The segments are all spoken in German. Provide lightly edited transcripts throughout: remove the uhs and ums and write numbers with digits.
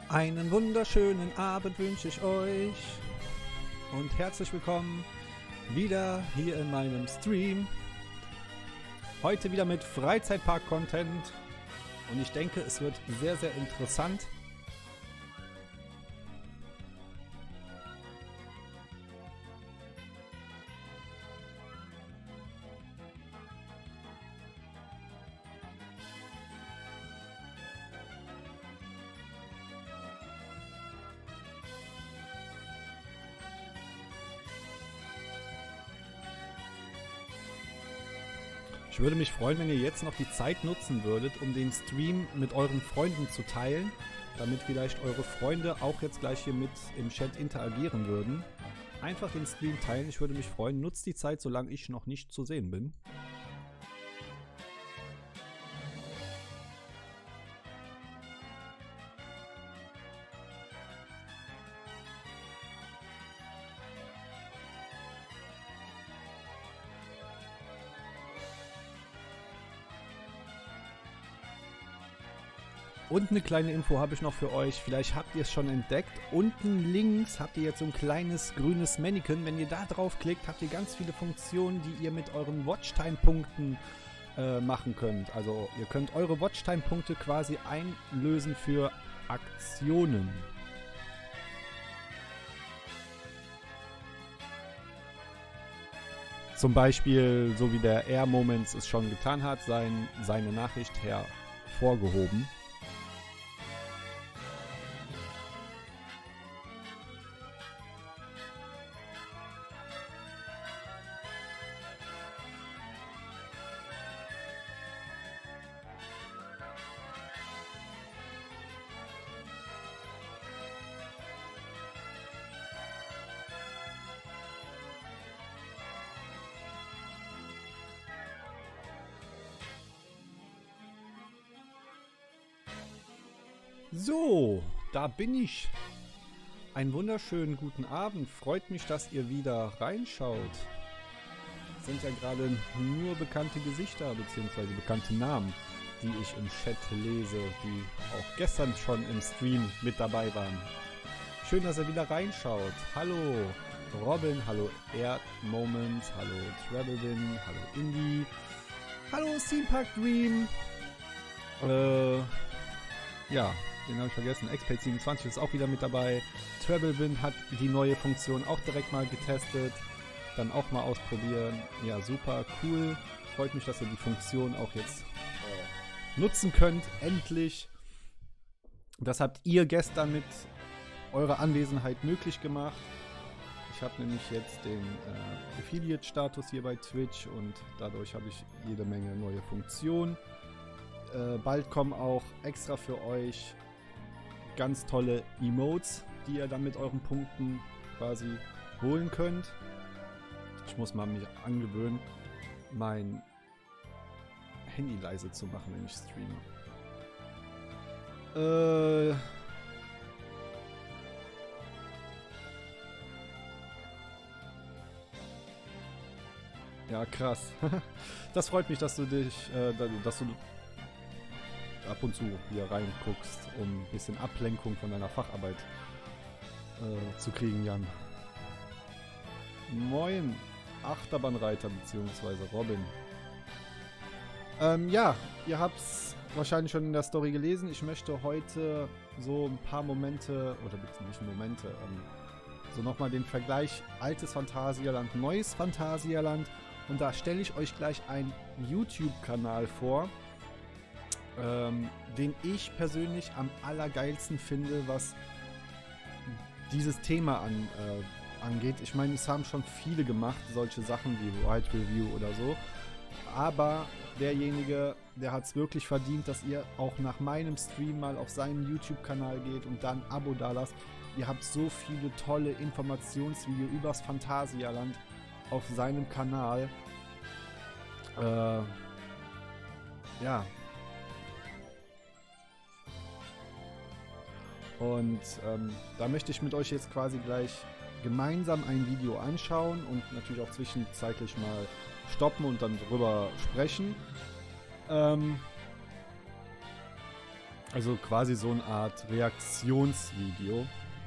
Einen wunderschönen Abend wünsche ich euch und herzlich willkommen wieder hier in meinem Stream. Heute wieder mit Freizeitpark-Content und ich denke, es wird sehr, sehr interessant. Ich würde mich freuen, wenn ihr jetzt noch die Zeit nutzen würdet, um den Stream mit euren Freunden zu teilen, damit vielleicht eure Freunde auch jetzt gleich hier mit im Chat interagieren würden. Einfach den Stream teilen, ich würde mich freuen. Nutzt die Zeit, solange ich noch nicht zu sehen bin. Und eine kleine Info habe ich noch für euch. Vielleicht habt ihr es schon entdeckt. Unten links habt ihr jetzt so ein kleines grünes Mannequin. Wenn ihr da draufklickt, habt ihr ganz viele Funktionen, die ihr mit euren Watchtime-Punkten machen könnt. Also ihr könnt eure Watchtime-Punkte quasi einlösen für Aktionen. Zum Beispiel, so wie der Air Moments es schon getan hat, seine Nachricht hervorgehoben. So, da bin ich. Einen wunderschönen guten Abend. Freut mich, dass ihr wieder reinschaut. Es sind ja gerade nur bekannte Gesichter bzw. bekannte Namen, die ich im Chat lese, die auch gestern schon im Stream mit dabei waren. Schön, dass ihr wieder reinschaut. Hallo Robin, hallo Air Moments, hallo Travelwin, hallo Indy, hallo Theme Park Dream. Ja, den habe ich vergessen. XP27 ist auch wieder mit dabei. Travelwind hat die neue Funktion auch direkt mal getestet. Dann auch mal ausprobieren. Ja, super, cool. Freut mich, dass ihr die Funktion auch jetzt nutzen könnt. Endlich. Das habt ihr gestern mit eurer Anwesenheit möglich gemacht. Ich habe nämlich jetzt den Affiliate-Status hier bei Twitch und dadurch habe ich jede Menge neue Funktionen. Bald kommen auch extra für euch ganz tolle Emotes, die ihr dann mit euren Punkten quasi holen könnt. Ich muss mal mich angewöhnen, mein Handy leise zu machen, wenn ich streame. Ja, krass. Das freut mich, dass du ab und zu hier reinguckst, um ein bisschen Ablenkung von deiner Facharbeit zu kriegen, Jan. Moin, Achterbahnreiter bzw. Robin. Ja, ihr habt es wahrscheinlich schon in der Story gelesen. Ich möchte heute so ein paar Momente, oder bitte nicht Momente, so nochmal den Vergleich altes Phantasialand, neues Phantasialand. Und da stelle ich euch gleich einen YouTube-Kanal vor, den ich persönlich am allergeilsten finde, was dieses Thema angeht. Ich meine, es haben schon viele gemacht, solche Sachen wie Ride Review oder so. Aber derjenige, der hat es wirklich verdient, dass ihr auch nach meinem Stream mal auf seinen YouTube-Kanal geht und dann ein Abo da lasst. Ihr habt so viele tolle Informationsvideos übers Phantasialand auf seinem Kanal. Ja. Und da möchte ich mit euch jetzt quasi gleich gemeinsam ein Video anschauen und natürlich auch zwischenzeitlich mal stoppen und dann drüber sprechen. Also quasi so eine Art Reaktionsvideo.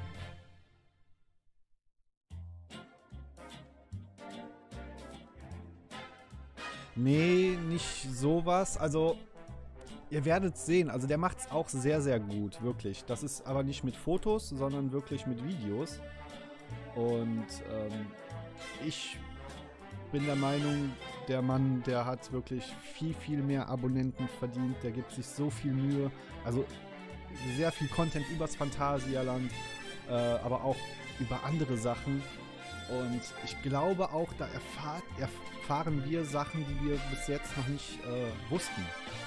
Nee, nicht sowas. Also, ihr werdet sehen. Also, der macht es auch sehr, sehr gut, wirklich. Das ist aber nicht mit Fotos, sondern wirklich mit Videos. Und ich bin der Meinung, der Mann, der hat wirklich viel, viel mehr Abonnenten verdient. Der gibt sich so viel Mühe. Also, sehr viel Content übers Phantasialand, aber auch über andere Sachen. Und ich glaube auch, da erfahren wir Sachen, die wir bis jetzt noch nicht wussten.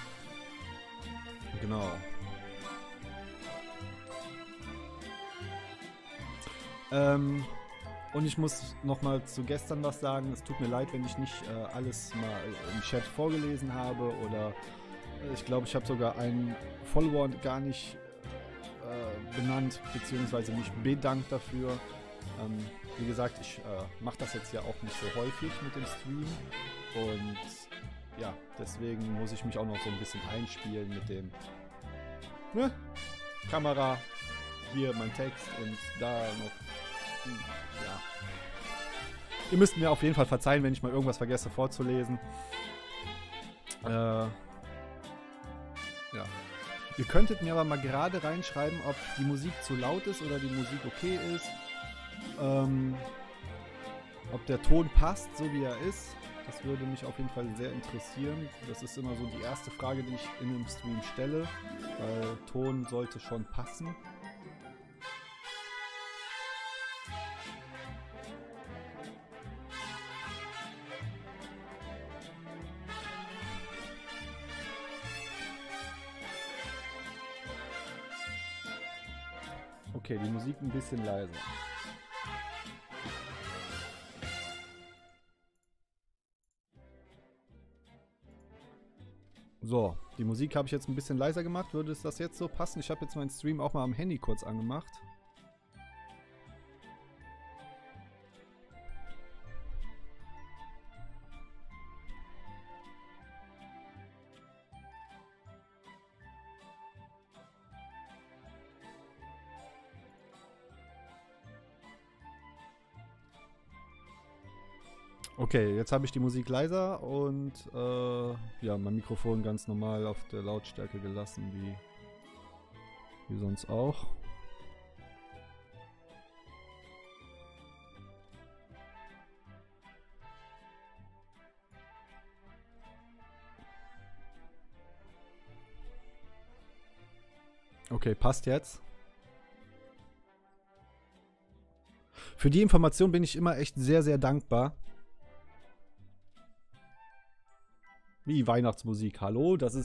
Genau. Und ich muss nochmal zu gestern was sagen. Es tut mir leid, wenn ich nicht alles mal im Chat vorgelesen habe. Oder ich glaube, ich habe sogar einen Follower gar nicht benannt, beziehungsweise mich bedankt dafür. Wie gesagt, ich mache das jetzt ja auch nicht so häufig mit dem Stream. Und ja, deswegen muss ich mich auch noch so ein bisschen einspielen mit dem Kamera, hier mein Text und da noch. Ja. Ihr müsst mir auf jeden Fall verzeihen, wenn ich mal irgendwas vergesse vorzulesen. Ja. Ihr könntet mir aber mal gerade reinschreiben, ob die Musik zu laut ist oder die Musik okay ist. Ob der Ton passt, so wie er ist. Das würde mich auf jeden Fall sehr interessieren. Das ist immer so die erste Frage, die ich in einem Stream stelle. Weil Ton sollte schon passen. Okay, die Musik ein bisschen leiser. So, die Musik habe ich jetzt ein bisschen leiser gemacht. Würde es das jetzt so passen? Ich habe jetzt meinen Stream auch mal am Handy kurz angemacht. Okay, jetzt habe ich die Musik leiser und ja, mein Mikrofon ganz normal auf der Lautstärke gelassen, wie sonst auch. Okay, passt jetzt. Für die Information bin ich immer echt sehr, sehr dankbar. Wie Weihnachtsmusik, hallo? Das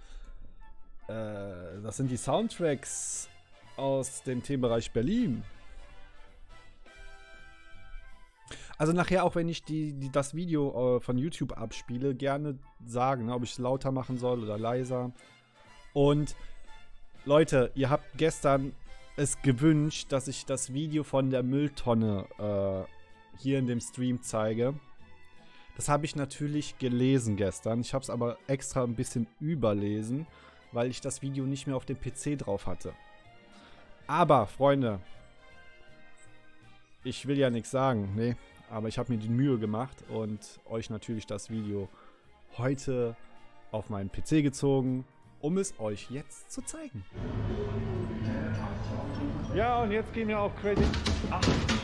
sind die Soundtracks aus dem Themenbereich Berlin. Also nachher, auch wenn ich das Video von YouTube abspiele, gerne sagen, ne, ob ich es lauter machen soll oder leiser. Und Leute, ihr habt gestern es gewünscht, dass ich das Video von der Mülltonne hier in dem Stream zeige. Das habe ich natürlich gelesen gestern. Ich habe es aber extra ein bisschen überlesen, weil ich das Video nicht mehr auf dem PC drauf hatte. Aber, Freunde, ich will ja nichts sagen, nee, aber ich habe mir die Mühe gemacht und euch natürlich das Video heute auf meinen PC gezogen, um es euch jetzt zu zeigen. Ja, und jetzt gehen wir auf Credit. Ach,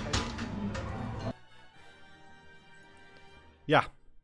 ja.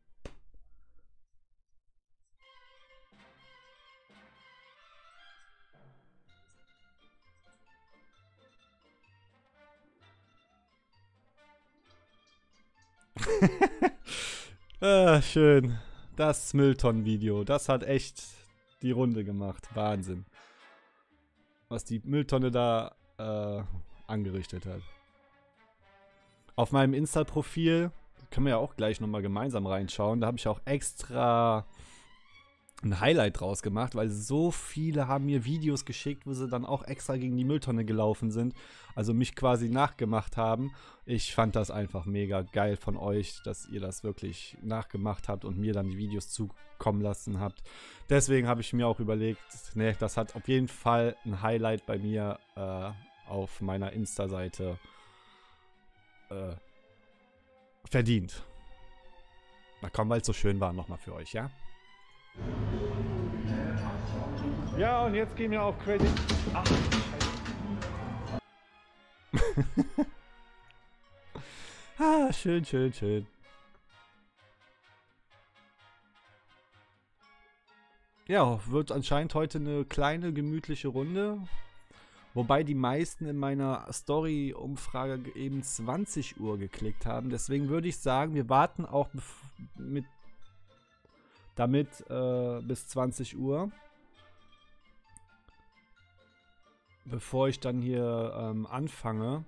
Schön. Das Mülltonnen-Video. Das hat echt die Runde gemacht. Wahnsinn. Was die Mülltonne da angerichtet hat. Auf meinem Insta-Profil können wir ja auch gleich nochmal gemeinsam reinschauen. Da habe ich auch extra ein Highlight draus gemacht, weil so viele haben mir Videos geschickt, wo sie dann auch extra gegen die Mülltonne gelaufen sind, also mich quasi nachgemacht haben. Ich fand das einfach mega geil von euch, dass ihr das wirklich nachgemacht habt und mir dann die Videos zukommen lassen habt. Deswegen habe ich mir auch überlegt, ne, das hat auf jeden Fall ein Highlight bei mir auf meiner Insta-Seite verdient. Na komm, weil es so schön war, nochmal für euch, ja? Ja, und jetzt gehen wir auf Credit. Ach, Scheiße. Ah, schön, schön, schön. Ja, wird anscheinend heute eine kleine, gemütliche Runde. Wobei die meisten in meiner Story-Umfrage eben 20 Uhr geklickt haben. Deswegen würde ich sagen, wir warten auch damit bis 20 Uhr. Bevor ich dann hier anfange.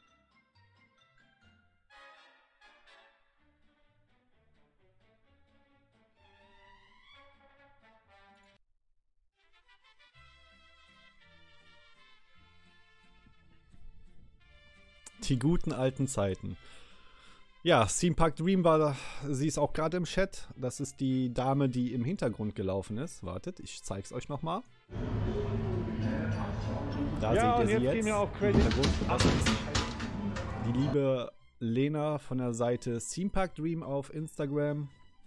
Die guten alten Zeiten. Ja, Theme Park Dream war, sie ist auch gerade im Chat. Das ist die Dame, die im Hintergrund gelaufen ist. Wartet, ich zeig's euch nochmal. Da ja, seht ihr sie jetzt. Gehen wir auf Credit. Das ist die liebe Lena von der Seite Theme Park Dream auf Instagram.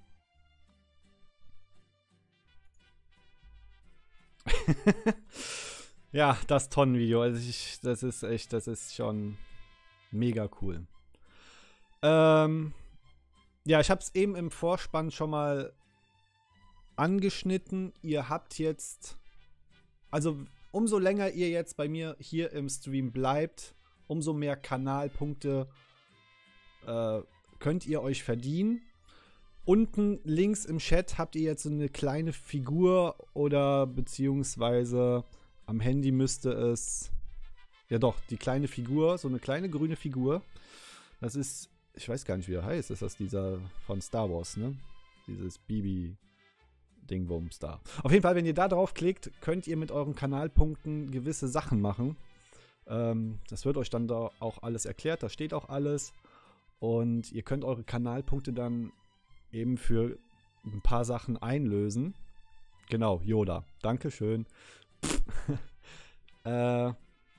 Ja, das Tonnenvideo. Also das ist schon mega cool. Ja, ich habe es eben im Vorspann schon mal angeschnitten. Ihr habt jetzt, also umso länger ihr jetzt bei mir hier im Stream bleibt, umso mehr Kanalpunkte könnt ihr euch verdienen. Unten links im Chat habt ihr jetzt so eine kleine Figur oder beziehungsweise am Handy müsste es, ja doch, die kleine Figur, so eine kleine grüne Figur. Das ist, ich weiß gar nicht, wie er heißt. Ist das dieser von Star Wars, ne? Dieses Bibi-Dingwumms da. Auf jeden Fall, wenn ihr da drauf klickt, könnt ihr mit euren Kanalpunkten gewisse Sachen machen. Das wird euch dann da auch alles erklärt. Da steht auch alles. Und ihr könnt eure Kanalpunkte dann eben für ein paar Sachen einlösen. Genau, Yoda. Dankeschön. Ja,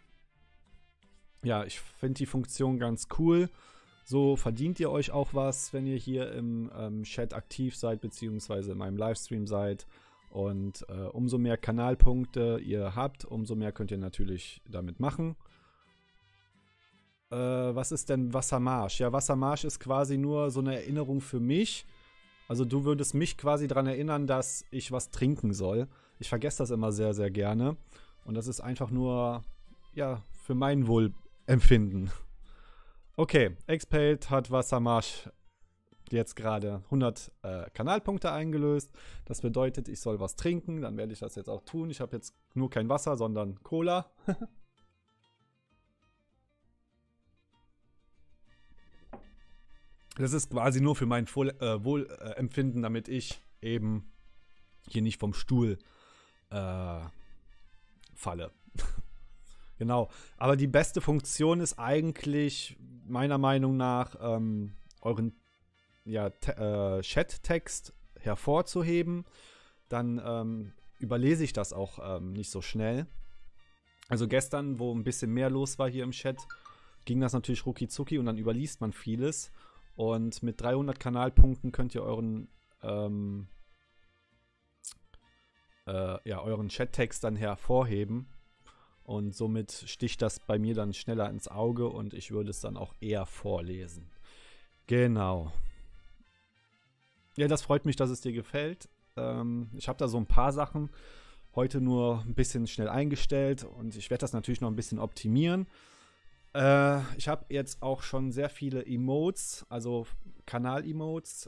ich finde die Funktion ganz cool. So verdient ihr euch auch was, wenn ihr hier im Chat aktiv seid, beziehungsweise in meinem Livestream seid. Und umso mehr Kanalpunkte ihr habt, umso mehr könnt ihr natürlich damit machen. Was ist denn Wassermarsch? Ja, Wassermarsch ist quasi nur so eine Erinnerung für mich. Also du würdest mich quasi daran erinnern, dass ich was trinken soll. Ich vergesse das immer sehr, sehr gerne. Und das ist einfach nur, ja, für mein Wohlempfinden. Okay, Xpaid hat Wassermarsch jetzt gerade 100 Kanalpunkte eingelöst. Das bedeutet, ich soll was trinken. Dann werde ich das jetzt auch tun. Ich habe jetzt nur kein Wasser, sondern Cola. Das ist quasi nur für mein Wohlempfinden, damit ich eben hier nicht vom Stuhl falle. Genau. Aber die beste Funktion ist eigentlich, meiner Meinung nach, euren Chat-Text hervorzuheben. Dann überlese ich das auch nicht so schnell. Also gestern, wo ein bisschen mehr los war hier im Chat, ging das natürlich rucki zucki und dann überliest man vieles. Und mit 300 Kanalpunkten könnt ihr euren euren Chat-Text dann hervorheben. Und somit sticht das bei mir dann schneller ins Auge und ich würde es dann auch eher vorlesen. Genau. Ja, das freut mich, dass es dir gefällt. Ich habe da so ein paar Sachen heute nur ein bisschen schnell eingestellt und ich werde das natürlich noch ein bisschen optimieren. Ich habe jetzt auch schon sehr viele Emotes, also Kanal-Emotes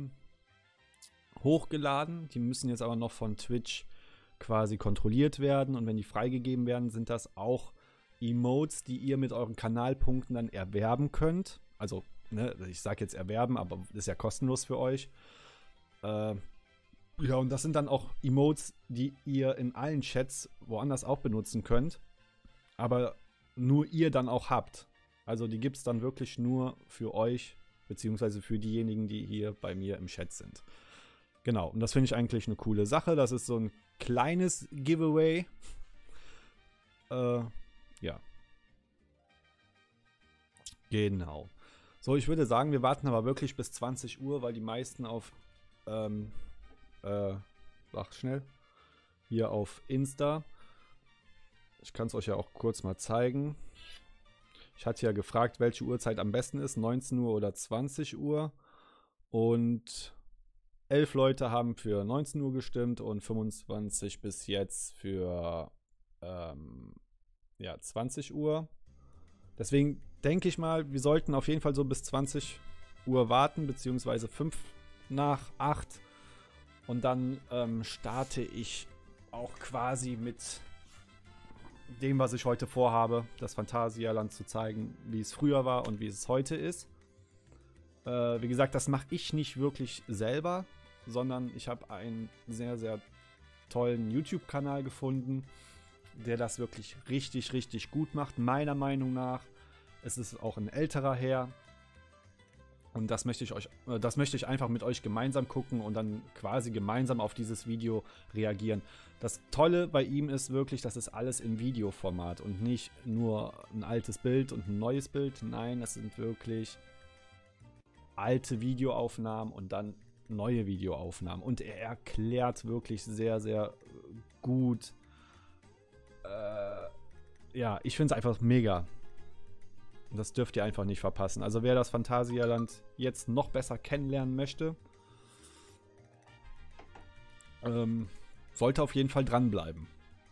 hochgeladen. Die müssen jetzt aber noch von Twitch quasi kontrolliert werden. Und wenn die freigegeben werden, sind das auch Emotes, die ihr mit euren Kanalpunkten dann erwerben könnt. Also, ne, ich sage jetzt erwerben, aber das ist ja kostenlos für euch. Ja, und das sind dann auch Emotes, die ihr in allen Chats woanders auch benutzen könnt, aber nur ihr dann auch habt. Also die gibt es dann wirklich nur für euch, beziehungsweise für diejenigen, die hier bei mir im Chat sind. Genau, und das finde ich eigentlich eine coole Sache. Das ist so ein kleines Giveaway. Ja. Genau. So, ich würde sagen, wir warten aber wirklich bis 20 Uhr, weil die meisten auf, sag schnell, hier auf Insta. Ich kann es euch ja auch kurz mal zeigen. Ich hatte ja gefragt, welche Uhrzeit am besten ist, 19 Uhr oder 20 Uhr. Und 11 Leute haben für 19 Uhr gestimmt und 25 bis jetzt für 20 Uhr. Deswegen denke ich mal, wir sollten auf jeden Fall so bis 20 Uhr warten, beziehungsweise 5 nach 8. Und dann starte ich auch quasi mit dem, was ich heute vorhabe, das Phantasialand zu zeigen, wie es früher war und wie es heute ist. Wie gesagt, das mache ich nicht wirklich selber, sondern ich habe einen sehr, sehr tollen YouTube-Kanal gefunden, der das wirklich richtig, richtig gut macht, meiner Meinung nach. Es ist auch ein älterer Herr. Und das möchte ich einfach mit euch gemeinsam gucken und dann quasi gemeinsam auf dieses Video reagieren. Das Tolle bei ihm ist wirklich, das ist alles im Videoformat und nicht nur ein altes Bild und ein neues Bild. Nein, es sind wirklich alte Videoaufnahmen und dann neue Videoaufnahmen. Und er erklärt wirklich sehr, sehr gut. Ja, ich finde es einfach mega. Und das dürft ihr einfach nicht verpassen. Also wer das Phantasialand jetzt noch besser kennenlernen möchte, sollte auf jeden Fall dranbleiben.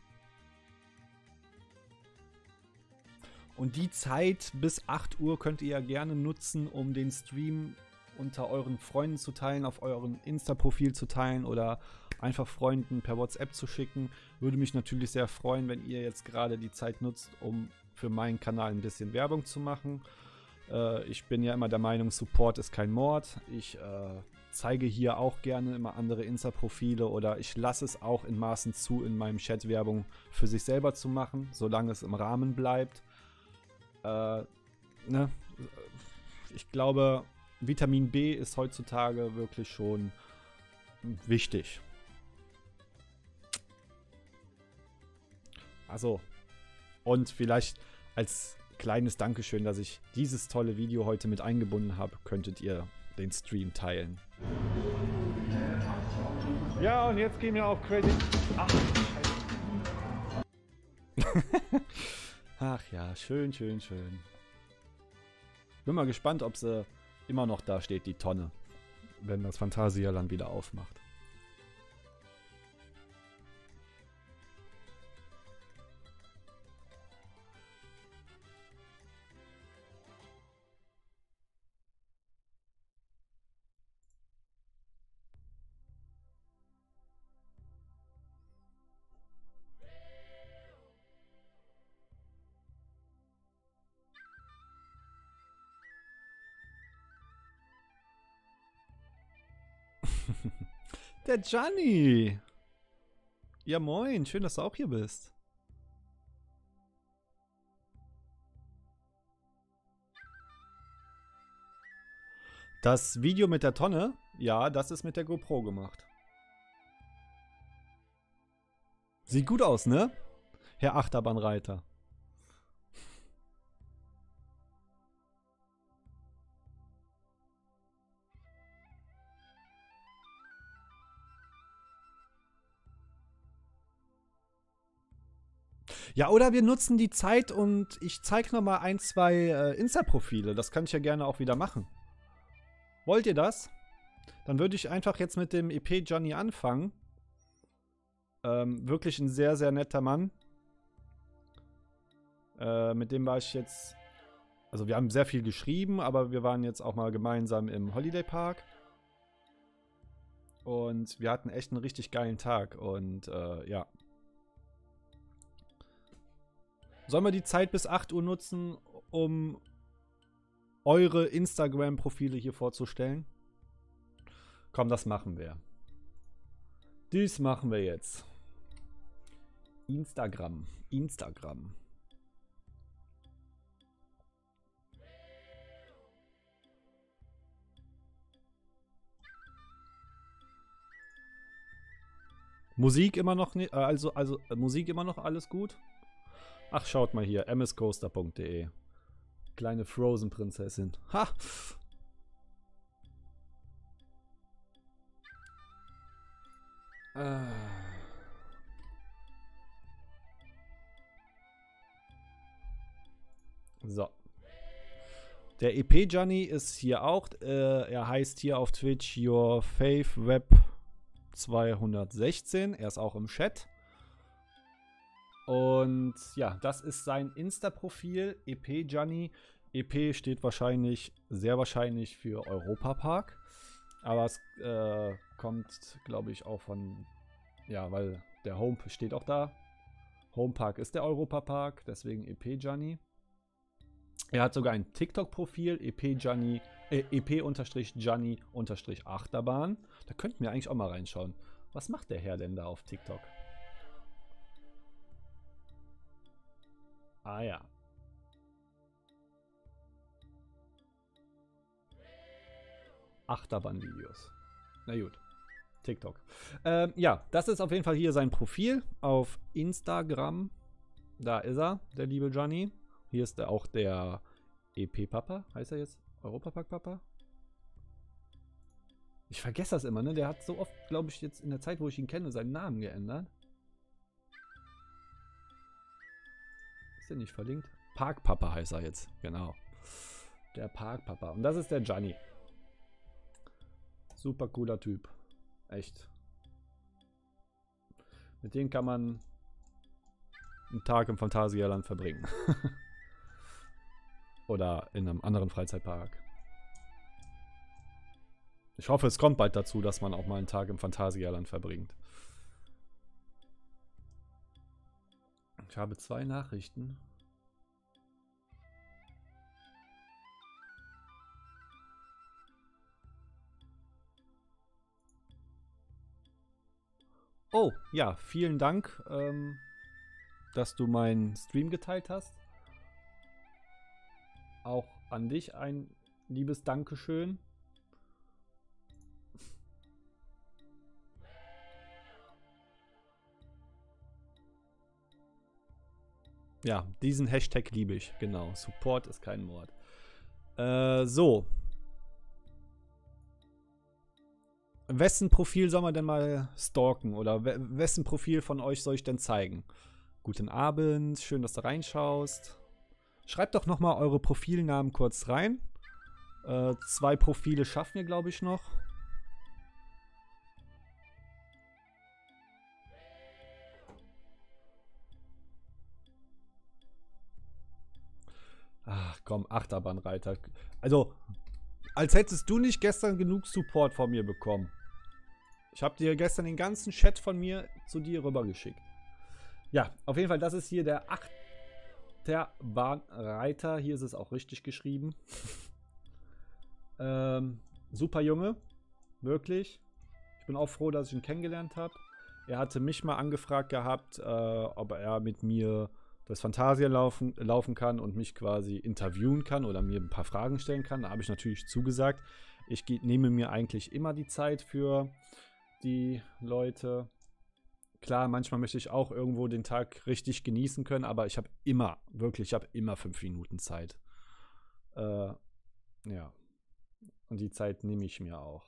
Und die Zeit bis 8 Uhr könnt ihr ja gerne nutzen, um den Stream unter euren Freunden zu teilen, auf eurem Insta-Profil zu teilen oder einfach Freunden per WhatsApp zu schicken. Würde mich natürlich sehr freuen, wenn ihr jetzt gerade die Zeit nutzt, um für meinen Kanal ein bisschen Werbung zu machen. Ich bin ja immer der Meinung, Support ist kein Mord. Ich zeige hier auch gerne immer andere Insta-Profile oder ich lasse es auch in Maßen zu, in meinem Chat Werbung für sich selber zu machen, solange es im Rahmen bleibt. Ich glaube, Vitamin B ist heutzutage wirklich schon wichtig. Also, und vielleicht als kleines Dankeschön, dass ich dieses tolle Video heute mit eingebunden habe, könntet ihr den Stream teilen. Ja, und jetzt gehen wir auf Credit. Ach, Scheiße. Ach ja, schön, schön, schön. Bin mal gespannt, ob sie immer noch da steht, die Tonne, wenn das Phantasialand wieder aufmacht. Der Gianni! Ja moin, schön, dass du auch hier bist. Das Video mit der Tonne, ja, das ist mit der GoPro gemacht. Sieht gut aus, ne? Herr Achterbahnreiter. Ja, oder wir nutzen die Zeit und ich zeige nochmal ein, zwei Insta-Profile. Das kann ich ja gerne auch wieder machen. Wollt ihr das? Dann würde ich einfach jetzt mit dem EP Gianni anfangen. Wirklich ein sehr, sehr netter Mann. Mit dem war ich jetzt... Also wir haben sehr viel geschrieben, aber wir waren jetzt auch mal gemeinsam im Holiday Park. Und wir hatten echt einen richtig geilen Tag. Und ja. Sollen wir die Zeit bis 8 Uhr nutzen, um eure Instagram-Profile hier vorzustellen? Komm, das machen wir. Dies machen wir jetzt. Instagram. Musik immer noch nicht, also Musik immer noch alles gut? Ach, schaut mal hier, mscoaster.de. Kleine Frozen-Prinzessin. Ha! So. Der EP Gianni ist hier auch. Er heißt hier auf Twitch Your Faith Web 216. Er ist auch im Chat. Und ja, das ist sein Insta-Profil, EP Gianni. EP steht wahrscheinlich, sehr wahrscheinlich für Europapark. Aber es kommt, glaube ich, auch von, ja, weil der Home steht auch da. Homepark ist der Europapark, deswegen EP Gianni. Er hat sogar ein TikTok-Profil, EP-Gianni-Achterbahn. Da könnten wir eigentlich auch mal reinschauen. Was macht der Herr denn da auf TikTok? Ah ja. Achterbahn-Videos. Na gut. TikTok. Ja, das ist auf jeden Fall hier sein Profil auf Instagram. Da ist er, der liebe Gianni. Hier ist auch der EP-Papa. Heißt er jetzt Europapark-Papa? Ich vergesse das immer, ne? Der hat so oft, glaube ich, jetzt in der Zeit, wo ich ihn kenne, seinen Namen geändert. Ist der nicht verlinkt? Parkpapa heißt er jetzt, genau. Der Parkpapa. Und das ist der Gianni. Super cooler Typ. Echt. Mit dem kann man einen Tag im Phantasialand verbringen. Oder in einem anderen Freizeitpark. Ich hoffe, es kommt bald dazu, dass man auch mal einen Tag im Phantasialand verbringt. Ich habe 2 Nachrichten. Oh, ja, vielen Dank, dass du meinen Stream geteilt hast. Auch an dich ein liebes Dankeschön. Ja, diesen Hashtag liebe ich, genau. Support ist kein Mord. So. Wessen Profil soll man denn mal stalken? Oder wessen Profil von euch soll ich denn zeigen? Guten Abend, schön, dass du reinschaust. Schreibt doch nochmal eure Profilnamen kurz rein. 2 Profile schaffen wir, glaube ich, noch. Ach komm, Achterbahnreiter. Also, als hättest du nicht gestern genug Support von mir bekommen. Ich habe dir gestern den ganzen Chat von mir zu dir rübergeschickt. Ja, auf jeden Fall, das ist hier der Achterbahnreiter. Hier ist es auch richtig geschrieben. Super Junge. Wirklich. Ich bin auch froh, dass ich ihn kennengelernt habe. Er hatte mich mal angefragt gehabt, ob er mit mir das Phantasia laufen kann und mich quasi interviewen kann oder mir ein paar Fragen stellen kann. Da habe ich natürlich zugesagt. Ich nehme mir eigentlich immer die Zeit für die Leute. Klar, manchmal möchte ich auch irgendwo den Tag richtig genießen können, aber ich habe immer, wirklich, ich habe immer 5 Minuten Zeit. Ja. Und die Zeit nehme ich mir auch.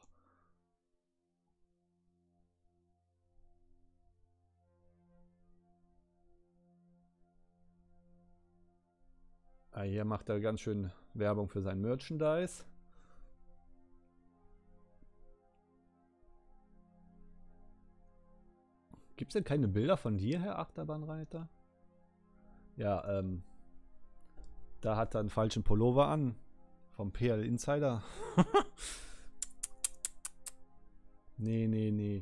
Hier macht er ganz schön Werbung für sein Merchandise. Gibt es denn keine Bilder von dir, Herr Achterbahnreiter? Ja, da hat er einen falschen Pullover an. Vom PL Insider. Nee.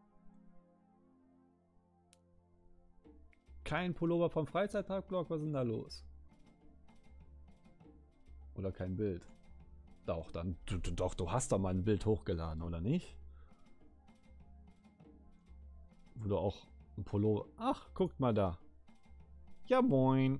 Kein Pullover vom Freizeitpark-Blog, was ist denn da los? Oder kein Bild. Doch, dann. Doch, du hast doch mal ein Bild hochgeladen, oder nicht? Wo du auch ein Pullover... Ach, guckt mal da. Ja, moin.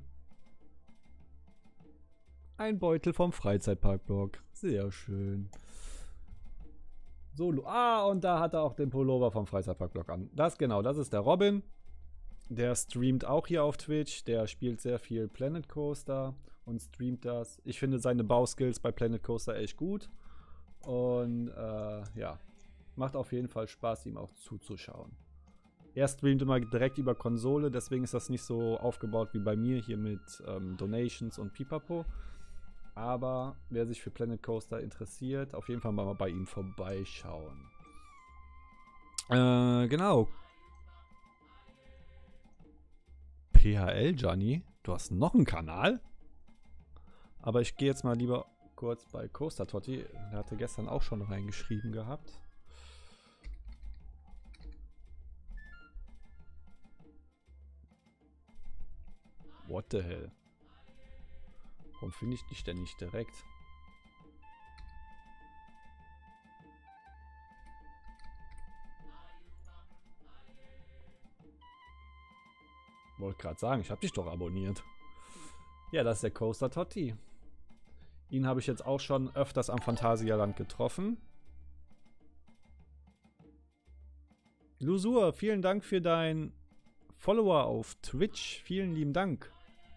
Ein Beutel vom Freizeitparkblog. Sehr schön. So, und da hat er auch den Pullover vom Freizeitparkblog an. Das ist der Robin. Der streamt auch hier auf Twitch. Der spielt sehr viel Planet Coaster und streamt das. Ich finde seine Bauskills bei Planet Coaster echt gut. Und ja, macht auf jeden Fall Spaß, ihm auch zuzuschauen. Er streamt immer direkt über Konsole, deswegen ist das nicht so aufgebaut wie bei mir hier mit Donations und Pipapo. Aber wer sich für Planet Coaster interessiert, auf jeden Fall mal bei ihm vorbeischauen. Genau. PHL, Gianni, du hast noch einen Kanal? Aber ich gehe jetzt mal lieber kurz bei Coaster Totti. Der hatte gestern auch schon reingeschrieben gehabt. What the hell? Warum finde ich dich denn nicht direkt? Wollte gerade sagen, ich habe dich doch abonniert. Ja, das ist der Coaster Totti. Ihn habe ich jetzt auch schon öfters am Phantasialand getroffen. Lusur, vielen Dank für dein Follower auf Twitch. Vielen lieben Dank.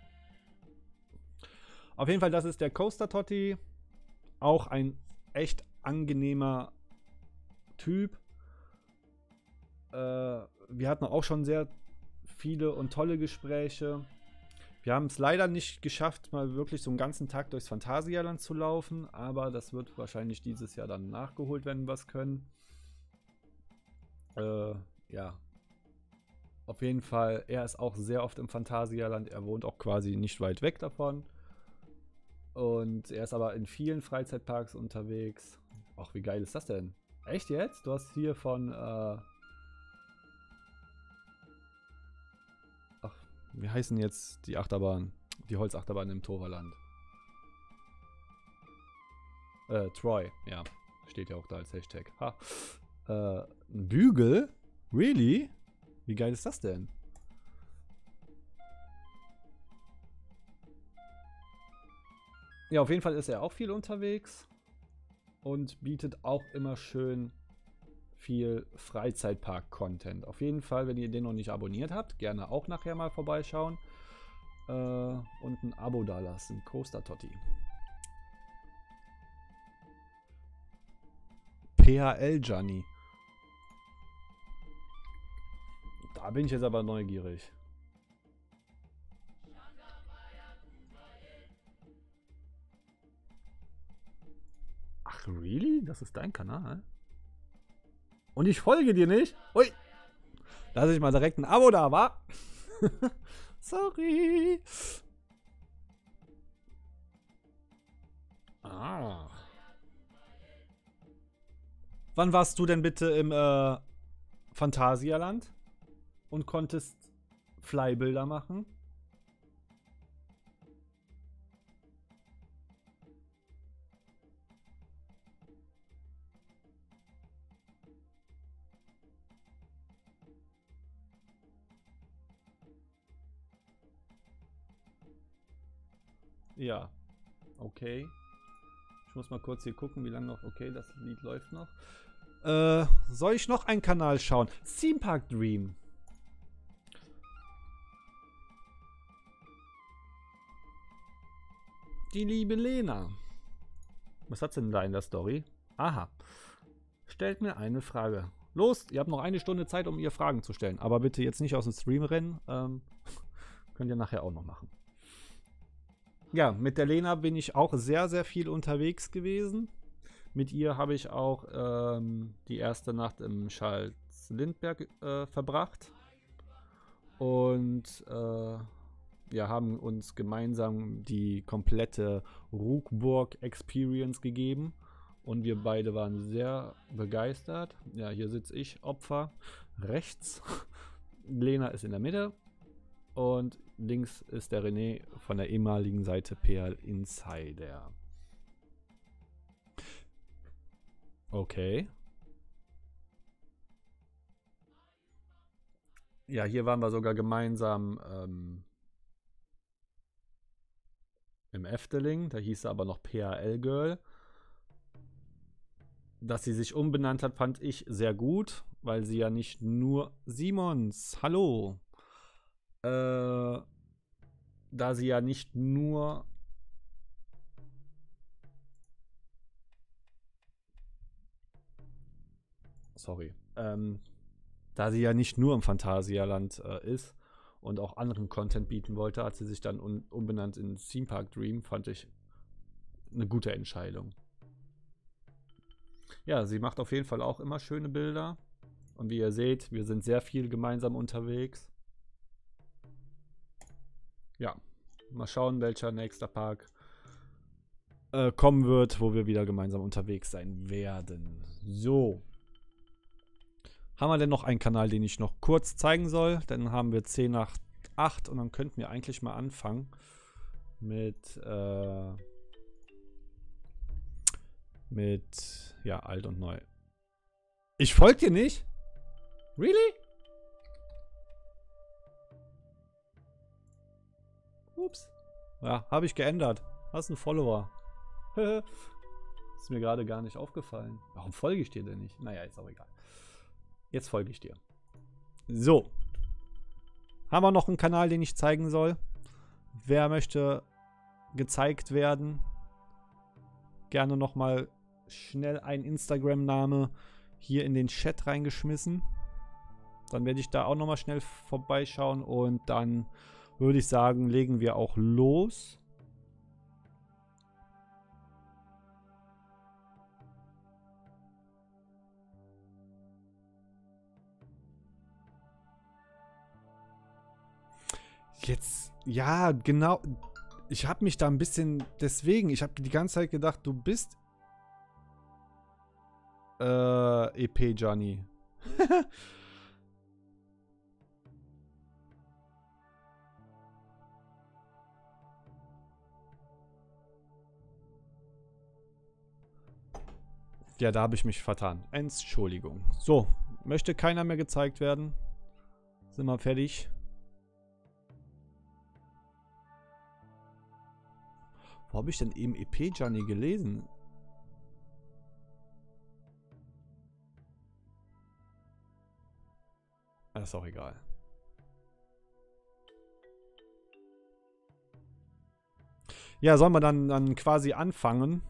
Auf jeden Fall, das ist der Coaster Totti. Auch ein echt angenehmer Typ. Wir hatten auch schon sehr viele und tolle Gespräche. Wir haben es leider nicht geschafft, mal wirklich so einen ganzen Tag durchs Phantasialand zu laufen, aber das wird wahrscheinlich dieses Jahr dann nachgeholt, wenn wir es können. Ja. Auf jeden Fall, er ist auch sehr oft im Phantasialand. Er wohnt auch quasi nicht weit weg davon. Und er ist aber in vielen Freizeitparks unterwegs. Ach, wie geil ist das denn? Echt jetzt? Du hast hier von... Ach, wie heißen jetzt die Achterbahn? Die Holzachterbahn im Toverland. Troy, ja. Steht ja auch da als Hashtag. Ha. Ein Bügel? Really? Wie geil ist das denn? Ja, auf jeden Fall ist er auch viel unterwegs und bietet auch immer schön viel Freizeitpark-Content. Auf jeden Fall, wenn ihr den noch nicht abonniert habt, gerne auch nachher mal vorbeischauen und ein Abo dalassen. Coaster Totti. PHL Gianni. Da bin ich jetzt aber neugierig. Ach, really? Das ist dein Kanal? Und ich folge dir nicht? Ui! Lass ich mal direkt ein Abo da, wa? Sorry. Ah. Wann warst du denn bitte im Phantasialand und konntest Flybilder machen? Ja. Okay. Ich muss mal kurz hier gucken, wie lange noch. Okay, das Lied läuft noch. Soll ich noch einen Kanal schauen? Theme Park Dream. Die liebe Lena. Was hat's denn da in der Story? Aha. Stellt mir eine Frage. Los, ihr habt noch eine Stunde Zeit, um ihr Fragen zu stellen. Aber bitte jetzt nicht aus dem Stream rennen. Könnt ihr nachher auch noch machen. Ja, mit der Lena bin ich auch sehr, sehr viel unterwegs gewesen. Mit ihr habe ich auch die erste Nacht im Charles-Lindbergh verbracht. Und wir haben uns gemeinsam die komplette Rookburg-Experience gegeben. Und wir beide waren sehr begeistert. Ja, hier sitze ich, Opfer, rechts. Lena ist in der Mitte. Und links ist der René von der ehemaligen Seite PL Insider. Okay. Ja, hier waren wir sogar gemeinsam im Efteling. Da hieß sie aber noch PAL Girl. Dass sie sich umbenannt hat, fand ich sehr gut, weil sie ja nicht nur Simons, hallo. Da sie ja nicht nur sorry, da sie ja nicht nur im Phantasialand ist und auch anderen Content bieten wollte, hat sie sich dann umbenannt in Theme Park Dream, fand ich eine gute Entscheidung. Ja, sie macht auf jeden Fall auch immer schöne Bilder. Und wie ihr seht, wir sind sehr viel gemeinsam unterwegs. Ja, mal schauen, welcher nächster Park kommen wird, wo wir wieder gemeinsam unterwegs sein werden. So. Haben wir denn noch einen Kanal, den ich noch kurz zeigen soll? Dann haben wir 10 nach 8 und dann könnten wir eigentlich mal anfangen mit ja, alt und neu. Ich folge dir nicht? Really? Ups. Ja, habe ich geändert. Hast einen Follower. Ist mir gerade gar nicht aufgefallen. Warum folge ich dir denn nicht? Naja, ist auch egal. Jetzt folge ich dir. So. Haben wir noch einen Kanal, den ich zeigen soll? Wer möchte gezeigt werden? Gerne nochmal schnell ein Instagram-Name hier in den Chat reingeschmissen. Dann werde ich da auch nochmal schnell vorbeischauen und dann würde ich sagen, legen wir auch los. Jetzt, ja, genau. Ich habe mich da ein bisschen, deswegen, ich habe die ganze Zeit gedacht, du bist EP Johnny. Ja, da habe ich mich vertan. Entschuldigung. So, möchte keiner mehr gezeigt werden? Sind wir fertig? Wo habe ich denn eben EP Johnny gelesen? Das ist auch egal. Ja, sollen wir dann quasi anfangen?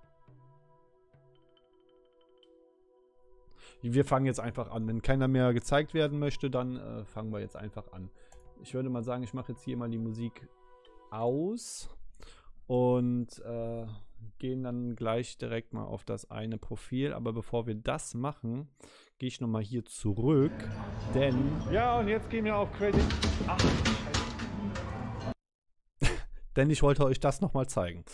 Wir fangen jetzt einfach an. Wenn keiner mehr gezeigt werden möchte, dann fangen wir jetzt einfach an. Ich würde mal sagen, ich mache jetzt hier mal die Musik aus und gehen dann gleich direkt mal auf das eine Profil. Aber bevor wir das machen, gehe ich nochmal hier zurück, denn... Ja, und jetzt gehen wir auf Crazy... Ach, denn ich wollte euch das nochmal zeigen.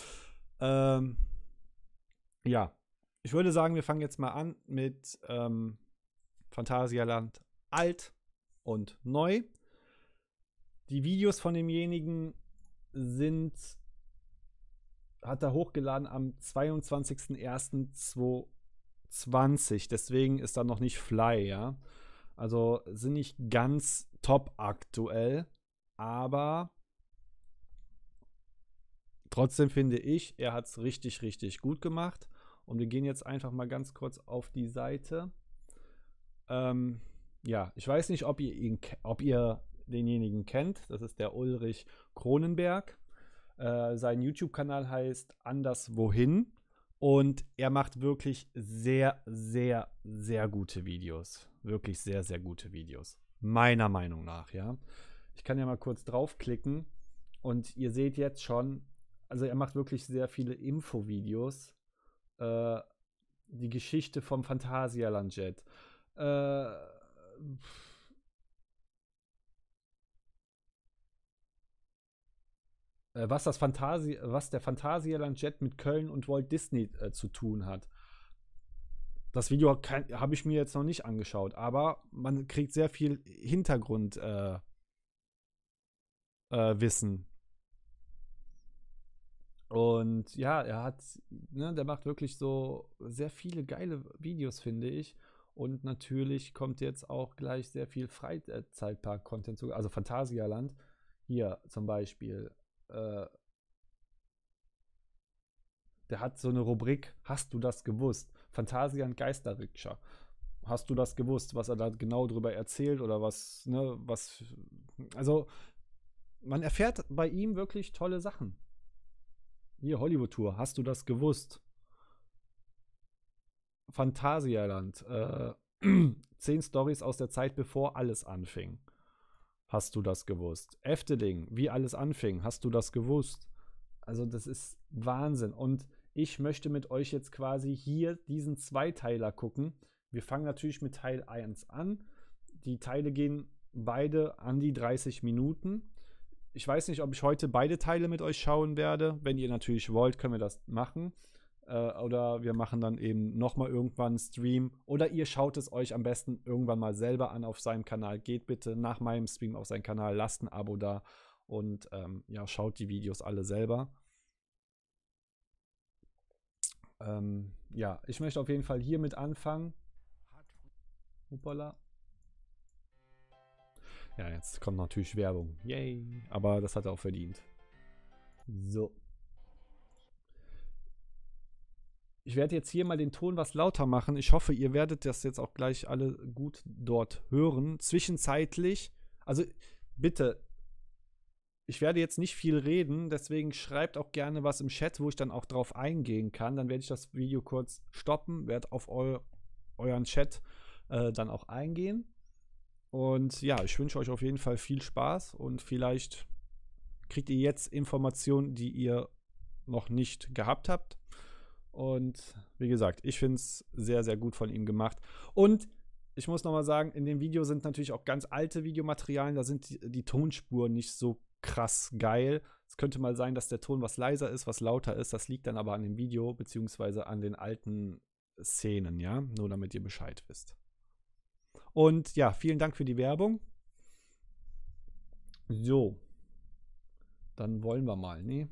Ja, ich würde sagen, wir fangen jetzt mal an mit Phantasialand alt und neu. Die Videos von demjenigen hat er hochgeladen am 22.01.2020. Deswegen ist da noch nicht Fly, ja. Also sind nicht ganz top aktuell, aber trotzdem finde ich, er hat es richtig, richtig gut gemacht. Und wir gehen jetzt einfach mal ganz kurz auf die Seite. Ja, ich weiß nicht, ob ihr denjenigen kennt. Das ist der Ulrich Cronenberg. Sein YouTube-Kanal heißt Anderswohin. Und er macht wirklich sehr, sehr, sehr gute Videos. Wirklich sehr, sehr gute Videos. Meiner Meinung nach, ja. Ich kann ja mal kurz draufklicken. Und ihr seht jetzt schon, also er macht wirklich sehr viele Infovideos. Die Geschichte vom Phantasialand Jet. Was der Phantasialand Jet mit Köln und Walt Disney zu tun hat. Das Video habe ich mir jetzt noch nicht angeschaut, aber man kriegt sehr viel Hintergrundwissen. Und ja, der macht wirklich so sehr viele geile Videos, finde ich. Und natürlich kommt jetzt auch gleich sehr viel Freizeitpark-Content zu. Also Phantasialand. Hier zum Beispiel. Der hat so eine Rubrik, hast du das gewusst? Phantasialand Geisterrikscha. Hast du das gewusst, was er da genau drüber erzählt oder was, ne, was. Also, man erfährt bei ihm wirklich tolle Sachen. Hier, Hollywood-Tour, hast du das gewusst? Phantasialand, 10 Stories aus der Zeit, bevor alles anfing. Hast du das gewusst? Efteling, wie alles anfing, hast du das gewusst? Also das ist Wahnsinn. Und ich möchte mit euch jetzt quasi hier diesen Zweiteiler gucken. Wir fangen natürlich mit Teil 1 an. Die Teile gehen beide an die 30 Minuten. Ich weiß nicht, ob ich heute beide Teile mit euch schauen werde. Wenn ihr natürlich wollt, können wir das machen. Oder wir machen dann eben nochmal irgendwann einen Stream. Oder ihr schaut es euch am besten irgendwann mal selber an auf seinem Kanal. Geht bitte nach meinem Stream auf seinen Kanal, lasst ein Abo da und ja, schaut die Videos alle selber. Ja, ich möchte auf jeden Fall hiermit anfangen. Hoppala. Ja, jetzt kommt natürlich Werbung. Yay. Aber das hat er auch verdient. So. Ich werde jetzt hier mal den Ton was lauter machen. Ich hoffe, ihr werdet das jetzt auch gleich alle gut dort hören. Zwischenzeitlich, also bitte, ich werde jetzt nicht viel reden, deswegen schreibt auch gerne was im Chat, wo ich dann auch drauf eingehen kann. Dann werde ich das Video kurz stoppen, werde auf euren Chat dann auch eingehen. Und ja, ich wünsche euch auf jeden Fall viel Spaß und vielleicht kriegt ihr jetzt Informationen, die ihr noch nicht gehabt habt. Und wie gesagt, ich finde es sehr, sehr gut von ihm gemacht. Und ich muss nochmal sagen, in dem Video sind natürlich auch ganz alte Videomaterialien. Da sind die Tonspuren nicht so krass geil. Es könnte mal sein, dass der Ton was leiser ist, was lauter ist. Das liegt dann aber an dem Video, beziehungsweise an den alten Szenen, ja? Nur damit ihr Bescheid wisst. Und ja, vielen Dank für die Werbung. So. Dann wollen wir mal, ne?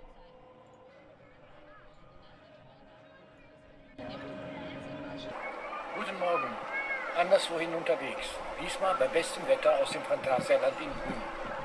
Guten Morgen. Anderswohin unterwegs. Diesmal bei bestem Wetter aus dem Phantasialand in Grün.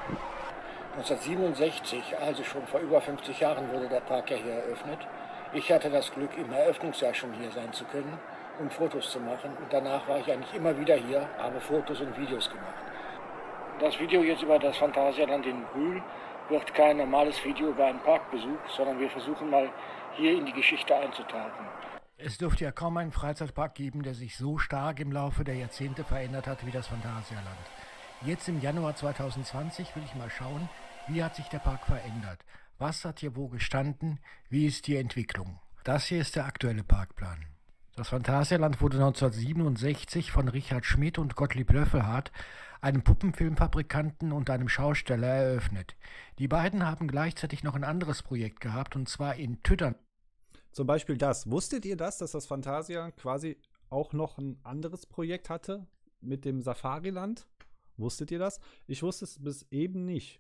1967, also schon vor über 50 Jahren, wurde der Park ja hier eröffnet. Ich hatte das Glück, im Eröffnungsjahr schon hier sein zu können und Fotos zu machen. Und danach war ich eigentlich immer wieder hier, habe Fotos und Videos gemacht. Das Video jetzt über das Phantasialand in Brühl wird kein normales Video über einen Parkbesuch, sondern wir versuchen mal hier in die Geschichte einzutauchen. Es dürfte ja kaum einen Freizeitpark geben, der sich so stark im Laufe der Jahrzehnte verändert hat wie das Phantasialand. Jetzt im Januar 2020 will ich mal schauen, wie hat sich der Park verändert? Was hat hier wo gestanden? Wie ist die Entwicklung? Das hier ist der aktuelle Parkplan. Das Phantasialand wurde 1967 von Richard Schmidt und Gottlieb Löffelhardt, einem Puppenfilmfabrikanten und einem Schausteller, eröffnet. Die beiden haben gleichzeitig noch ein anderes Projekt gehabt, und zwar in Tüttern. Zum Beispiel das. Wusstet ihr das, dass das Phantasialand quasi auch noch ein anderes Projekt hatte mit dem Safariland? Wusstet ihr das? Ich wusste es bis eben nicht.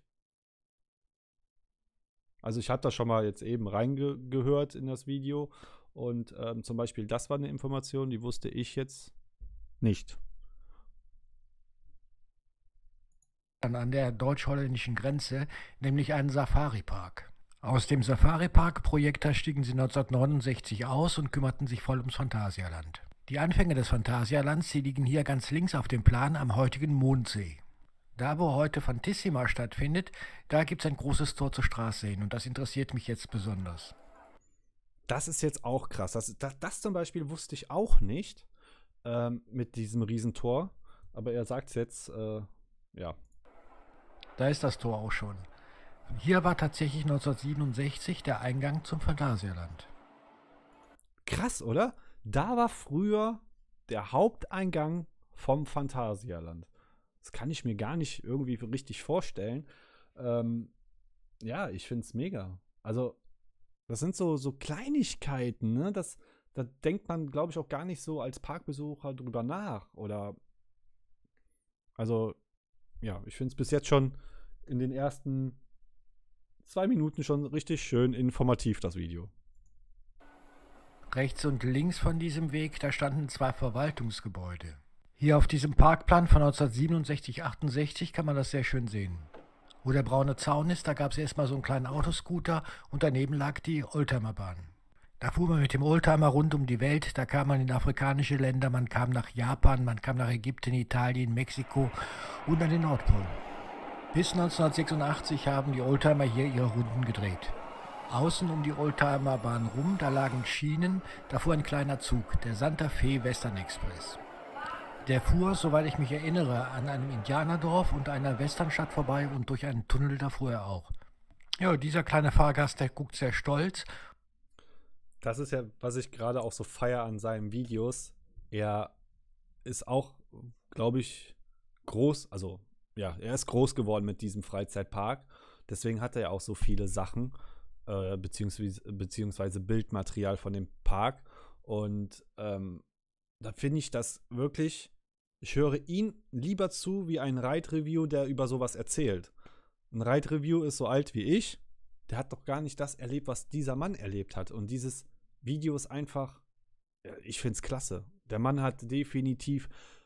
Also ich habe da schon mal jetzt eben reingehört in das Video und zum Beispiel das war eine Information, die wusste ich jetzt nicht. An der deutsch-holländischen Grenze, nämlich einen Safari-Park. Aus dem Safari-Park-Projekt stiegen sie 1969 aus und kümmerten sich voll ums Phantasialand. Die Anfänge des Phantasialands, die liegen hier ganz links auf dem Plan am heutigen Mondsee. Da, wo heute Phantissima stattfindet, da gibt es ein großes Tor zur Straße hin und das interessiert mich jetzt besonders. Das ist jetzt auch krass. Das zum Beispiel wusste ich auch nicht mit diesem Riesentor, aber er sagt es jetzt, ja. Da ist das Tor auch schon. Hier war tatsächlich 1967 der Eingang zum Phantasialand. Krass, oder? Da war früher der Haupteingang vom Phantasialand. Das kann ich mir gar nicht irgendwie richtig vorstellen. Ja, ich finde es mega. Also, das sind so Kleinigkeiten, ne? Da denkt man, glaube ich, auch gar nicht so als Parkbesucher drüber nach. Oder, also, ja, ich finde es bis jetzt schon in den ersten 2 Minuten schon richtig schön informativ, das Video. Rechts und links von diesem Weg, da standen 2 Verwaltungsgebäude. Hier auf diesem Parkplan von 1967/68 kann man das sehr schön sehen. Wo der braune Zaun ist, da gab es erstmal so einen kleinen Autoscooter und daneben lag die Oldtimerbahn. Da fuhr man mit dem Oldtimer rund um die Welt, da kam man in afrikanische Länder, man kam nach Japan, man kam nach Ägypten, Italien, Mexiko und an den Nordpol. Bis 1986 haben die Oldtimer hier ihre Runden gedreht. Außen um die Oldtimerbahn rum, da lagen Schienen, da fuhr ein kleiner Zug, der Santa Fe Western Express. Der fuhr, soweit ich mich erinnere, an einem Indianerdorf und einer Westernstadt vorbei und durch einen Tunnel, da fuhr er auch. Ja, dieser kleine Fahrgast, der guckt sehr stolz. Das ist ja, was ich gerade auch so feiere an seinen Videos. Er ist auch, glaube ich, groß, also ja, er ist groß geworden mit diesem Freizeitpark. Deswegen hat er ja auch so viele Sachen, beziehungsweise Bildmaterial von dem Park. Und da finde ich das wirklich, ich höre ihn lieber zu wie ein Ride-Review, der über sowas erzählt. Ein Ride-Review ist so alt wie ich, der hat doch gar nicht das erlebt, was dieser Mann erlebt hat. Und dieses Video ist einfach, ich finde es klasse. Der Mann hat definitiv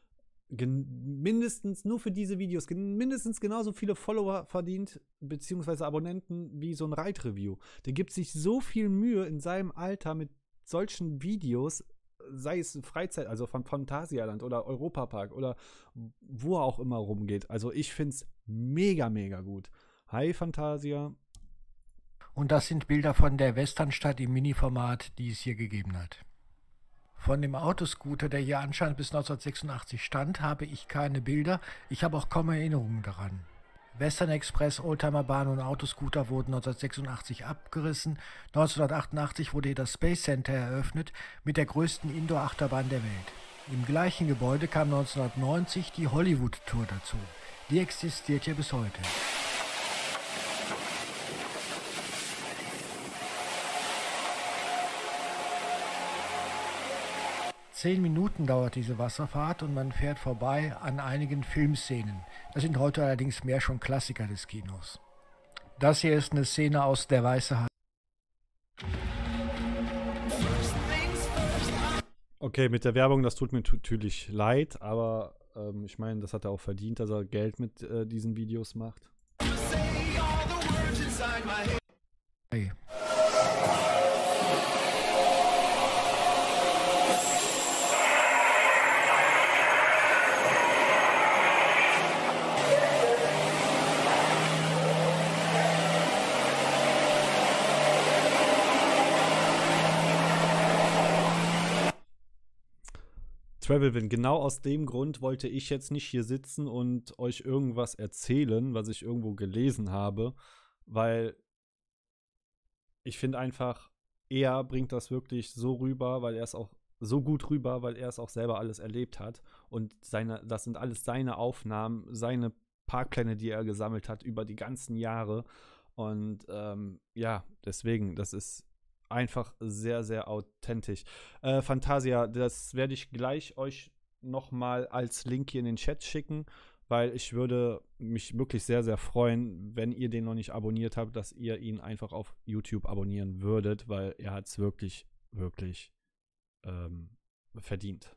mindestens nur für diese Videos mindestens genauso viele Follower verdient, beziehungsweise Abonnenten, wie so ein Ride-Review. Der gibt sich so viel Mühe in seinem Alter mit solchen Videos, sei es Freizeit, also von Phantasialand oder Europapark oder wo er auch immer rumgeht. Also ich finde es mega, mega gut. Hi Fantasia. Und das sind Bilder von der Westernstadt im Mini-Format, die es hier gegeben hat. Von dem Autoscooter, der hier anscheinend bis 1986 stand, habe ich keine Bilder. Ich habe auch kaum Erinnerungen daran. Western Express, Oldtimerbahn und Autoscooter wurden 1986 abgerissen. 1988 wurde hier das Space Center eröffnet mit der größten Indoor-Achterbahn der Welt. Im gleichen Gebäude kam 1990 die Hollywood Tour dazu. Die existiert ja bis heute. Zehn Minuten dauert diese Wasserfahrt und man fährt vorbei an einigen Filmszenen. Das sind heute allerdings mehr schon Klassiker des Kinos. Das hier ist eine Szene aus Der Weiße Hai. Okay, mit der Werbung, das tut mir natürlich leid, aber ich meine, das hat er auch verdient, dass er Geld mit diesen Videos macht. Hey. Travelwind, genau aus dem Grund wollte ich jetzt nicht hier sitzen und euch irgendwas erzählen, was ich irgendwo gelesen habe, weil ich finde einfach, er bringt das wirklich so rüber, weil er es auch so gut rüber, weil er es auch selber alles erlebt hat und das sind alles seine Aufnahmen, seine Parkpläne, die er gesammelt hat über die ganzen Jahre und ja, deswegen, das ist einfach sehr, sehr authentisch. Fantasia, das werde ich gleich euch nochmal als Link hier in den Chat schicken, weil ich würde mich wirklich sehr, sehr freuen, wenn ihr den noch nicht abonniert habt, dass ihr ihn einfach auf YouTube abonnieren würdet, weil er hat es wirklich, wirklich verdient.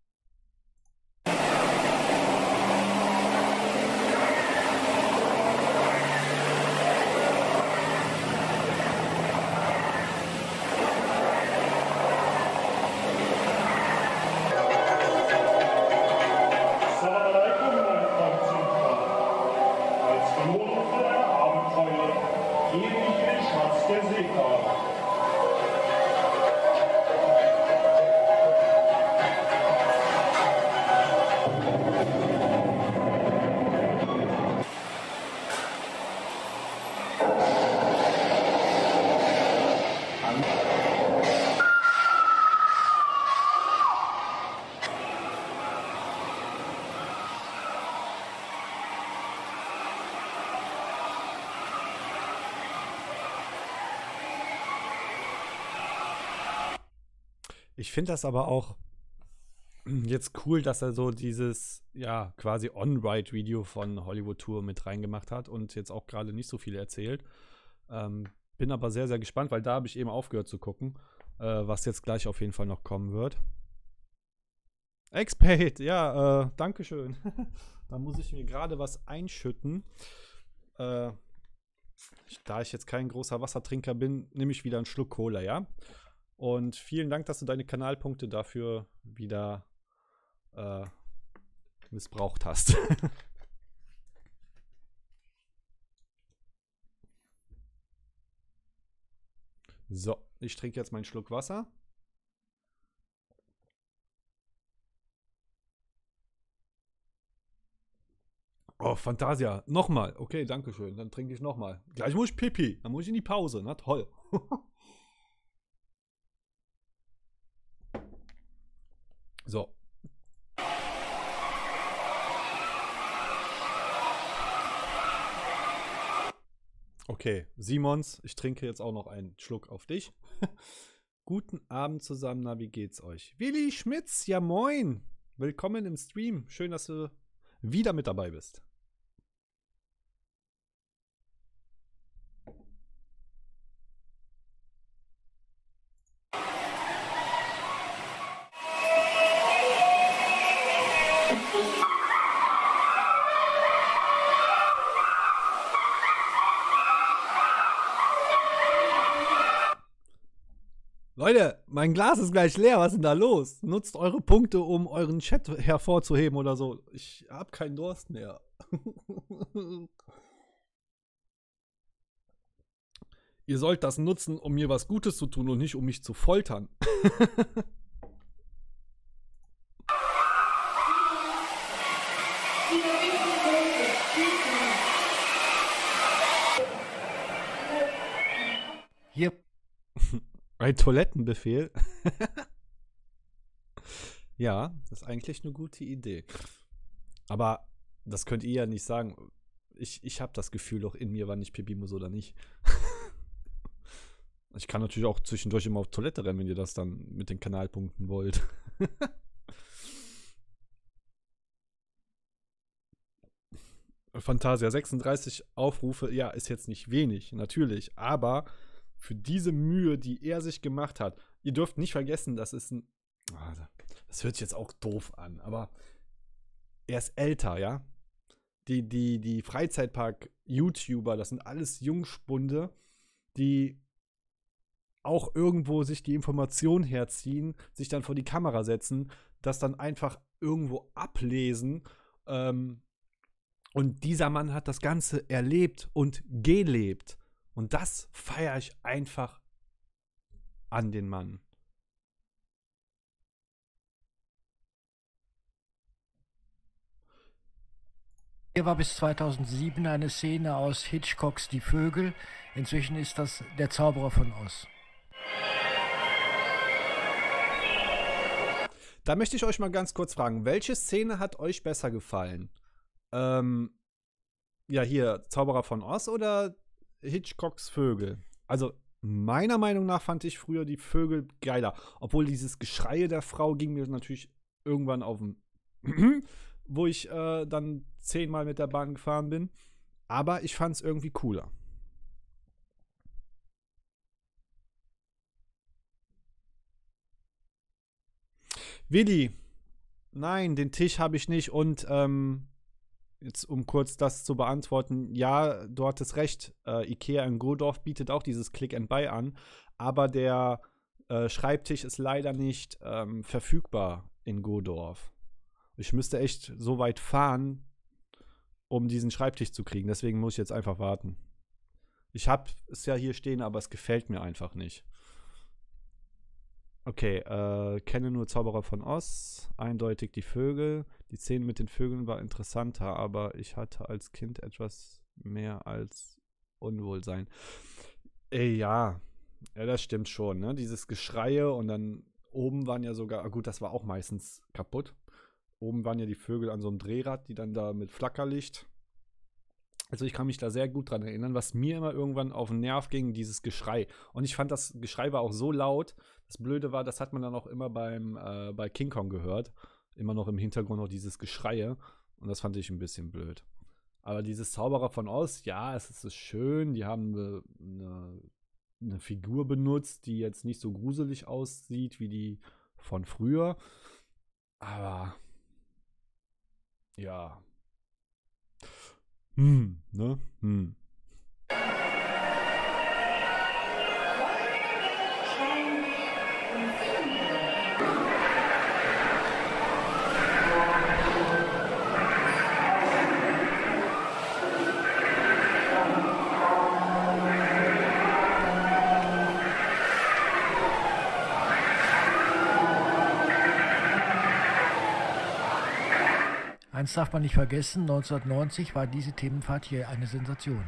Ich finde das aber auch jetzt cool, dass er so dieses, ja, quasi On-Ride-Video von Hollywood Tour mit reingemacht hat und jetzt auch gerade nicht so viel erzählt. Bin aber sehr, sehr gespannt, weil da habe ich eben aufgehört zu gucken. was jetzt gleich auf jeden Fall noch kommen wird. Expate, ja, dankeschön. Da muss ich mir gerade was einschütten. Da ich jetzt kein großer Wassertrinker bin, nehme ich wieder einen Schluck Cola, ja? Und vielen Dank, dass du deine Kanalpunkte dafür wieder missbraucht hast. So, ich trinke jetzt meinen Schluck Wasser. Oh, Fantasia. Nochmal. Okay, danke schön. Dann trinke ich nochmal. Gleich muss ich Pipi. Dann muss ich in die Pause. Na toll. So. Okay, Simons, ich trinke jetzt auch noch einen Schluck auf dich. Guten Abend zusammen, na, wie geht's euch? Willi Schmitz, ja moin. Willkommen im Stream. Schön, dass du wieder mit dabei bist. Leute, mein Glas ist gleich leer. Was ist denn da los? Nutzt eure Punkte, um euren Chat hervorzuheben oder so. Ich hab keinen Durst mehr. Ihr sollt das nutzen, um mir was Gutes zu tun und nicht um mich zu foltern. Hier. Ein Toilettenbefehl. Ja, das ist eigentlich eine gute Idee. Aber das könnt ihr ja nicht sagen. Ich habe das Gefühl doch in mir, wann ich Pipi muss oder nicht. Ich kann natürlich auch zwischendurch immer auf Toilette rennen, wenn ihr das dann mit den Kanalpunkten wollt. Fantasia, 36 Aufrufe, ja, ist jetzt nicht wenig, natürlich. Aber für diese Mühe, die er sich gemacht hat, ihr dürft nicht vergessen, das ist ein. Das hört sich jetzt auch doof an, aber er ist älter, ja? Die Freizeitpark-YouTuber, das sind alles Jungspunde, die auch irgendwo sich die Information herziehen, sich dann vor die Kamera setzen, das dann einfach irgendwo ablesen. Und dieser Mann hat das Ganze erlebt und gelebt. Und das feiere ich einfach an den Mann. Hier war bis 2007 eine Szene aus Hitchcocks Die Vögel. Inzwischen ist das Der Zauberer von Oz. Da möchte ich euch mal ganz kurz fragen, welche Szene hat euch besser gefallen? Ja, hier, Zauberer von Oz oder Hitchcocks Vögel? Also, meiner Meinung nach fand ich früher die Vögel geiler. Obwohl dieses Geschreie der Frau ging mir natürlich irgendwann auf den wo ich dann 10-mal mit der Bahn gefahren bin. Aber ich fand es irgendwie cooler. Willi, nein, den Tisch habe ich nicht. Und jetzt, um kurz das zu beantworten, ja, du hattest recht. Ikea in Godorf bietet auch dieses Click and Buy an. Aber der Schreibtisch ist leider nicht verfügbar in Godorf. Ich müsste echt so weit fahren, um diesen Schreibtisch zu kriegen. Deswegen muss ich jetzt einfach warten. Ich habe es ja hier stehen, aber es gefällt mir einfach nicht. Okay, kenne nur Zauberer von Oz. Eindeutig die Vögel. Die Szene mit den Vögeln war interessanter, aber ich hatte als Kind etwas mehr als Unwohlsein. Ey, ja, das stimmt schon, ne? Dieses Geschreie und dann oben waren ja sogar, gut, das war auch meistens kaputt. Oben waren ja die Vögel an so einem Drehrad, die dann da mit Flackerlicht. Also ich kann mich da sehr gut dran erinnern, was mir immer irgendwann auf den Nerv ging, dieses Geschrei. Und ich fand, das Geschrei war auch so laut. Das Blöde war, das hat man dann auch immer bei King Kong gehört. Immer noch im Hintergrund noch dieses Geschreie. Und das fand ich ein bisschen blöd. Aber dieses Zauberer von Oz, ja, es ist schön. Die haben eine eine Figur benutzt, die jetzt nicht so gruselig aussieht wie die von früher. Aber ja. Ne? Eins darf man nicht vergessen, 1990 war diese Themenfahrt hier eine Sensation.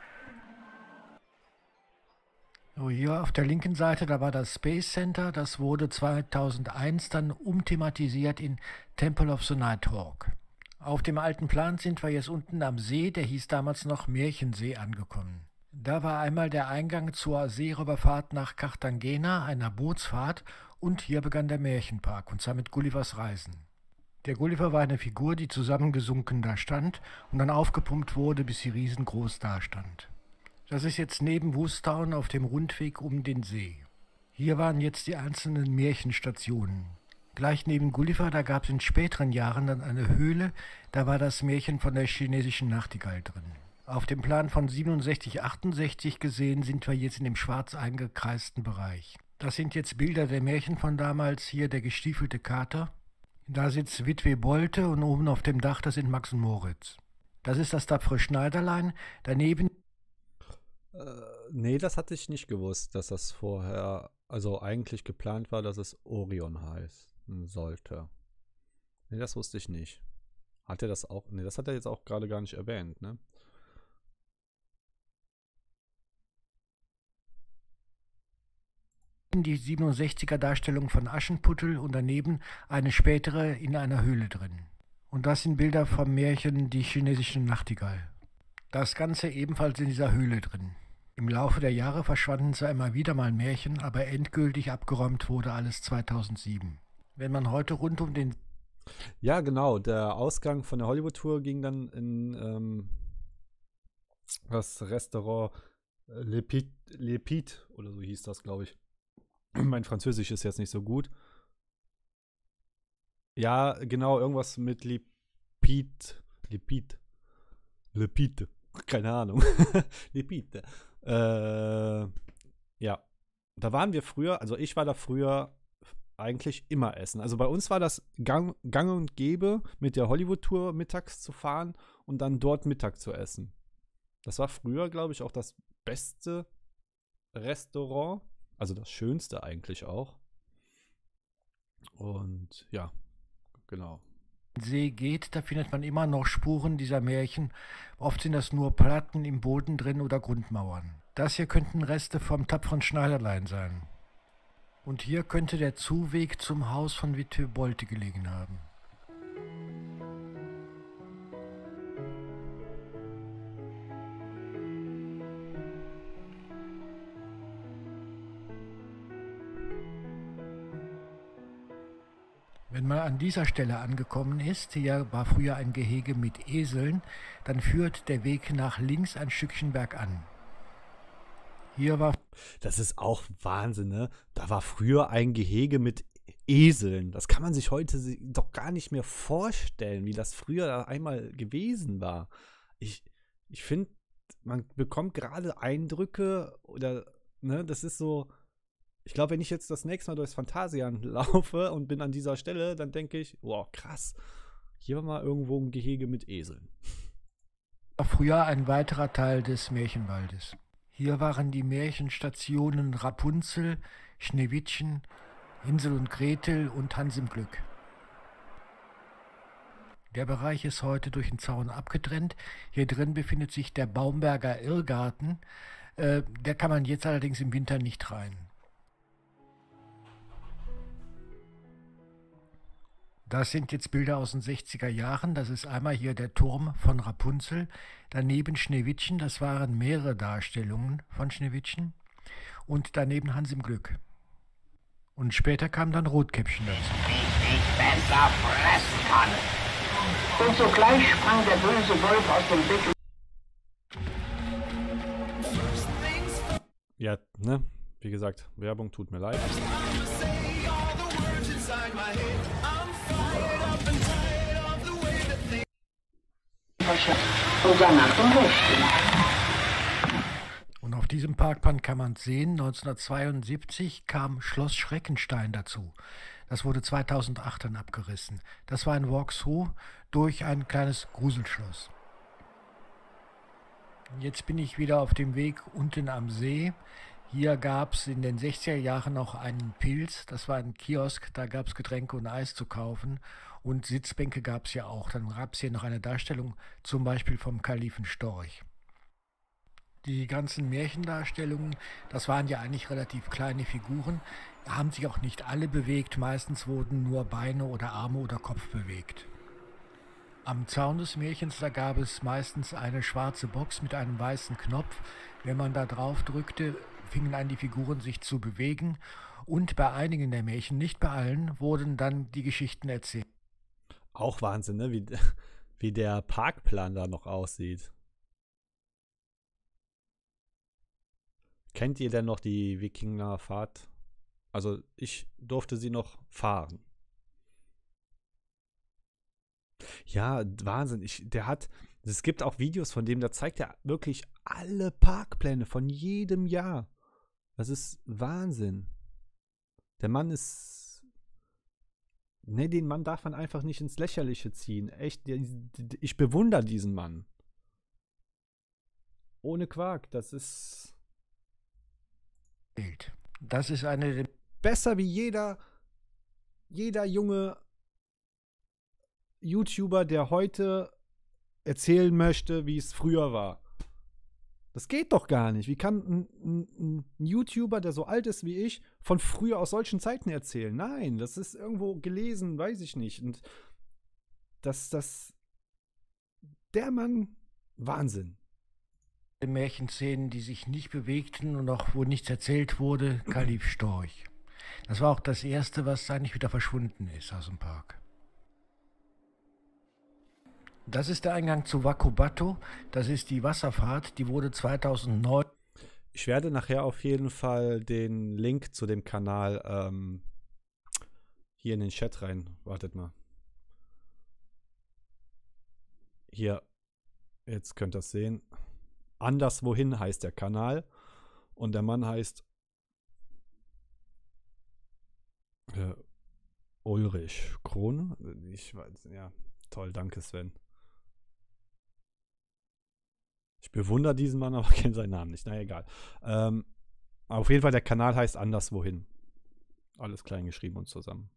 So, hier auf der linken Seite, da war das Space Center, das wurde 2001 dann umthematisiert in Temple of the Nighthawk. Auf dem alten Plan sind wir jetzt unten am See, der hieß damals noch Märchensee, angekommen. Da war einmal der Eingang zur Seerüberfahrt nach Cartagena, einer Bootsfahrt, und hier begann der Märchenpark, und zwar mit Gullivers Reisen. Der Gulliver war eine Figur, die zusammengesunken da stand und dann aufgepumpt wurde, bis sie riesengroß dastand. Das ist jetzt neben Woostown auf dem Rundweg um den See. Hier waren jetzt die einzelnen Märchenstationen. Gleich neben Gulliver, da gab es in späteren Jahren dann eine Höhle, da war das Märchen von der chinesischen Nachtigall drin. Auf dem Plan von 67, 68 gesehen sind wir jetzt in dem schwarz eingekreisten Bereich. Das sind jetzt Bilder der Märchen von damals, hier der gestiefelte Kater. Da sitzt Witwe Bolte und oben auf dem Dach, das sind Max und Moritz. Das ist das tapfere Schneiderlein. Daneben... Nee, das hatte ich nicht gewusst, dass das vorher, also eigentlich geplant war, dass es Orion heißen sollte. Nee, das wusste ich nicht. Hat er das auch? Nee, das hat er jetzt auch gerade gar nicht erwähnt, ne? Die 67er Darstellung von Aschenputtel und daneben eine spätere in einer Höhle drin. Und das sind Bilder vom Märchen Die chinesische Nachtigall. Das Ganze ebenfalls in dieser Höhle drin. Im Laufe der Jahre verschwanden zwar immer wieder mal Märchen, aber endgültig abgeräumt wurde alles 2007. Wenn man heute rund um den... Ja, genau. Der Ausgang von der Hollywood-Tour ging dann in das Restaurant Le Pit oder so hieß das, glaube ich. Mein Französisch ist jetzt nicht so gut. Ja, genau, irgendwas mit Le Pit. Keine Ahnung. Le Pit. Ja, da waren wir früher, also ich war da früher eigentlich immer essen. Also bei uns war das gang und gäbe, mit der Hollywood-Tour mittags zu fahren und dann dort Mittag zu essen. Das war früher, glaube ich, auch das beste Restaurant. Also das Schönste eigentlich auch. Und ja, genau. See geht, da findet man immer noch Spuren dieser Märchen. Oft sind das nur Platten im Boden drin oder Grundmauern. Das hier könnten Reste vom tapferen Schneiderlein sein. Und hier könnte der Zuweg zum Haus von Witwe Bolte gelegen haben. Wenn man an dieser Stelle angekommen ist, hier war früher ein Gehege mit Eseln, dann führt der Weg nach links ein Stückchen bergan. Hier war... Das ist auch Wahnsinn, ne? Da war früher ein Gehege mit Eseln. Das kann man sich heute doch gar nicht mehr vorstellen, wie das früher einmal gewesen war. Ich finde, man bekommt gerade Eindrücke oder, ne, das ist so... Ich glaube, wenn ich jetzt das nächste Mal durchs Phantasialand laufe und bin an dieser Stelle, dann denke ich, wow, krass, hier war mal irgendwo ein Gehege mit Eseln. Früher ein weiterer Teil des Märchenwaldes. Hier waren die Märchenstationen Rapunzel, Schneewittchen, Hänsel und Gretel und Hans im Glück. Der Bereich ist heute durch den Zaun abgetrennt. Hier drin befindet sich der Baumberger Irrgarten. Der kann man jetzt allerdings im Winter nicht rein. Das sind jetzt Bilder aus den 60er Jahren. Das ist einmal hier der Turm von Rapunzel, daneben Schneewittchen, das waren mehrere Darstellungen von Schneewittchen, und daneben Hans im Glück. Und später kam dann Rotkäppchen dazu. Ich besser fressen kann. Und sogleich sprang der böse Wolf aus dem Blick. Ja, ne? Wie gesagt, Werbung tut mir leid. Und auf diesem Parkplan kann man sehen, 1972 kam Schloss Schreckenstein dazu. Das wurde 2008 dann abgerissen. Das war ein Walk-through durch ein kleines Gruselschloss. Jetzt bin ich wieder auf dem Weg unten am See. Hier gab es in den 60er Jahren noch einen Pilz. Das war ein Kiosk, da gab es Getränke und Eis zu kaufen. Und Sitzbänke gab es ja auch. Dann gab es hier noch eine Darstellung, zum Beispiel vom Kalifen Storch. Die ganzen Märchendarstellungen, das waren ja eigentlich relativ kleine Figuren, haben sich auch nicht alle bewegt. Meistens wurden nur Beine oder Arme oder Kopf bewegt. Am Zaun des Märchens, da gab es meistens eine schwarze Box mit einem weißen Knopf. Wenn man da drauf drückte, fingen an, die Figuren sich zu bewegen. Und bei einigen der Märchen, nicht bei allen, wurden dann die Geschichten erzählt. Auch Wahnsinn, ne? Wie der Parkplan da noch aussieht. Kennt ihr denn noch die Wikingerfahrt? Also ich durfte sie noch fahren. Ja, Wahnsinn. Es gibt auch Videos von dem, da zeigt er wirklich alle Parkpläne von jedem Jahr. Das ist Wahnsinn. Der Mann ist. Ne, den Mann darf man einfach nicht ins Lächerliche ziehen. Echt, ich bewundere diesen Mann. Ohne Quark, das ist. Das ist eine. Besser wie jeder junge YouTuber, der heute erzählen möchte, wie es früher war. Das geht doch gar nicht. Wie kann ein YouTuber, der so alt ist wie ich, von früher aus solchen Zeiten erzählen? Nein, das ist irgendwo gelesen, weiß ich nicht. Und der Mann, Wahnsinn. Märchenszenen, die sich nicht bewegten und auch wo nichts erzählt wurde, Kalif Storch. Das war auch das erste, was eigentlich wieder verschwunden ist aus dem Park. Das ist der Eingang zu Wakobato. Das ist die Wasserfahrt. Die wurde 2009. Ich werde nachher auf jeden Fall den Link zu dem Kanal hier in den Chat rein. Wartet mal. Hier. Jetzt könnt ihr das sehen. Anderswohin heißt der Kanal. Und der Mann heißt Ulrich Krone. Ich weiß, ja, toll, danke Sven. Ich bewundere diesen Mann, aber kenne seinen Namen nicht. Na egal. Auf jeden Fall, der Kanal heißt Anderswohin. Alles klein geschrieben und zusammen.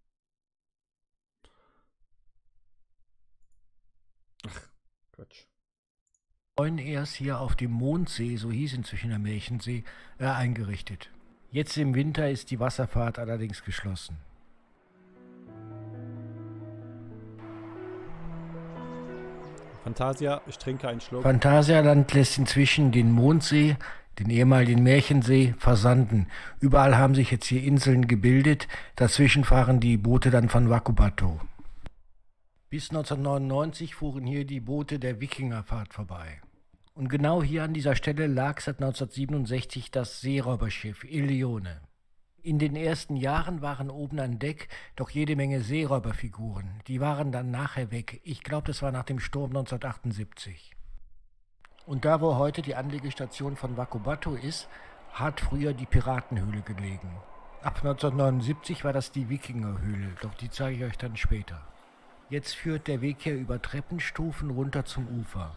Ach, Quatsch. Erst hier auf dem Mondsee, so hieß inzwischen der Märchensee, eingerichtet. Jetzt im Winter ist die Wasserfahrt allerdings geschlossen. Fantasia, ich trinke einen Schluck. Phantasialand lässt inzwischen den Mondsee, den ehemaligen Märchensee, versanden. Überall haben sich jetzt hier Inseln gebildet. Dazwischen fahren die Boote dann von Wakobato. Bis 1999 fuhren hier die Boote der Wikingerfahrt vorbei. Und genau hier an dieser Stelle lag seit 1967 das Seeräuberschiff Ilione. In den ersten Jahren waren oben an Deck doch jede Menge Seeräuberfiguren. Die waren dann nachher weg. Ich glaube, das war nach dem Sturm 1978. Und da, wo heute die Anlegestation von Wakobato ist, hat früher die Piratenhöhle gelegen. Ab 1979 war das die Wikingerhöhle, doch die zeige ich euch dann später. Jetzt führt der Weg hier über Treppenstufen runter zum Ufer.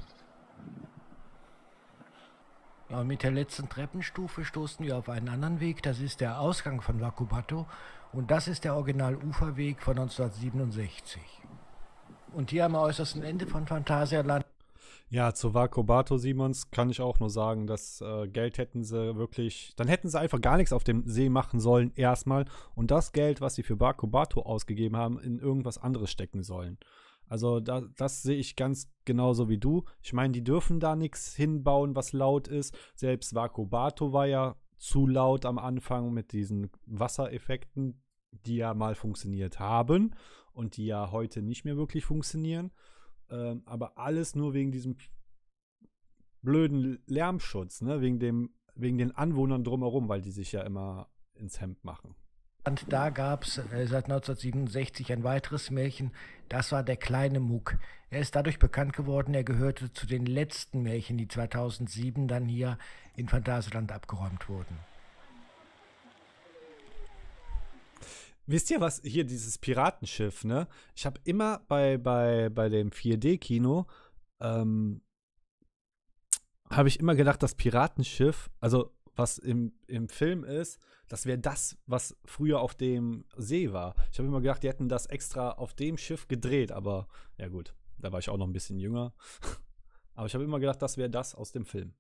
Ja, und mit der letzten Treppenstufe stoßen wir auf einen anderen Weg. Das ist der Ausgang von Wakobato und das ist der Original-Uferweg von 1967. Und hier am äußersten Ende von Phantasialand. Ja, zu Wakobato, Simons, kann ich auch nur sagen, das Geld hätten sie wirklich, dann hätten sie einfach gar nichts auf dem See machen sollen erstmal und das Geld, was sie für Wakobato ausgegeben haben, in irgendwas anderes stecken sollen. Also das sehe ich ganz genauso wie du. Ich meine, die dürfen da nichts hinbauen, was laut ist. Selbst Wakobato war ja zu laut am Anfang mit diesen Wassereffekten, die ja mal funktioniert haben und die ja heute nicht mehr wirklich funktionieren. Aber alles nur wegen diesem blöden Lärmschutz, ne? Wegen dem wegen den Anwohnern drumherum, weil die sich ja immer ins Hemd machen. Und da gab es seit 1967 ein weiteres Märchen, das war der kleine Muck. Er ist dadurch bekannt geworden, er gehörte zu den letzten Märchen, die 2007 dann hier in Phantasialand abgeräumt wurden. Wisst ihr was, hier dieses Piratenschiff, ne? Ich habe immer bei dem 4D-Kino, habe ich immer gedacht, das Piratenschiff, also was im Film ist, das wäre das, was früher auf dem See war. Ich habe immer gedacht, die hätten das extra auf dem Schiff gedreht, aber ja gut, da war ich auch noch ein bisschen jünger. Aber ich habe immer gedacht, das wäre das aus dem Film.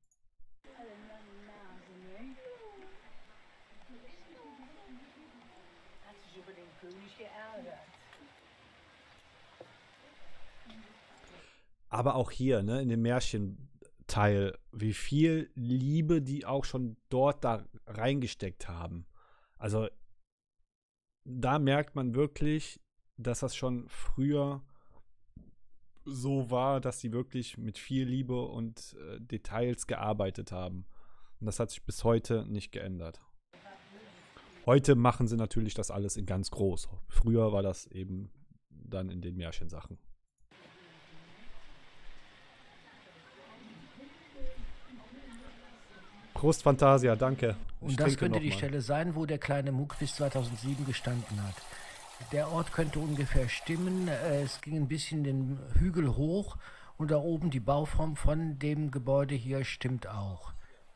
Aber auch hier, ne, in dem Märchenteil, wie viel Liebe die auch schon dort da reingesteckt haben. Also da merkt man wirklich, dass das schon früher so war, dass sie wirklich mit viel Liebe und Details gearbeitet haben. Und das hat sich bis heute nicht geändert. Heute machen sie natürlich das alles in ganz groß. Früher war das eben dann in den Märchensachen. Prost Fantasia, danke. Und das könnte die Stelle sein, wo der kleine Muck bis 2007 gestanden hat. Der Ort könnte ungefähr stimmen. Es ging ein bisschen den Hügel hoch und da oben die Bauform von dem Gebäude hier stimmt auch.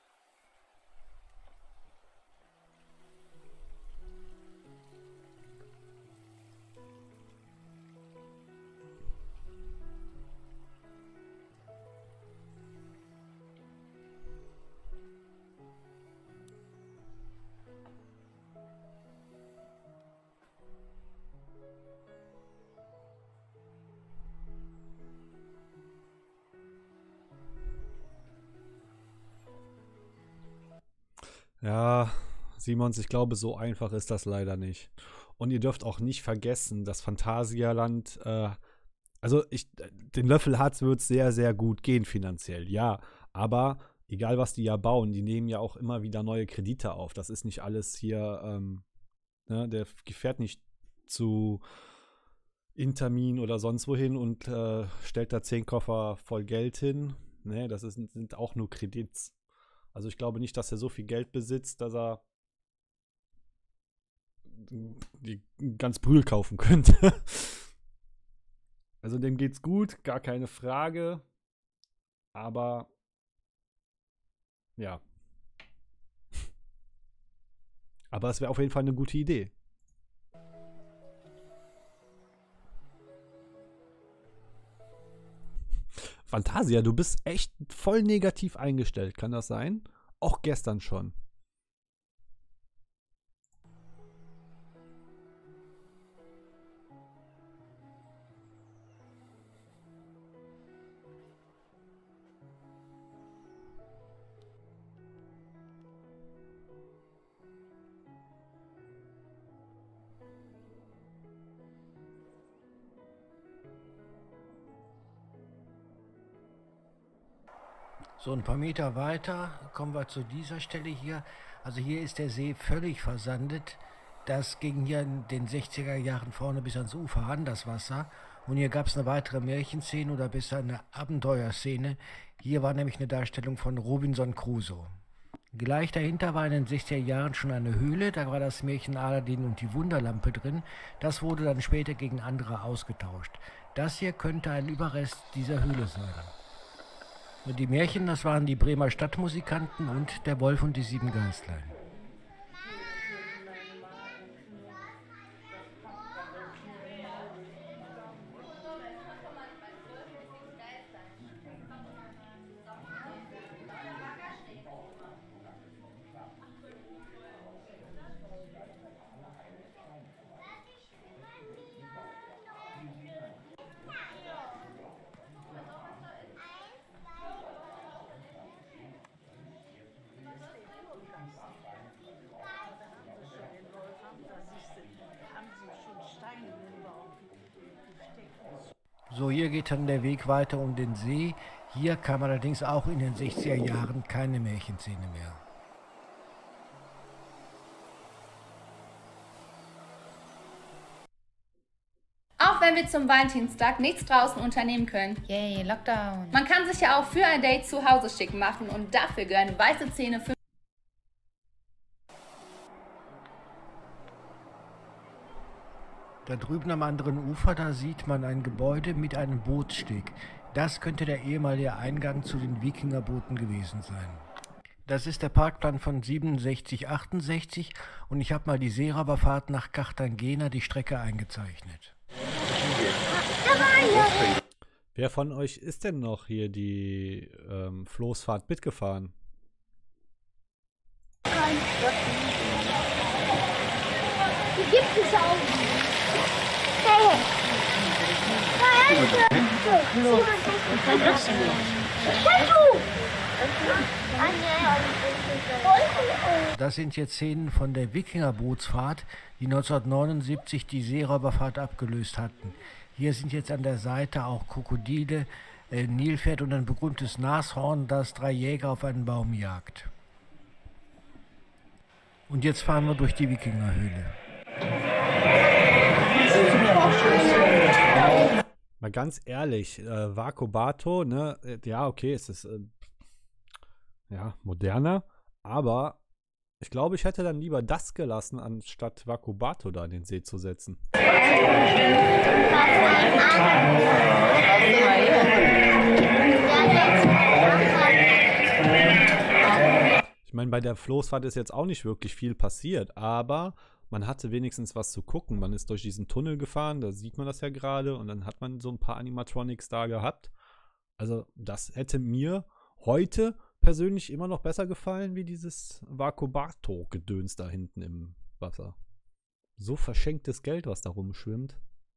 Ja, Simons, ich glaube, so einfach ist das leider nicht. Und ihr dürft auch nicht vergessen, das Phantasialand, den Löffelharz wird es sehr, sehr gut gehen finanziell, ja. Aber egal, was die ja bauen, die nehmen ja auch immer wieder neue Kredite auf. Das ist nicht alles hier, ne, der fährt nicht zu Intermin oder sonst wohin und stellt da 10 Koffer voll Geld hin. Ne, sind auch nur Kredits. Also ich glaube nicht, dass er so viel Geld besitzt, dass er die ganz Brühl kaufen könnte. Also dem geht's gut, gar keine Frage. Aber ja. Aber es wäre auf jeden Fall eine gute Idee. Fantasia, du bist echt voll negativ eingestellt, kann das sein? Auch gestern schon. So ein paar Meter weiter kommen wir zu dieser Stelle hier. Also hier ist der See völlig versandet. Das ging hier in den 60er Jahren vorne bis ans Ufer an, das Wasser. Und hier gab es eine weitere Märchenszene oder besser eine Abenteuerszene. Hier war nämlich eine Darstellung von Robinson Crusoe. Gleich dahinter war in den 60er Jahren schon eine Höhle. Da war das Märchen Aladdin und die Wunderlampe drin. Das wurde dann später gegen andere ausgetauscht. Das hier könnte ein Überrest dieser Höhle sein. Und die Märchen, das waren die Bremer Stadtmusikanten und der Wolf und die 7 Geistlein. So, hier geht dann der Weg weiter um den See. Hier kam allerdings auch in den 60er Jahren keine Märchenszene mehr. wir zum Valentinstag nichts draußen unternehmen können. Yay, Lockdown. Man kann sich ja auch für ein Date zu Hause schick machen und dafür gehören weiße Zähne für... Da drüben am anderen Ufer, da sieht man ein Gebäude mit einem Bootssteg. Das könnte der ehemalige Eingang zu den Wikingerbooten gewesen sein. Das ist der Parkplan von 6768 und ich habe mal die Seeräuberfahrt nach Cartagena die Strecke eingezeichnet. Wer von euch ist denn noch hier die Floßfahrt mitgefahren? Die gibt es auch. Das sind jetzt Szenen von der Wikingerbootsfahrt, die 1979 die Seeräuberfahrt abgelöst hatten. Hier sind jetzt an der Seite auch Krokodile, Nilpferd und ein berühmtes Nashorn, das 3 Jäger auf einen Baum jagt. Und jetzt fahren wir durch die Wikingerhöhle. Mal ganz ehrlich, Vaco Bato, ne, ja, okay, es ist ja, moderner, aber ich glaube, ich hätte dann lieber das gelassen, anstatt Vaco Bato da in den See zu setzen. Ich meine, bei der Floßfahrt ist jetzt auch nicht wirklich viel passiert, aber man hatte wenigstens was zu gucken. Man ist durch diesen Tunnel gefahren, da sieht man das ja gerade, und dann hat man so ein paar Animatronics da gehabt. Also das hätte mir heute persönlich immer noch besser gefallen, wie dieses Vaco Bato-Gedöns da hinten im Wasser. So verschenktes Geld, was da rumschwimmt.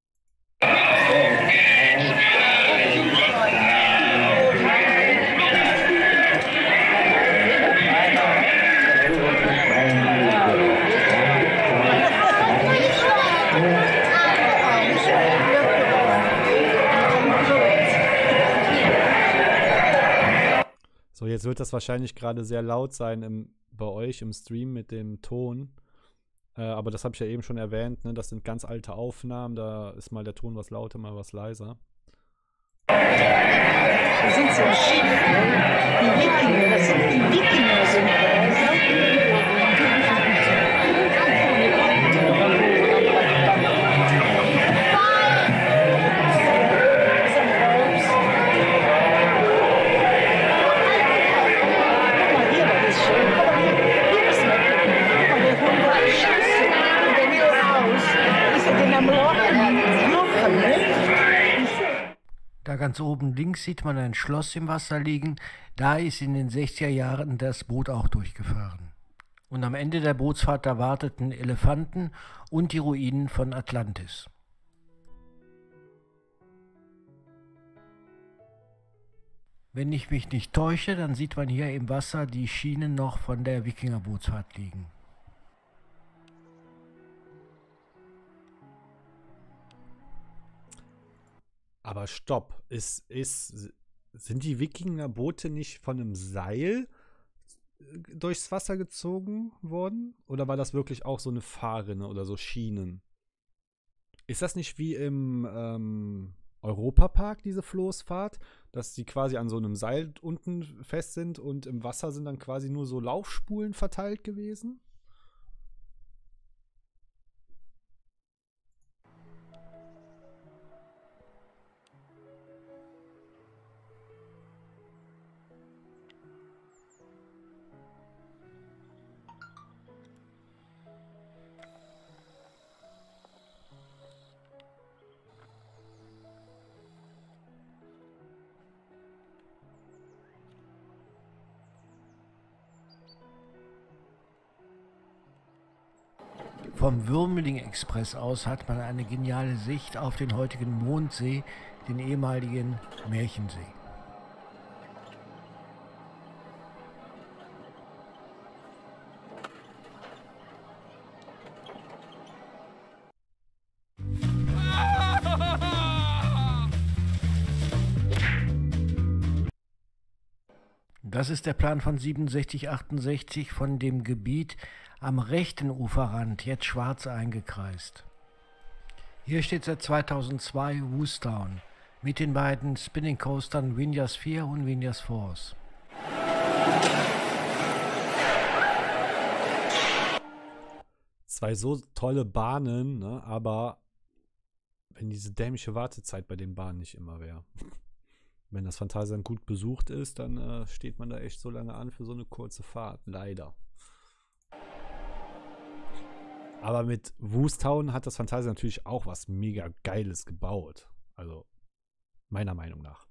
So, jetzt wird das wahrscheinlich gerade sehr laut sein bei euch im Stream mit dem Ton. Aber das habe ich ja eben schon erwähnt, ne? Das sind ganz alte Aufnahmen, da ist mal der Ton was lauter, mal was leiser. Wir sind so ein Schiff, die Wikinger, das sind die Wikinger sind Da ganz oben links sieht man ein Schloss im Wasser liegen. Da ist in den 60er Jahren das Boot auch durchgefahren. Und am Ende der Bootsfahrt, da warteten Elefanten und die Ruinen von Atlantis. Wenn ich mich nicht täusche, dann sieht man hier im Wasser die Schienen noch von der Wikingerbootsfahrt liegen. Aber stopp, sind die Wikingerboote nicht von einem Seil durchs Wasser gezogen worden? Oder war das wirklich auch so eine Fahrrinne oder so Schienen? Ist das nicht wie im Europapark, diese Floßfahrt, dass die quasi an so einem Seil unten fest sind und im Wasser sind dann quasi nur so Laufspulen verteilt gewesen? Vom Würmeling-Express aus hat man eine geniale Sicht auf den heutigen Mondsee, den ehemaligen Märchensee. Das ist der Plan von 6768 von dem Gebiet am rechten Uferrand, jetzt schwarz eingekreist. Hier steht seit 2002 Woostown mit den beiden Spinning Coastern Windias 4 und Windias Force. Zwei so tolle Bahnen, ne? Aber wenn diese dämliche Wartezeit bei den Bahnen nicht immer wäre. Wenn das Phantasialand gut besucht ist, dann steht man da echt so lange an für so eine kurze Fahrt. Leider. Aber mit Woostown hat das Phantasialand natürlich auch was mega Geiles gebaut. Also, meiner Meinung nach.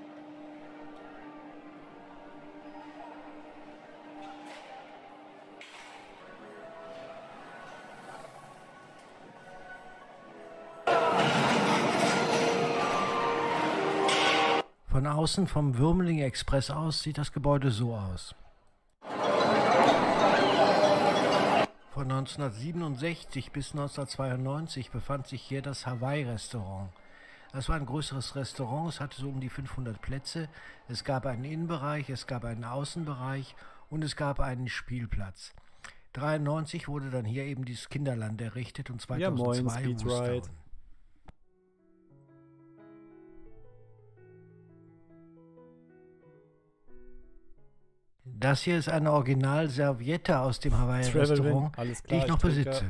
Von außen vom Würmling Express aus sieht das Gebäude so aus. Von 1967 bis 1992 befand sich hier das Hawaii-Restaurant. Das war ein größeres Restaurant, es hatte so um die 500 Plätze. Es gab einen Innenbereich, es gab einen Außenbereich und es gab einen Spielplatz. 1993 wurde dann hier eben dieses Kinderland errichtet und 2002 Ja, moin, Speedride. Woostown. Das hier ist eine Original-Serviette aus dem Hawaii-Restaurant, alles die klar, ich noch trinke. besitze.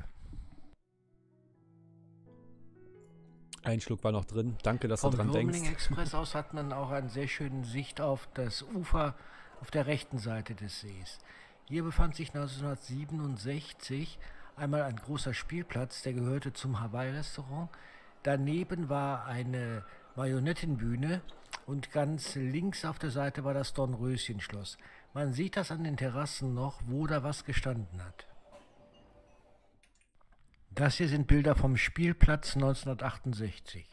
Ein Schluck war noch drin. Danke, dass du Vom dran Würmling denkst. Express aus hat man auch eine sehr schöne Sicht auf das Ufer auf der rechten Seite des Sees. Hier befand sich 1967 einmal ein großer Spielplatz, der gehörte zum Hawaii-Restaurant. Daneben war eine Marionettenbühne und ganz links auf der Seite war das Dornröschenschloss. Man sieht das an den Terrassen noch, wo da was gestanden hat. Das hier sind Bilder vom Spielplatz 1968.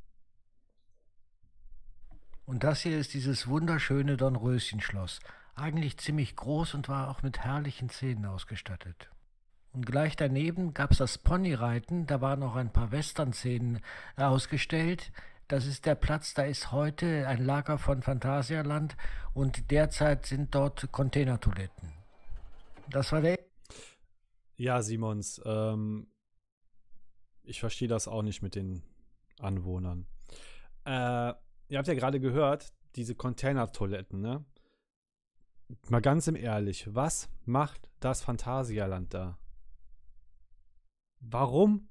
Und das hier ist dieses wunderschöne Dornröschenschloss. Eigentlich ziemlich groß und war auch mit herrlichen Szenen ausgestattet. Und gleich daneben gab es das Ponyreiten, da waren auch ein paar Western-Szenen ausgestellt. Das ist der Platz, da ist heute ein Lager von Phantasialand und derzeit sind dort Containertoiletten. Das war der... Ja, Simons, ich verstehe das auch nicht mit den Anwohnern. Ihr habt ja gerade gehört, diese Containertoiletten, ne? Mal ganz im Ehrlich, was macht das Phantasialand da? Warum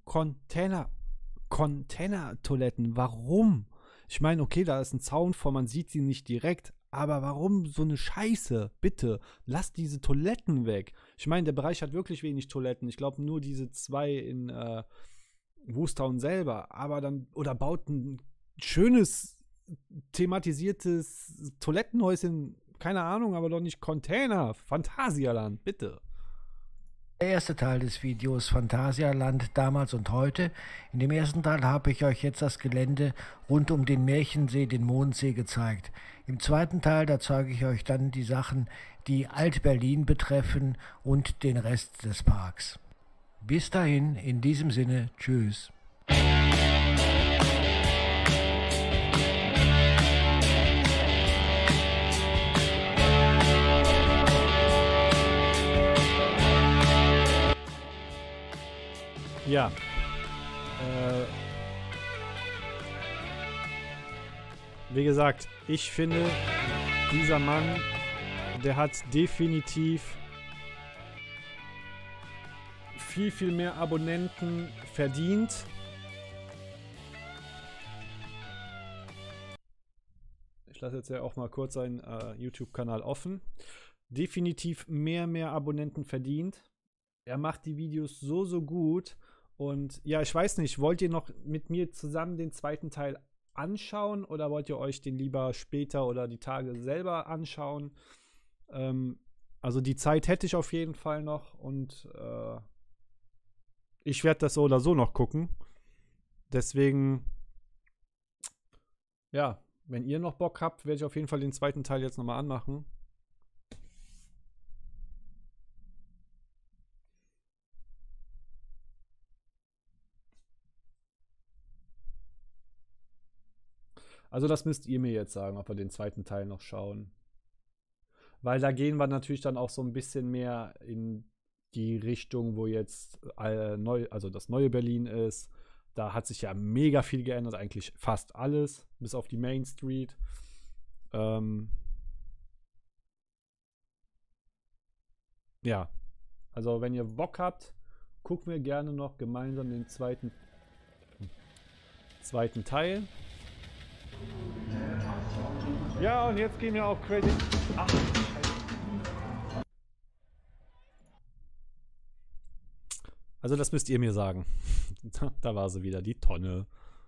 Containertoiletten? Warum? Ich meine, okay, da ist ein Zaun vor, man sieht sie nicht direkt, aber warum so eine Scheiße? Bitte, lasst diese Toiletten weg. Ich meine, der Bereich hat wirklich wenig Toiletten. Ich glaube nur diese 2 in Woostown selber. Aber dann, oder baut ein schönes, thematisiertes Toilettenhäuschen, keine Ahnung, aber doch nicht Container. Phantasialand, bitte. Der erste Teil des Videos Phantasialand damals und heute. In dem ersten Teil habe ich euch jetzt das Gelände rund um den Märchensee, den Mondsee gezeigt. Im zweiten Teil, da zeige ich euch dann die Sachen, die Alt-Berlin betreffen und den Rest des Parks. Bis dahin, in diesem Sinne, tschüss. Ja. Wie gesagt, ich finde, dieser Mann, der hat definitiv viel, viel mehr Abonnenten verdient. Ich lasse jetzt ja auch mal kurz seinen YouTube-Kanal offen. Definitiv mehr Abonnenten verdient. Er macht die Videos so gut. Und ja, ich weiß nicht, wollt ihr noch mit mir zusammen den zweiten Teil anschauen oder wollt ihr euch den lieber später oder die Tage selber anschauen? Also die Zeit hätte ich auf jeden Fall noch und ich werde das so oder so noch gucken. Deswegen, ja, wenn ihr noch Bock habt, werde ich auf jeden Fall den zweiten Teil jetzt nochmal anmachen. Also das müsst ihr mir jetzt sagen, ob wir den zweiten Teil noch schauen. Weil da gehen wir natürlich dann auch so ein bisschen mehr in die Richtung, wo jetzt also das neue Berlin ist. Da hat sich ja mega viel geändert, eigentlich fast alles, bis auf die Main Street. Ja, also wenn ihr Bock habt, gucken wir gerne noch gemeinsam den zweiten Teil. Ja, und jetzt gehen wir auf Credit. Ach, Scheiße. Also das müsst ihr mir sagen. Da war sie wieder, die Tonne.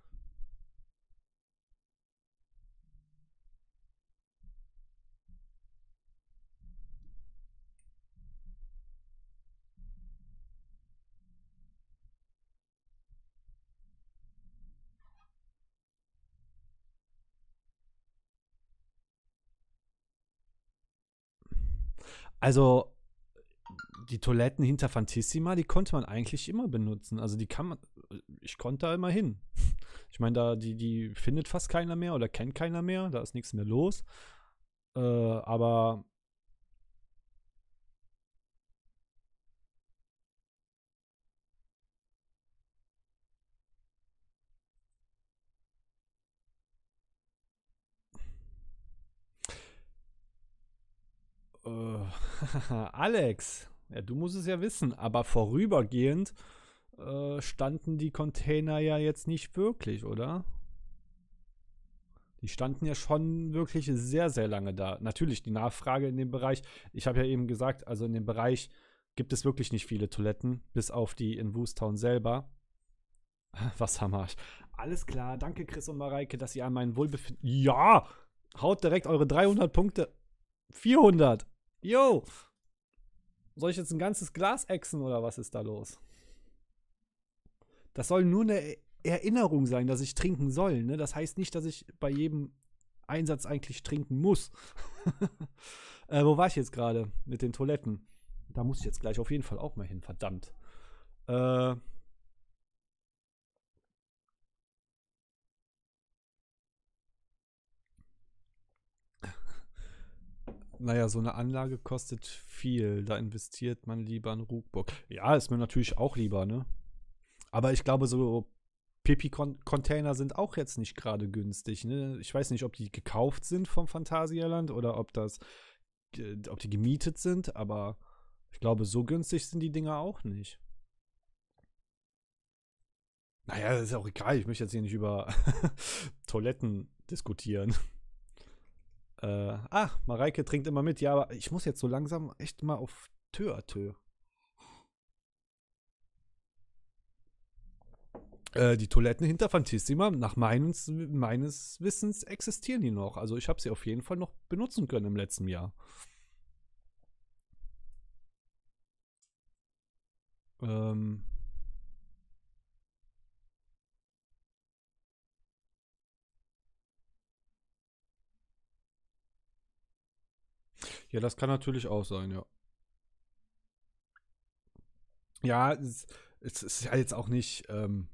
Also, die Toiletten hinter Fantissima, die konnte man eigentlich immer benutzen. Also die kann man, ich konnte da immer hin. Ich meine, die findet fast keiner mehr oder kennt keiner mehr, da ist nichts mehr los. Aber Alex, ja, du musst es ja wissen, aber vorübergehend standen die Container ja jetzt nicht wirklich, oder? Die standen ja schon wirklich sehr, sehr lange da. Natürlich, die Nachfrage in dem Bereich, ich habe ja eben gesagt, also in dem Bereich gibt es wirklich nicht viele Toiletten, bis auf die in Woostown selber. Wassermarsch. Alles klar, danke Chris und Mareike, dass ihr an meinen Wohlbefinden... Ja! Haut direkt eure 300 Punkte. 400. Yo! Soll ich jetzt ein ganzes Glas exen oder was ist da los? Das soll nur eine Erinnerung sein, dass ich trinken soll. Ne? Das heißt nicht, dass ich bei jedem Einsatz eigentlich trinken muss. Wo war ich jetzt gerade mit den Toiletten? Da muss ich jetzt gleich auf jeden Fall auch mal hin, verdammt. Naja, so eine Anlage kostet viel. Da investiert man lieber in Ruckburg. Ja, ist mir natürlich auch lieber, ne? Aber ich glaube, so Pipi-Container sind auch jetzt nicht gerade günstig, ne? Ich weiß nicht, ob die gekauft sind vom Phantasialand oder ob die gemietet sind, aber ich glaube, so günstig sind die Dinger auch nicht. Naja, das ist ja auch egal. Ich möchte jetzt hier nicht über Toiletten diskutieren. Mareike trinkt immer mit. Ja, aber ich muss jetzt so langsam echt mal auf Tö à Tö. Die Toiletten hinter Fantissima, nach meines Wissens existieren die noch. Also ich habe sie auf jeden Fall noch benutzen können im letzten Jahr. Ja, das kann natürlich auch sein, ja. Ja, es ist ja jetzt auch nicht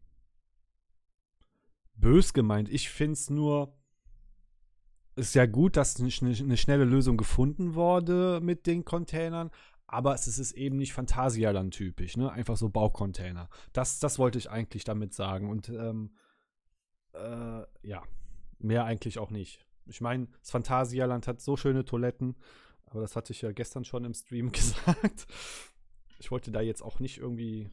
bös gemeint. Ich finde es nur, ist ja gut, dass eine schnelle Lösung gefunden wurde mit den Containern, aber es ist eben nicht Phantasialand typisch, ne? Einfach so Baucontainer. Das wollte ich eigentlich damit sagen. Und ja, mehr eigentlich auch nicht. Ich meine, das Phantasialand hat so schöne Toiletten, aber das hatte ich ja gestern schon im Stream gesagt. Ich wollte da jetzt auch nicht irgendwie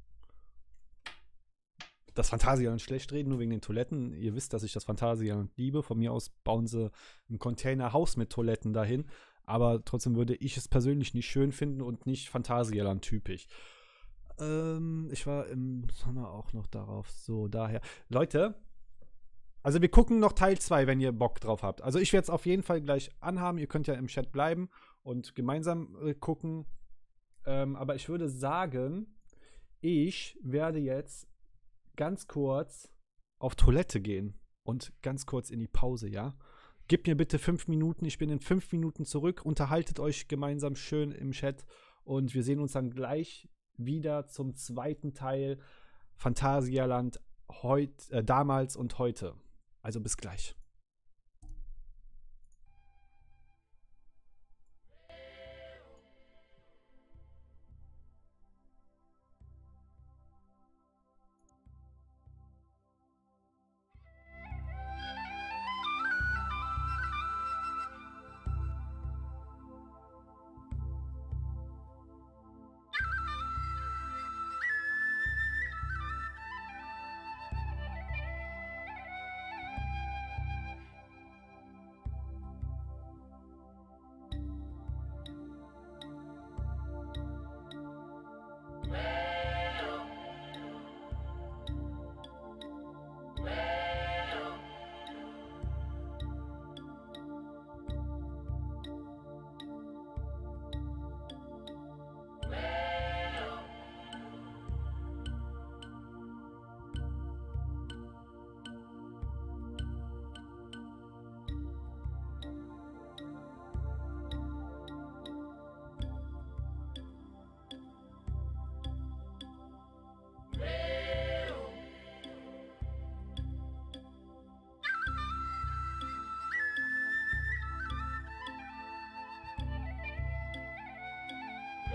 das Phantasialand schlecht reden, nur wegen den Toiletten. Ihr wisst, dass ich das Phantasialand liebe. Von mir aus bauen sie ein Containerhaus mit Toiletten dahin. Aber trotzdem würde ich es persönlich nicht schön finden und nicht Phantasialand typisch. Ich war im Sommer auch noch darauf. So, daher. Leute, also wir gucken noch Teil 2, wenn ihr Bock drauf habt. Also ich werde es auf jeden Fall gleich anhaben. Ihr könnt ja im Chat bleiben und gemeinsam gucken. Aber ich würde sagen, ich werde jetzt ganz kurz auf Toilette gehen und ganz kurz in die Pause, ja? Gebt mir bitte 5 Minuten, ich bin in 5 Minuten zurück, unterhaltet euch gemeinsam schön im Chat und wir sehen uns dann gleich wieder zum zweiten Teil Phantasialand damals und heute. Also bis gleich.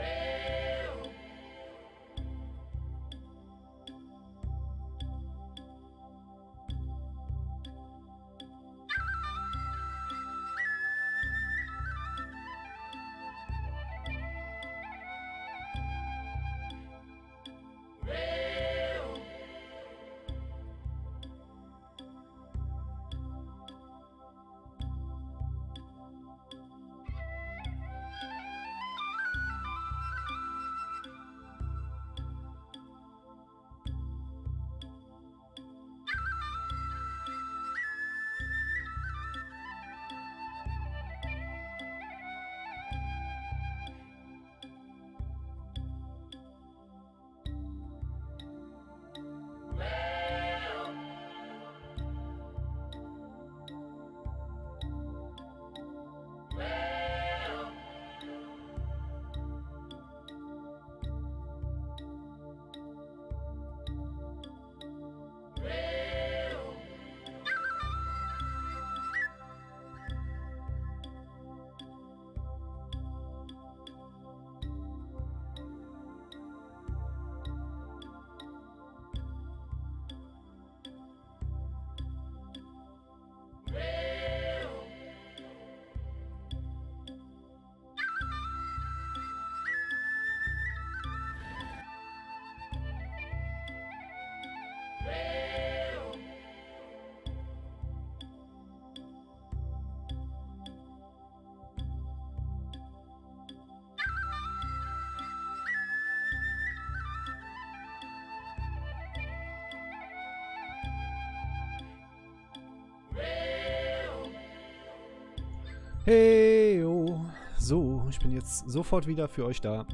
Hey, oh. So, ich bin jetzt sofort wieder für euch da.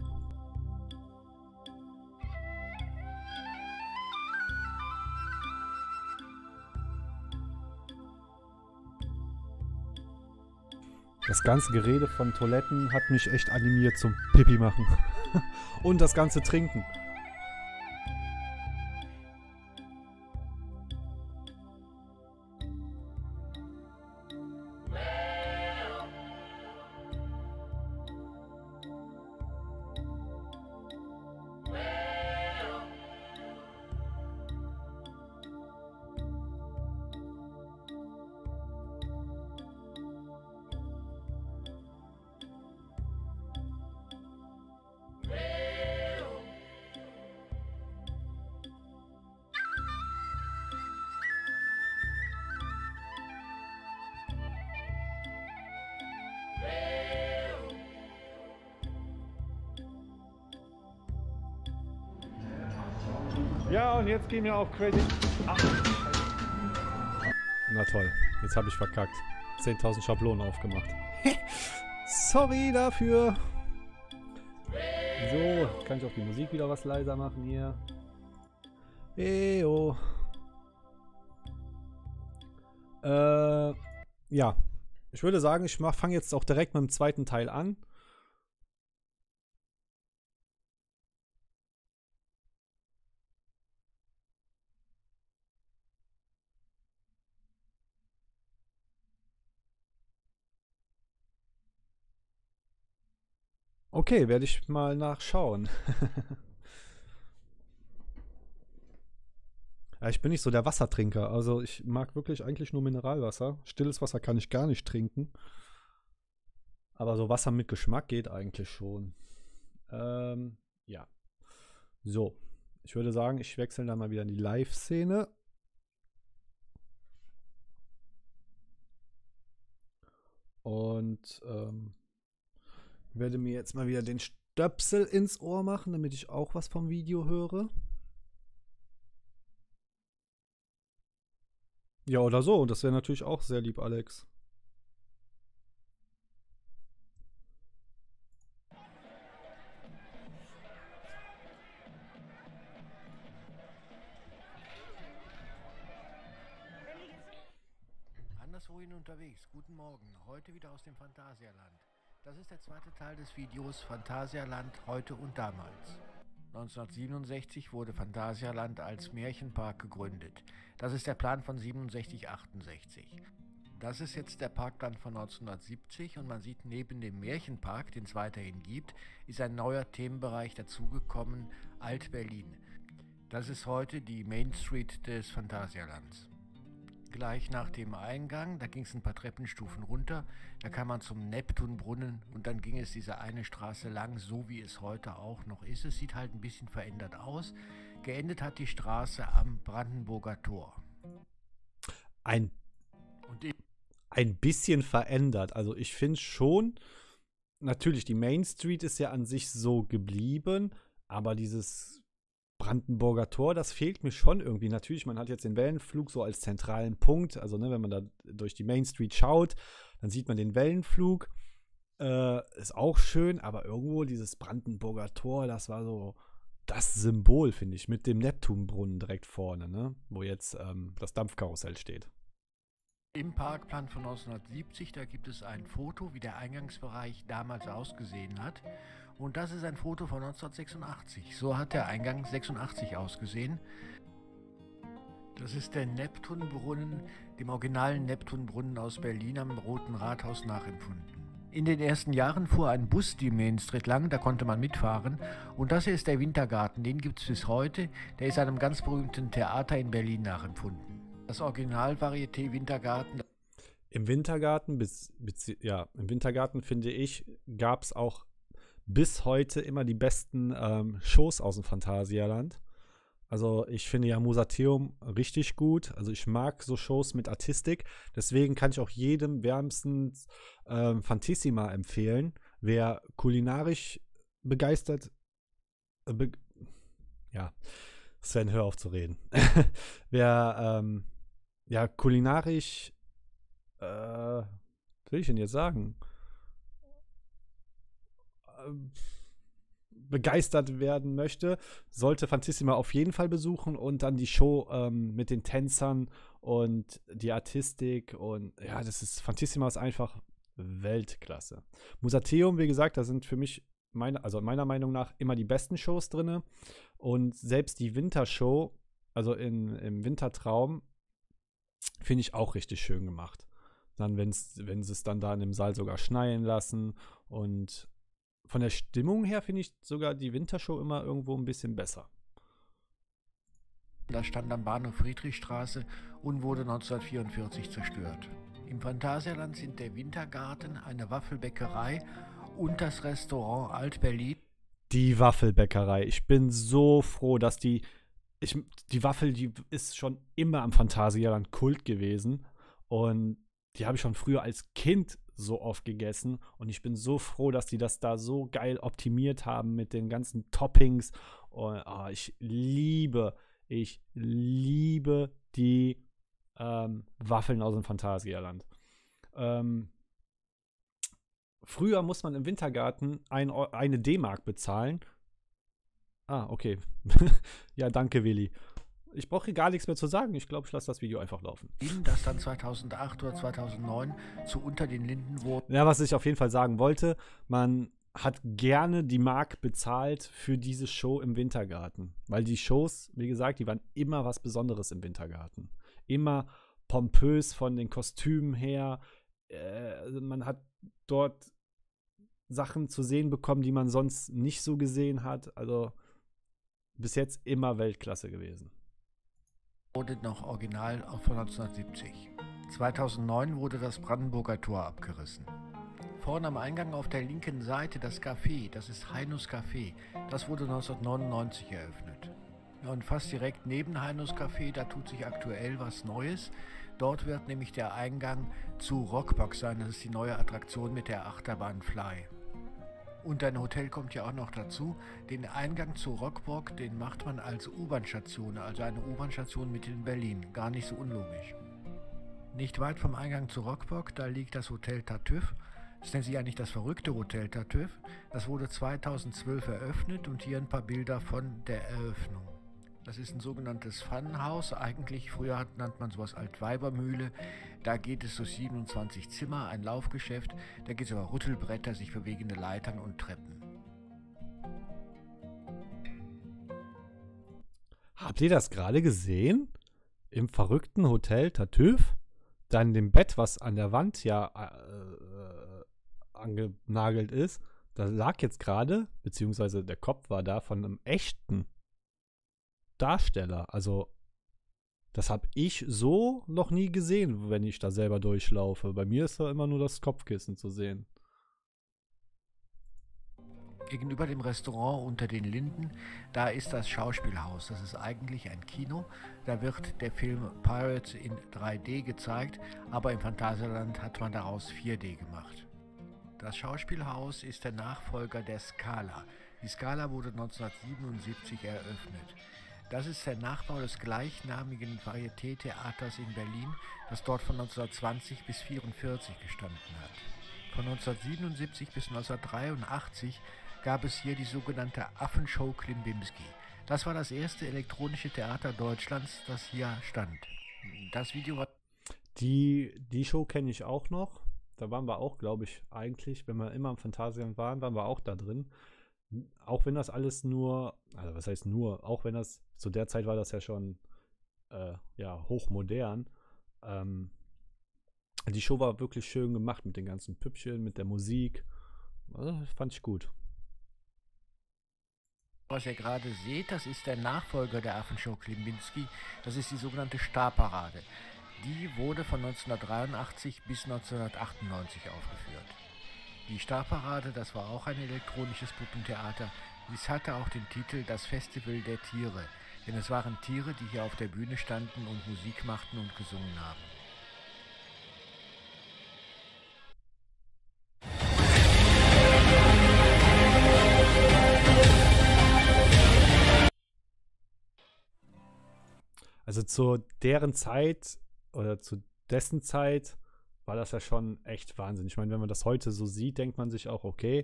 Das ganze Gerede von Toiletten hat mich echt animiert zum Pipi machen. Und das ganze Trinken. Ja, und jetzt gehen wir auf Credit. Ach. Na toll, jetzt habe ich verkackt. 10.000 Schablonen aufgemacht. Sorry dafür. So, kann ich auch die Musik wieder was leiser machen hier. Eyo. Ja, ich würde sagen, ich fange jetzt auch direkt mit dem zweiten Teil an. Okay, werde ich mal nachschauen. Ja, ich bin nicht so der Wassertrinker. Also ich mag wirklich eigentlich nur Mineralwasser. Stilles Wasser kann ich gar nicht trinken. Aber so Wasser mit Geschmack geht eigentlich schon. Ja. So. Ich würde sagen, ich wechsle dann mal wieder in die Live-Szene. Und werde mir jetzt mal wieder den Stöpsel ins Ohr machen, damit ich auch was vom Video höre. Ja, oder so. Und das wäre natürlich auch sehr lieb, Alex. Anderswohin unterwegs. Guten Morgen. Heute wieder aus dem Phantasialand. Das ist der zweite Teil des Videos Phantasialand heute und damals. 1967 wurde Phantasialand als Märchenpark gegründet. Das ist der Plan von 6768. Das ist jetzt der Parkplan von 1970 und man sieht, neben dem Märchenpark, den es weiterhin gibt, ist ein neuer Themenbereich dazugekommen, Alt-Berlin. Das ist heute die Main Street des Phantasialands. Gleich nach dem Eingang, da ging es ein paar Treppenstufen runter, da kam man zum Neptunbrunnen und dann ging es diese eine Straße lang, so wie es heute auch noch ist. Es sieht halt ein bisschen verändert aus. Geendet hat die Straße am Brandenburger Tor. Ein bisschen verändert. Also ich finde schon, natürlich, die Main Street ist ja an sich so geblieben, aber dieses Brandenburger Tor, das fehlt mir schon irgendwie. Natürlich, man hat jetzt den Wellenflug so als zentralen Punkt. Also, ne, wenn man da durch die Main Street schaut, dann sieht man den Wellenflug. Ist auch schön, aber irgendwo dieses Brandenburger Tor, das war so das Symbol, finde ich, mit dem Neptunbrunnen direkt vorne, ne, wo jetzt das Dampfkarussell steht. Im Parkplan von 1970, da gibt es ein Foto, wie der Eingangsbereich damals ausgesehen hat. Und das ist ein Foto von 1986. So hat der Eingang 86 ausgesehen. Das ist der Neptunbrunnen, dem originalen Neptunbrunnen aus Berlin am Roten Rathaus nachempfunden. In den ersten Jahren fuhr ein Bus die Main Street lang, da konnte man mitfahren. Und das hier ist der Wintergarten, den gibt es bis heute. Der ist einem ganz berühmten Theater in Berlin nachempfunden. Das Original-Varieté Wintergarten. Im Wintergarten, im Wintergarten, finde ich, gab es auch bis heute immer die besten Shows aus dem Phantasialand. Also ich finde ja Musatheum richtig gut. Also ich mag so Shows mit Artistik. Deswegen kann ich auch jedem wärmstens Phantissima empfehlen. Wer kulinarisch begeistert, Sven, hör auf zu reden. Wer kulinarisch, was will ich denn jetzt sagen? Begeistert werden möchte, sollte Phantissima auf jeden Fall besuchen und dann die Show mit den Tänzern und die Artistik und ja, Phantissima ist einfach Weltklasse. Musatheum, wie gesagt, da sind für mich meiner Meinung nach immer die besten Shows drin und selbst die Wintershow, also im Wintertraum, finde ich auch richtig schön gemacht. Dann, wenn sie es dann da in dem Saal sogar schneien lassen und von der Stimmung her finde ich sogar die Wintershow immer irgendwo ein bisschen besser. Das stand am Bahnhof Friedrichstraße und wurde 1944 zerstört. Im Phantasialand sind der Wintergarten, eine Waffelbäckerei und das Restaurant Alt-Berlin. Die Waffelbäckerei. Ich bin so froh, dass die Waffel, die ist schon immer am Phantasialand Kult gewesen und die habe ich schon früher als Kind so oft gegessen und ich bin so froh, dass die das da so geil optimiert haben mit den ganzen Toppings und ich liebe die Waffeln aus dem Phantasialand. Früher muss man im Wintergarten eine D-Mark bezahlen. Okay. Ja, danke, Willi. Ich brauche hier gar nichts mehr zu sagen. Ich glaube, ich lasse das Video einfach laufen. Das dann 2008 oder 2009 zu Unter den Linden wurde. Ja, was ich auf jeden Fall sagen wollte, man hat gerne die Mark bezahlt für diese Show im Wintergarten. Weil die Shows, wie gesagt, die waren immer was Besonderes im Wintergarten. Immer pompös von den Kostümen her. Man hat dort Sachen zu sehen bekommen, die man sonst nicht so gesehen hat. Also bis jetzt immer Weltklasse gewesen. Wurde noch original von 1970. 2009 wurde das Brandenburger Tor abgerissen. Vorne am Eingang auf der linken Seite das Café, das ist Heinus Café. Das wurde 1999 eröffnet. Ja, und fast direkt neben Heinus Café, da tut sich aktuell was Neues. Dort wird nämlich der Eingang zu Rockbox sein. Das ist die neue Attraktion mit der Achterbahn Fly. Und ein Hotel kommt ja auch noch dazu. Den Eingang zu Rockburg, den macht man als U-Bahn-Station, also eine U-Bahn-Station mitten in Berlin. Gar nicht so unlogisch. Nicht weit vom Eingang zu Rockburg, da liegt das Hotel Tartüff. Das nennt sich eigentlich das verrückte Hotel Tartüff. Das wurde 2012 eröffnet und hier ein paar Bilder von der Eröffnung. Das ist ein sogenanntes Funhaus. Eigentlich, früher nannte man sowas Altweibermühle. Da geht es durch 27 Zimmer, ein Laufgeschäft. Da gibt es aber Rüttelbretter, sich bewegende Leitern und Treppen. Habt ihr das gerade gesehen? Im verrückten Hotel Tartüff? dann dem Bett, was an der Wand ja angenagelt ist, da lag jetzt gerade, beziehungsweise der Kopf war da von einem echten Darsteller. Also, das habe ich so noch nie gesehen, wenn ich da selber durchlaufe. Bei mir ist da immer nur das Kopfkissen zu sehen. Gegenüber dem Restaurant unter den Linden, da ist das Schauspielhaus. Das ist eigentlich ein Kino. Da wird der Film Pirates in 3D gezeigt, aber im Phantasialand hat man daraus 4D gemacht. Das Schauspielhaus ist der Nachfolger der Scala. Die Scala wurde 1977 eröffnet. Das ist der Nachbau des gleichnamigen Varieté-Theaters in Berlin, das dort von 1920 bis 1944 gestanden hat. Von 1977 bis 1983 gab es hier die sogenannte Affenshow Klimbimski. Das war das erste elektronische Theater Deutschlands, das hier stand. Das Video war... Die Show kenne ich auch noch. Da waren wir auch, glaube ich, eigentlich, wenn wir immer im Phantasialand waren wir auch da drin. Auch wenn das alles nur, also was heißt nur, auch wenn das, zu der Zeit war das ja schon hochmodern. Die Show war wirklich schön gemacht mit den ganzen Püppchen, mit der Musik. Also, fand ich gut. Was ihr gerade seht, das ist der Nachfolger der Affenshow Klimbimski. Das ist die sogenannte Starparade. Die wurde von 1983 bis 1998 aufgeführt. Die Starparade, das war auch ein elektronisches Puppentheater. Dies hatte auch den Titel Das Festival der Tiere. Denn es waren Tiere, die hier auf der Bühne standen und Musik machten und gesungen haben. Also zu deren Zeit oder zu dessen Zeit war das ja schon echt Wahnsinn. Ich meine, wenn man das heute so sieht, denkt man sich auch, okay,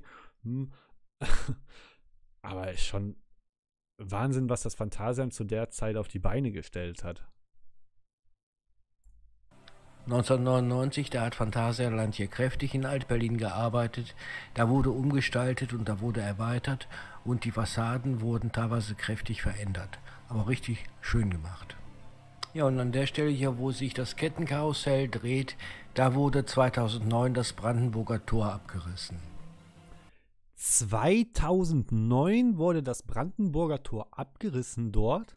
aber ist schon Wahnsinn, was das Phantasialand zu der Zeit auf die Beine gestellt hat. 1999, da hat Phantasialand hier kräftig in Alt-Berlin gearbeitet. Da wurde umgestaltet und da wurde erweitert und die Fassaden wurden teilweise kräftig verändert. Aber richtig schön gemacht. Ja, und an der Stelle hier, wo sich das Kettenkarussell dreht, da wurde 2009 das Brandenburger Tor abgerissen. 2009 wurde das Brandenburger Tor abgerissen dort?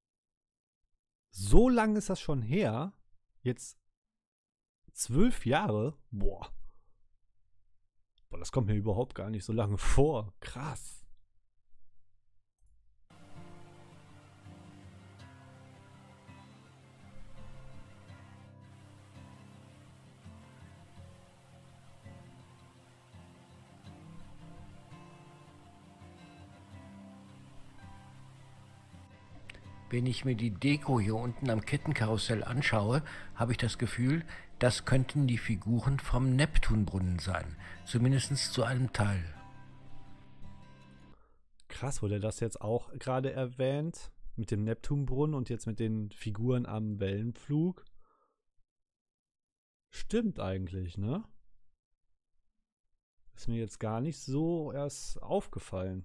So lange ist das schon her? Jetzt 12 Jahre? Boah, das kommt mir überhaupt gar nicht so lange vor. Krass. Wenn ich mir die Deko hier unten am Kettenkarussell anschaue, habe ich das Gefühl, das könnten die Figuren vom Neptunbrunnen sein. Zumindest zu einem Teil. Krass, wurde das jetzt auch gerade erwähnt? Mit dem Neptunbrunnen und jetzt mit den Figuren am Wellenflug? Stimmt eigentlich, ne? Ist mir jetzt gar nicht so erst aufgefallen.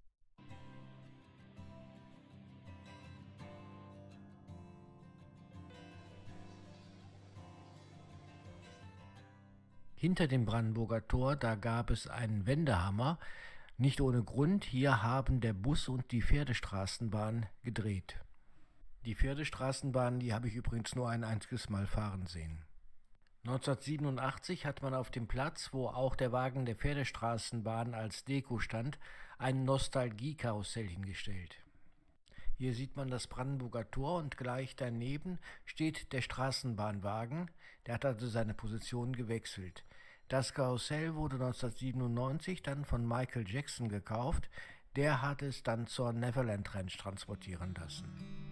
Hinter dem Brandenburger Tor, da gab es einen Wendehammer. Nicht ohne Grund, hier haben der Bus und die Pferdestraßenbahn gedreht. Die Pferdestraßenbahn, die habe ich übrigens nur ein einziges Mal fahren sehen. 1987 hat man auf dem Platz, wo auch der Wagen der Pferdestraßenbahn als Deko stand, ein Nostalgiekarussell hingestellt. Hier sieht man das Brandenburger Tor und gleich daneben steht der Straßenbahnwagen. Der hat also seine Position gewechselt. Das Karussell wurde 1997 dann von Michael Jackson gekauft. Der hat es dann zur Neverland Ranch transportieren lassen.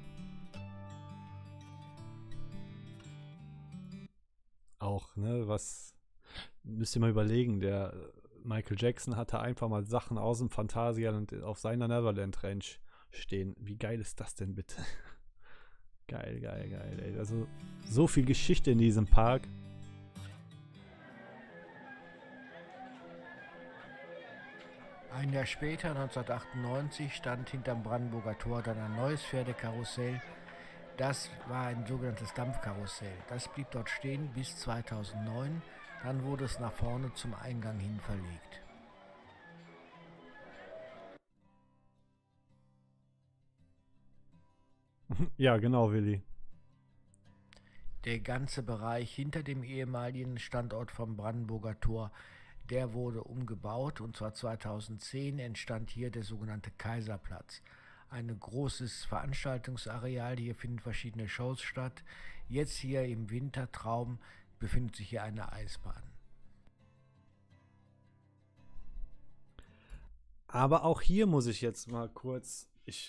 Auch, ne, was müsst ihr mal überlegen, der Michael Jackson hatte einfach mal Sachen aus dem Phantasialand auf seiner Neverland Ranch stehen. Wie geil ist das denn bitte? Geil, geil, geil, ey. Also so viel Geschichte in diesem Park. Ein Jahr später, 1998, stand hinterm Brandenburger Tor dann ein neues Pferdekarussell. Das war ein sogenanntes Dampfkarussell. Das blieb dort stehen bis 2009. Dann wurde es nach vorne zum Eingang hin verlegt. Ja, genau, Willi. Der ganze Bereich hinter dem ehemaligen Standort vom Brandenburger Tor, der wurde umgebaut, und zwar 2010 entstand hier der sogenannte Kaiserplatz. Ein großes Veranstaltungsareal, hier finden verschiedene Shows statt. Jetzt hier im Wintertraum befindet sich hier eine Eisbahn. Aber auch hier muss ich jetzt mal kurz,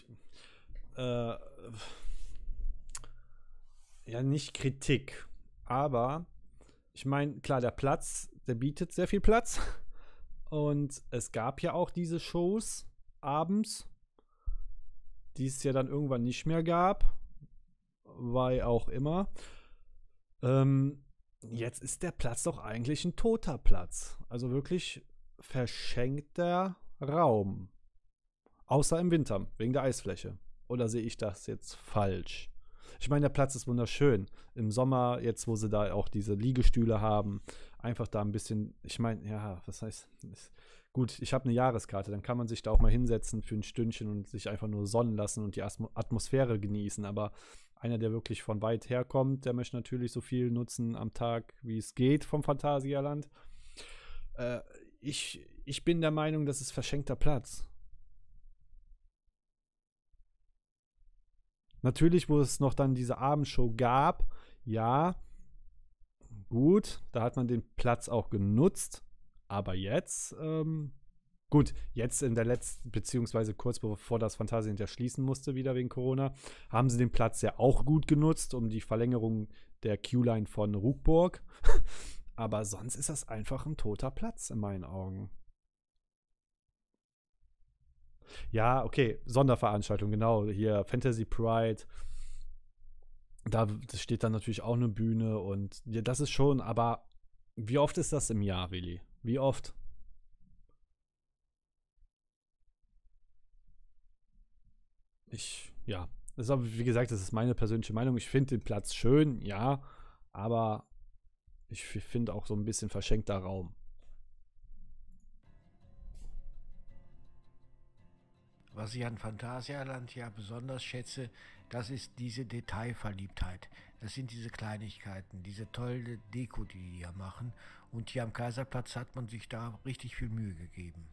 ja, nicht Kritik, aber ich meine, klar, der Platz, der bietet sehr viel Platz und es gab ja auch diese Shows abends, die es ja dann irgendwann nicht mehr gab, weil auch immer. Jetzt ist der Platz doch eigentlich ein toter Platz, also wirklich verschenkter Raum, außer im Winter, wegen der Eisfläche. Oder sehe ich das jetzt falsch? Ich meine, der Platz ist wunderschön. Im Sommer, jetzt wo sie da auch diese Liegestühle haben, einfach da ein bisschen, ich meine, ja, was heißt, gut, ich habe eine Jahreskarte, dann kann man sich da auch mal hinsetzen für ein Stündchen und sich einfach nur sonnen lassen und die Atmosphäre genießen. Aber einer, der wirklich von weit her kommt, der möchte natürlich so viel nutzen am Tag, wie es geht vom Phantasialand. Ich bin der Meinung, das ist verschenkter Platz. Natürlich, wo es noch dann diese Abendshow gab, ja, gut, da hat man den Platz auch genutzt, aber jetzt, gut, jetzt in der letzten, beziehungsweise kurz bevor das Phantasialand ja schließen musste, wieder wegen Corona, haben sie den Platz ja auch gut genutzt, um die Verlängerung der Q-Line von Ruckburg. Aber sonst ist das einfach ein toter Platz in meinen Augen. Ja, okay, Sonderveranstaltung, genau. Hier Fantasy Pride. Da steht dann natürlich auch eine Bühne und ja, das ist schon, aber wie oft ist das im Jahr, Willi? Wie oft? Ja, das ist aber, wie gesagt, das ist meine persönliche Meinung. Ich finde den Platz schön, ja, aber ich finde auch so ein bisschen verschenkter Raum. Was ich an Phantasialand ja besonders schätze, das ist diese Detailverliebtheit. Das sind diese Kleinigkeiten, diese tolle Deko, die die hier machen. Und hier am Kaiserplatz hat man sich da richtig viel Mühe gegeben.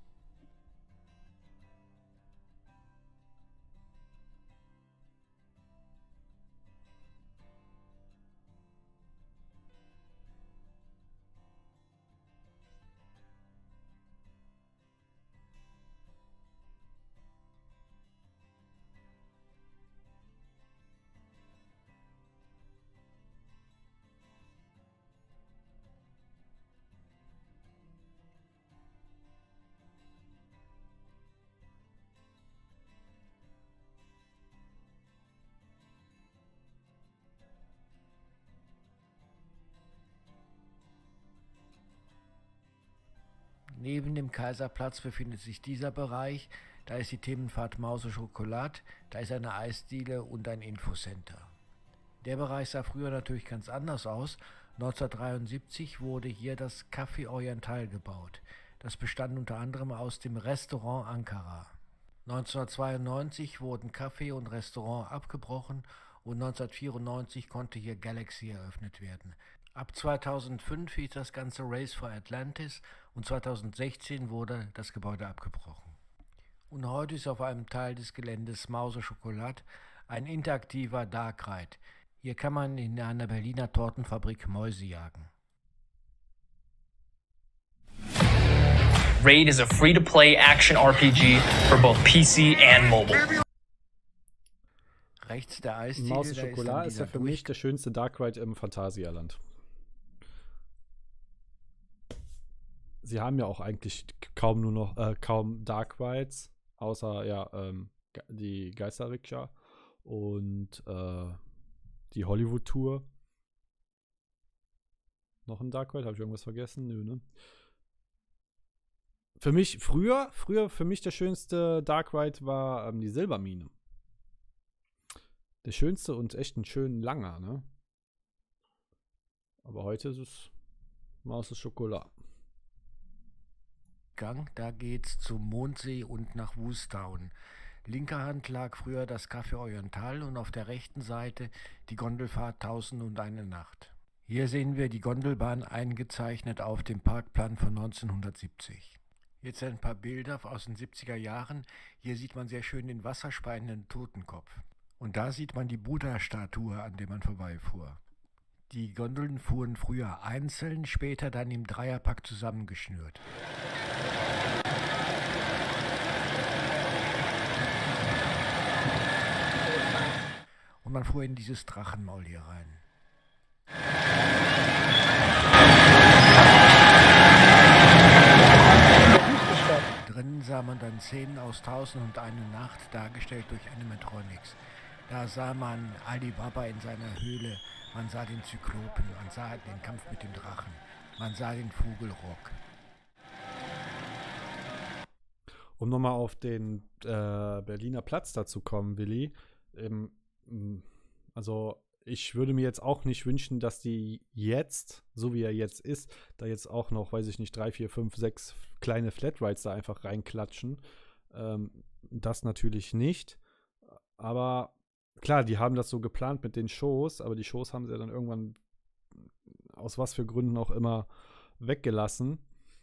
Neben dem Kaiserplatz befindet sich dieser Bereich. Da ist die Themenfahrt Maus au Chocolat, da ist eine Eisdiele und ein Infocenter. Der Bereich sah früher natürlich ganz anders aus. 1973 wurde hier das Café Oriental gebaut. Das bestand unter anderem aus dem Restaurant Ankara. 1992 wurden Café und Restaurant abgebrochen und 1994 konnte hier Galaxy eröffnet werden. Ab 2005 hieß das Ganze Race for Atlantis und 2016 wurde das Gebäude abgebrochen. Und heute ist auf einem Teil des Geländes Maus au Chocolat ein interaktiver Dark Ride. Hier kann man in einer Berliner Tortenfabrik Mäuse jagen. Raid is a free-to-play action RPG for both PC and mobile. Rechts der Eisdiele, Maus au da Chocolat ist ja für mich Durch- der schönste Dark Ride im Phantasialand. Sie haben ja auch eigentlich kaum Dark Rides, außer ja die Geisterrikscha und die Hollywood Tour. Noch ein Dark Ride? Habe ich irgendwas vergessen? Nö, ne? Für mich früher für mich der schönste Dark Ride war die Silbermine. der schönste und echt ein schön langer, ne? Aber heute ist es Maus au Chocolat. Gang, da geht's zum Mondsee und nach Woostown. Linker Hand lag früher das Café Oriental und auf der rechten Seite die Gondelfahrt 1001 Nacht. Hier sehen wir die Gondelbahn eingezeichnet auf dem Parkplan von 1970. Jetzt ein paar Bilder aus den 70er Jahren. Hier sieht man sehr schön den wasserspeienden Totenkopf. Und da sieht man die Buddha-Statue, an der man vorbeifuhr. Die Gondeln fuhren früher einzeln, später dann im Dreierpack zusammengeschnürt. Und man fuhr in dieses Drachenmaul hier rein. Drinnen sah man dann Szenen aus 1001 Nacht, dargestellt durch Animatronics. Da sah man Alibaba in seiner Höhle, man sah den Zyklopen, man sah den Kampf mit dem Drachen, man sah den Vogelrock. Um nochmal auf den Berliner Platz dazu kommen, Willi. Also ich würde mir jetzt auch nicht wünschen, dass die jetzt, so wie er jetzt ist, da jetzt auch noch, weiß ich nicht, 3, 4, 5, 6 kleine Flatrides da einfach reinklatschen. Das natürlich nicht. Aber klar, die haben das so geplant mit den Shows, aber die Shows haben sie ja dann irgendwann aus was für Gründen auch immer weggelassen.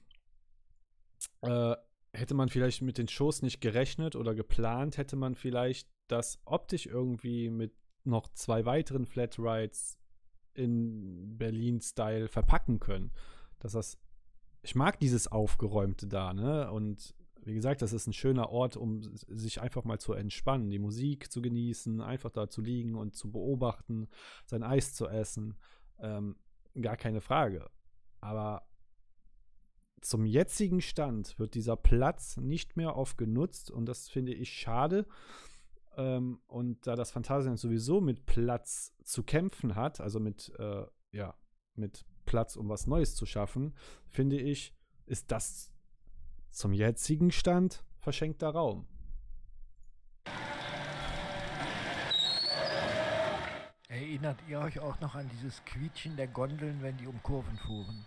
Hätte man vielleicht mit den Shows nicht gerechnet oder geplant, hätte man vielleicht das optisch irgendwie mit noch 2 weiteren Flatrides in Berlin-Style verpacken können. Ich mag dieses Aufgeräumte da, ne? Und wie gesagt, das ist ein schöner Ort, um sich einfach mal zu entspannen, die Musik zu genießen, einfach da zu liegen und zu beobachten, sein Eis zu essen. Gar keine Frage. Aber zum jetzigen Stand wird dieser Platz nicht mehr oft genutzt und das finde ich schade. Und da das Phantasialand sowieso mit Platz zu kämpfen hat, also mit Platz, um was Neues zu schaffen, finde ich, ist das zum jetzigen Stand verschenkter Raum. Erinnert ihr euch auch noch an dieses Quietschen der Gondeln, wenn die um Kurven fuhren?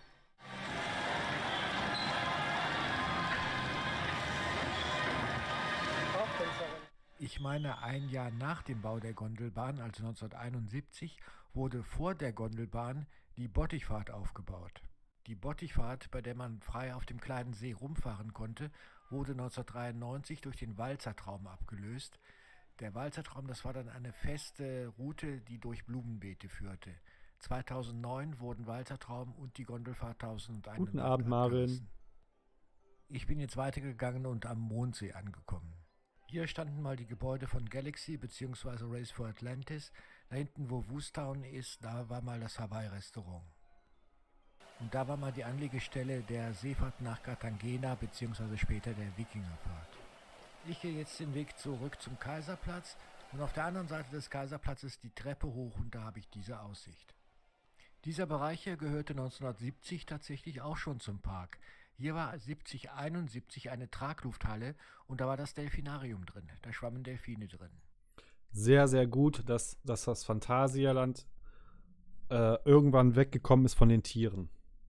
Ich meine, ein Jahr nach dem Bau der Gondelbahn, also 1971, wurde vor der Gondelbahn die Bottichfahrt aufgebaut. Die Bottichfahrt, bei der man frei auf dem kleinen See rumfahren konnte, wurde 1993 durch den Walzertraum abgelöst. Der Walzertraum, das war dann eine feste Route, die durch Blumenbeete führte. 2009 wurden Walzertraum und die Gondelfahrt 1001 Guten Abend, Marvin. Ich bin jetzt weitergegangen und am Mondsee angekommen. Hier standen mal die Gebäude von Galaxy bzw. Race for Atlantis. Da hinten, wo Woostown ist, da war mal das Hawaii-Restaurant. Und da war mal die Anlegestelle der Seefahrt nach Cartagena bzw. später der Wikingerfahrt. Ich gehe jetzt den Weg zurück zum Kaiserplatz und auf der anderen Seite des Kaiserplatzes die Treppe hoch und da habe ich diese Aussicht. Dieser Bereich hier gehörte 1970 tatsächlich auch schon zum Park. Hier war 7071 eine Traglufthalle und da war das Delfinarium drin. Da schwammen Delfine drin. Sehr, sehr gut, dass das Phantasialand irgendwann weggekommen ist von den Tieren.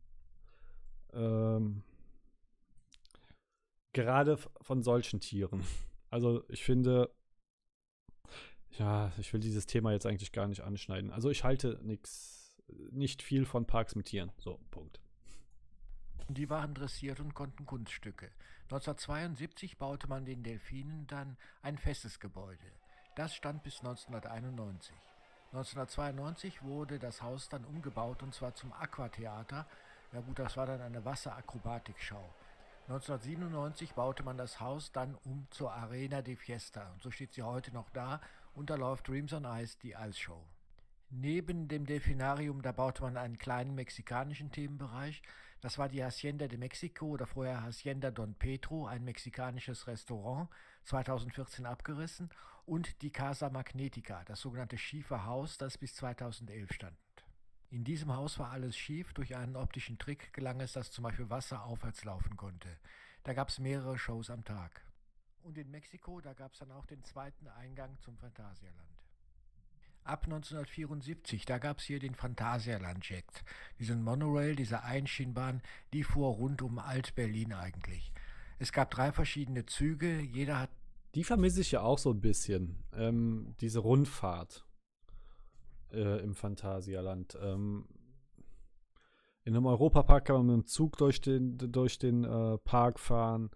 Gerade von solchen Tieren. Also ich finde, ja, ich will dieses Thema jetzt eigentlich gar nicht anschneiden. Also ich halte nicht viel von Parks mit Tieren. So, Punkt. Die waren dressiert und konnten Kunststücke. 1972 baute man den Delfinen dann ein festes Gebäude. Das stand bis 1991. 1992 wurde das Haus dann umgebaut und zwar zum Aquatheater. Ja gut, das war dann eine Wasserakrobatikschau. 1997 baute man das Haus dann um zur Arena de Fiesta. Und so steht sie heute noch da und da läuft Dreams on Ice, die Eisshow. Neben dem Delfinarium, da baute man einen kleinen mexikanischen Themenbereich. Das war die Hacienda de Mexico oder vorher Hacienda Don Pedro, ein mexikanisches Restaurant, 2014 abgerissen. Und die Casa Magnetica, das sogenannte schiefe Haus, das bis 2011 stand. In diesem Haus war alles schief. Durch einen optischen Trick gelang es, dass zum Beispiel Wasser aufwärts laufen konnte. Da gab es mehrere Shows am Tag. Und in Mexiko, da gab es dann auch den zweiten Eingang zum Phantasialand. Ab 1974, da gab es hier den Phantasialand-Jet. Diesen Monorail, diese Einschienenbahn, die fuhr rund um Alt-Berlin eigentlich. Es gab 3 verschiedene Züge, jeder hat... Die vermisse ich ja auch so ein bisschen. Diese Rundfahrt im Phantasialand. In einem Europapark kann man mit dem Zug durch den Park fahren.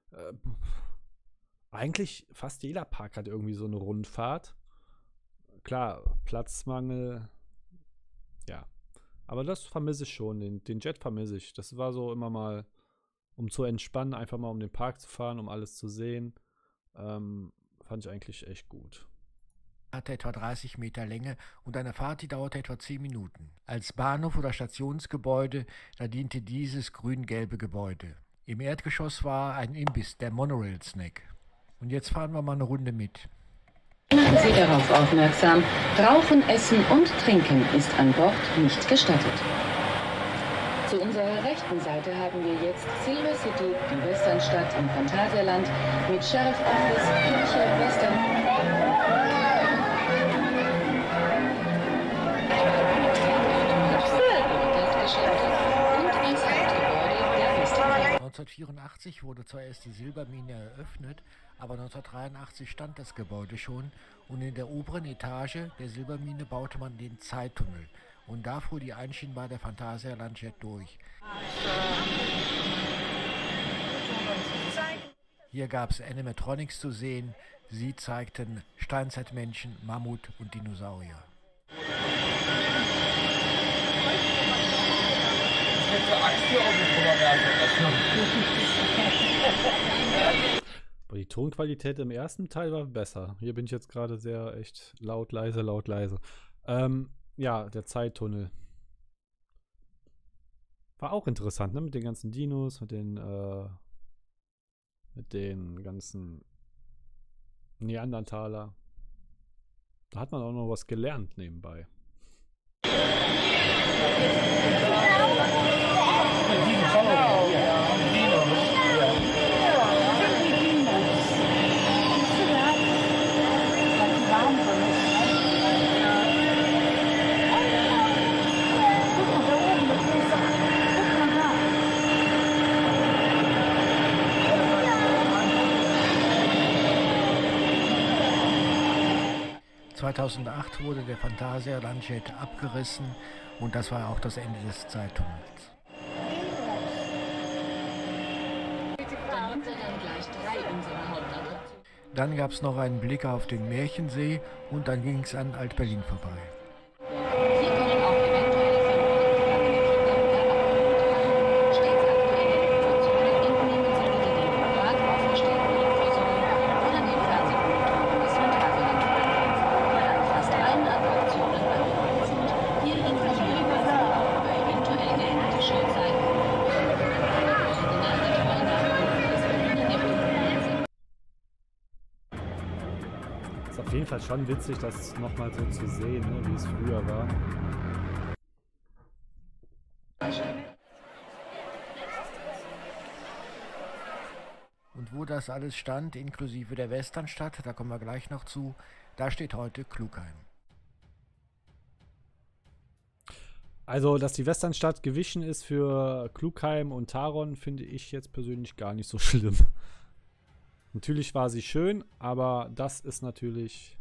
Eigentlich fast jeder Park hat irgendwie so eine Rundfahrt. Klar, Platzmangel. Ja. Aber das vermisse ich schon. Den Jet vermisse ich. Das war so immer mal, um zu entspannen, einfach mal um den Park zu fahren, um alles zu sehen. Fand ich eigentlich echt gut. Hatte etwa 30 Meter Länge und eine Fahrt, die dauerte etwa 10 Minuten. Als Bahnhof oder Stationsgebäude, da diente dieses grün-gelbe Gebäude. Im Erdgeschoss war ein Imbiss, der Monorail Snack. Und jetzt fahren wir mal eine Runde mit. Machen Sie darauf aufmerksam, Rauchen, Essen und Trinken ist an Bord nicht gestattet. Zu unserer rechten Seite haben wir jetzt Silver City, die Westernstadt im Phantasialand, mit Sheriff Office, Kirche, Western... und als Hauptgebäude der Westernstadt. 1984 wurde zwar erst die Silbermine eröffnet, aber 1983 stand das Gebäude schon und in der oberen Etage der Silbermine baute man den Zeittunnel. Und da fuhr die Einschienenbahn der Phantasialand-Jet durch. Hier gab es Animatronics zu sehen. Sie zeigten Steinzeitmenschen, Mammut und Dinosaurier. Aber die Tonqualität im ersten Teil war besser. Hier bin ich jetzt gerade sehr echt laut, leise, laut, leise. Ja, der Zeittunnel. War auch interessant, ne? Mit den ganzen Dinos, mit den ganzen Neandertaler. Da hat man auch noch was gelernt nebenbei. ...2008 wurde der Phantasialand-Jet abgerissen und das war auch das Ende des Zeittunnels. Dann gab es noch einen Blick auf den Märchensee und dann ging es an Alt-Berlin vorbei. Auf jeden Fall schon witzig, das nochmal so zu sehen, ne, wie es früher war. Und wo das alles stand, inklusive der Westernstadt, da kommen wir gleich noch zu, da steht heute Klugheim. Also, dass die Westernstadt gewichen ist für Klugheim und Taron, finde ich jetzt persönlich gar nicht so schlimm. Natürlich war sie schön, aber das ist natürlich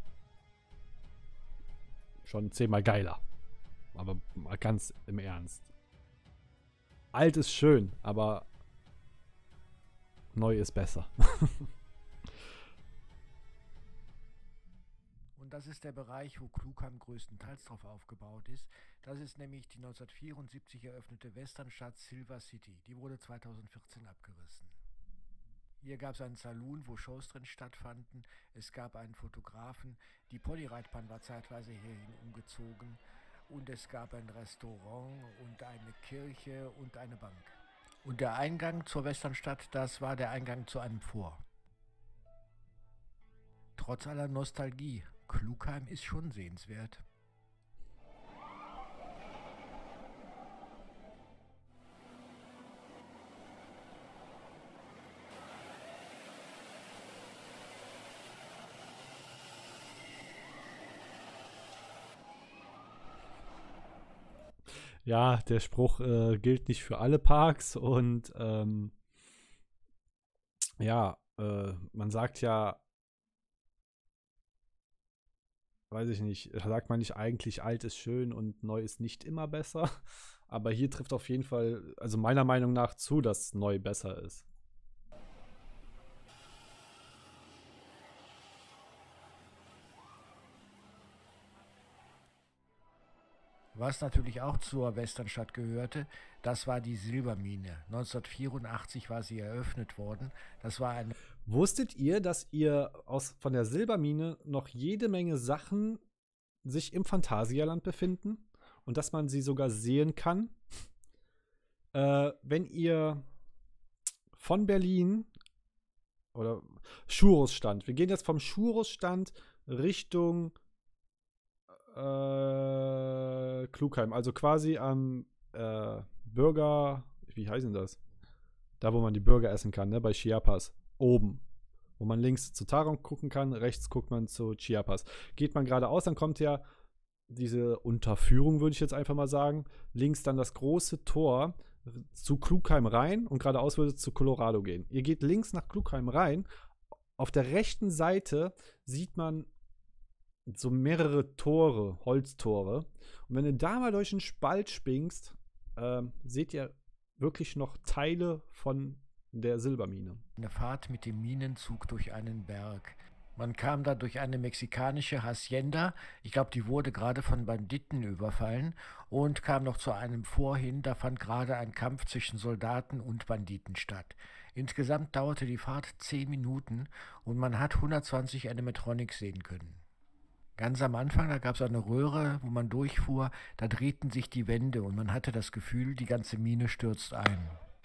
schon 10-mal geiler. Aber mal ganz im Ernst. Alt ist schön, aber neu ist besser. Und das ist der Bereich, wo Klugheim größtenteils drauf aufgebaut ist. Das ist nämlich die 1974 eröffnete Westernstadt Silver City. Die wurde 2014 abgerissen. Hier gab es einen Saloon, wo Shows drin stattfanden. Es gab einen Fotografen. Die Polyreitbahn war zeitweise hierhin umgezogen. Und es gab ein Restaurant und eine Kirche und eine Bank. Und der Eingang zur Westernstadt, das war der Eingang zu einem Fort. Trotz aller Nostalgie, Klugheim ist schon sehenswert. Ja, der Spruch gilt nicht für alle Parks und ja, man sagt ja, weiß ich nicht, sagt man nicht eigentlich, alt ist schön und neu ist nicht immer besser. Aber hier trifft auf jeden Fall, also meiner Meinung nach zu, dass neu besser ist. Was natürlich auch zur Westernstadt gehörte, das war die Silbermine. 1984 war sie eröffnet worden. Das war eine. Wusstet ihr, dass ihr von der Silbermine noch jede Menge Sachen sich im Phantasialand befinden und dass man sie sogar sehen kann? Wenn ihr von Berlin oder Churros-Stand, wir gehen jetzt vom Churros-Stand Richtung Klugheim, also quasi am Burger, wie heißt denn das? Da, wo man die Burger essen kann, ne? Bei Chiapas. Oben. Wo man links zu Taron gucken kann, rechts guckt man zu Chiapas. Geht man geradeaus, dann kommt ja diese Unterführung, würde ich jetzt einfach mal sagen. Links dann das große Tor zu Klugheim rein und geradeaus würde es zu Colorado gehen. Ihr geht links nach Klugheim rein. Auf der rechten Seite sieht man so mehrere Tore, Holztore. Und wenn du da mal durch den Spalt springst, seht ihr wirklich noch Teile von der Silbermine. Eine Fahrt mit dem Minenzug durch einen Berg. Man kam da durch eine mexikanische Hacienda, ich glaube, die wurde gerade von Banditen überfallen, und kam noch zu einem Fort hin, da fand gerade ein Kampf zwischen Soldaten und Banditen statt. Insgesamt dauerte die Fahrt 10 Minuten und man hat 120 Animatronics sehen können. Ganz am Anfang, da gab es eine Röhre, wo man durchfuhr, da drehten sich die Wände und man hatte das Gefühl, die ganze Mine stürzt ein.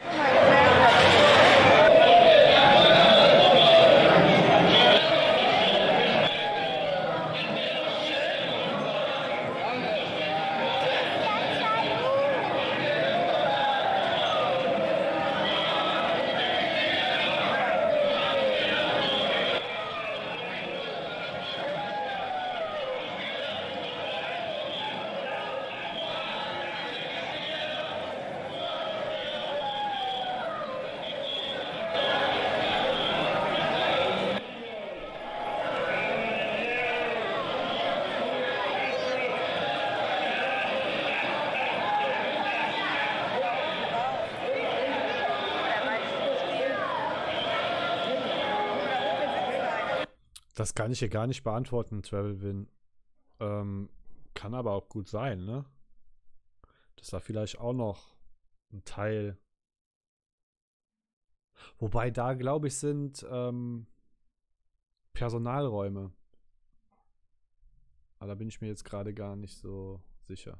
Das kann ich hier gar nicht beantworten, Travelwin. Kann aber auch gut sein, ne? Das war vielleicht auch noch ein Teil. Wobei da, glaube ich, sind Personalräume. Aber da bin ich mir jetzt gerade gar nicht so sicher.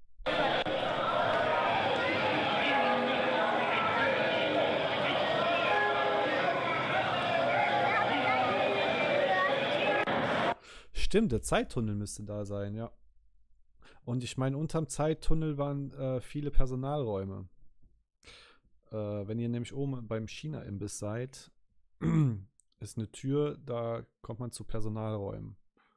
Stimmt, der Zeittunnel müsste da sein, ja. Und ich meine, unterm Zeittunnel waren viele Personalräume. Wenn ihr nämlich oben beim China-Imbiss seid, ist eine Tür, da kommt man zu Personalräumen.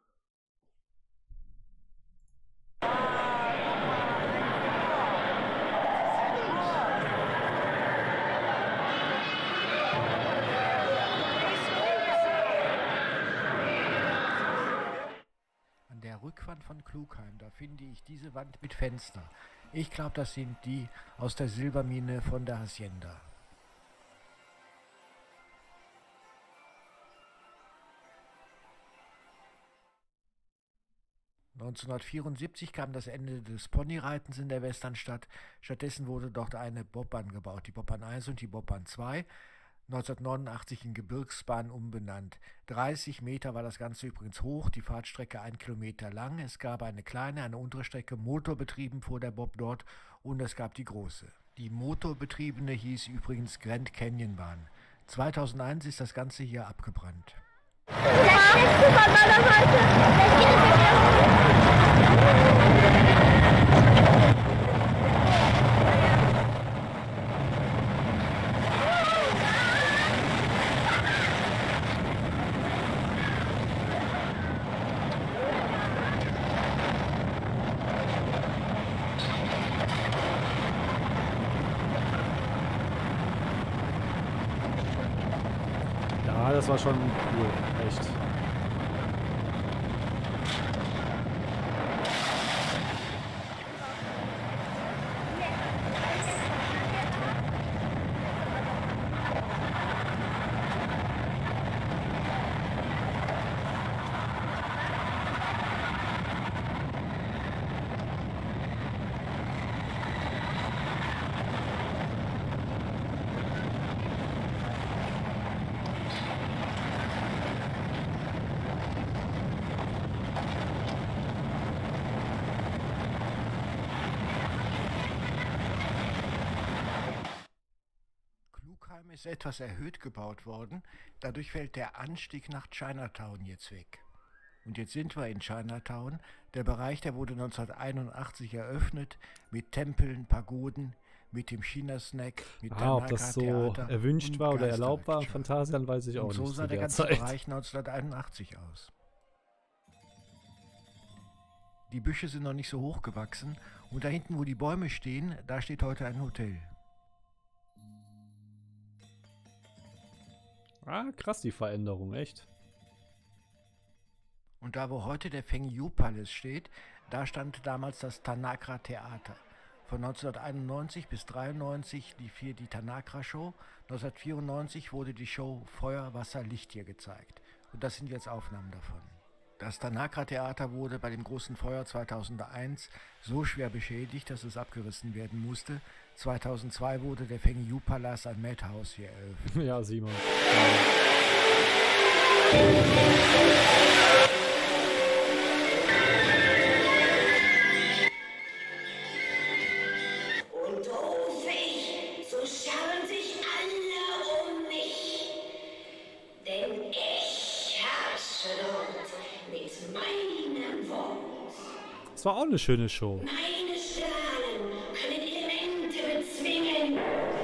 Rückwand von Klugheim, da finde ich diese Wand mit Fenster. Ich glaube, das sind die aus der Silbermine von der Hacienda. (1974) kam das Ende des Ponyreitens in der Westernstadt. Stattdessen wurde dort eine Bobbahn gebaut, die Bobbahn 1 und die Bobbahn 2. 1989 in Gebirgsbahn umbenannt. 30 Meter war das Ganze übrigens hoch, die Fahrtstrecke 1 Kilometer lang. Es gab eine kleine, eine untere Strecke, motorbetrieben fuhr der Bob dort, und es gab die große. Die motorbetriebene hieß übrigens Grand Canyon Bahn. 2001 ist das Ganze hier abgebrannt. Ja, das war schon cool, echt. Klugheim ist etwas erhöht gebaut worden, dadurch fällt der Anstieg nach Chinatown jetzt weg. Und jetzt sind wir in Chinatown. Der Bereich, der wurde 1981 eröffnet, mit Tempeln, Pagoden, mit dem China-Snack, mit ob das so Tanaka-Theater erwünscht und war oder erlaubt war im Geisterworkshop. Phantasialand, weiß ich auch Und so nicht sah zu der der ganze Zeit. Bereich 1981 aus. Die Büsche sind noch nicht so hoch gewachsen und da hinten, wo die Bäume stehen, da steht heute ein Hotel. Ah, krass, die Veränderung, echt. Und da, wo heute der Feng Yu Palace steht, da stand damals das Tanaka Theater. Von 1991 bis 1993 lief hier die Tanaka Show. 1994 wurde die Show Feuer, Wasser, Licht hier gezeigt. Und das sind jetzt Aufnahmen davon. Das Tanaka Theater wurde bei dem großen Feuer 2001 so schwer beschädigt, dass es abgerissen werden musste. 2002 wurde der Feng Yu Palace an Madhouse hier eröffnet. Ja, Simon. Und rufe ich, so schauen sich alle um mich. Denn ich herrsche dort mit meinem Wort. Das war auch eine schöne Show. Meine Strahlen können Elemente bezwingen.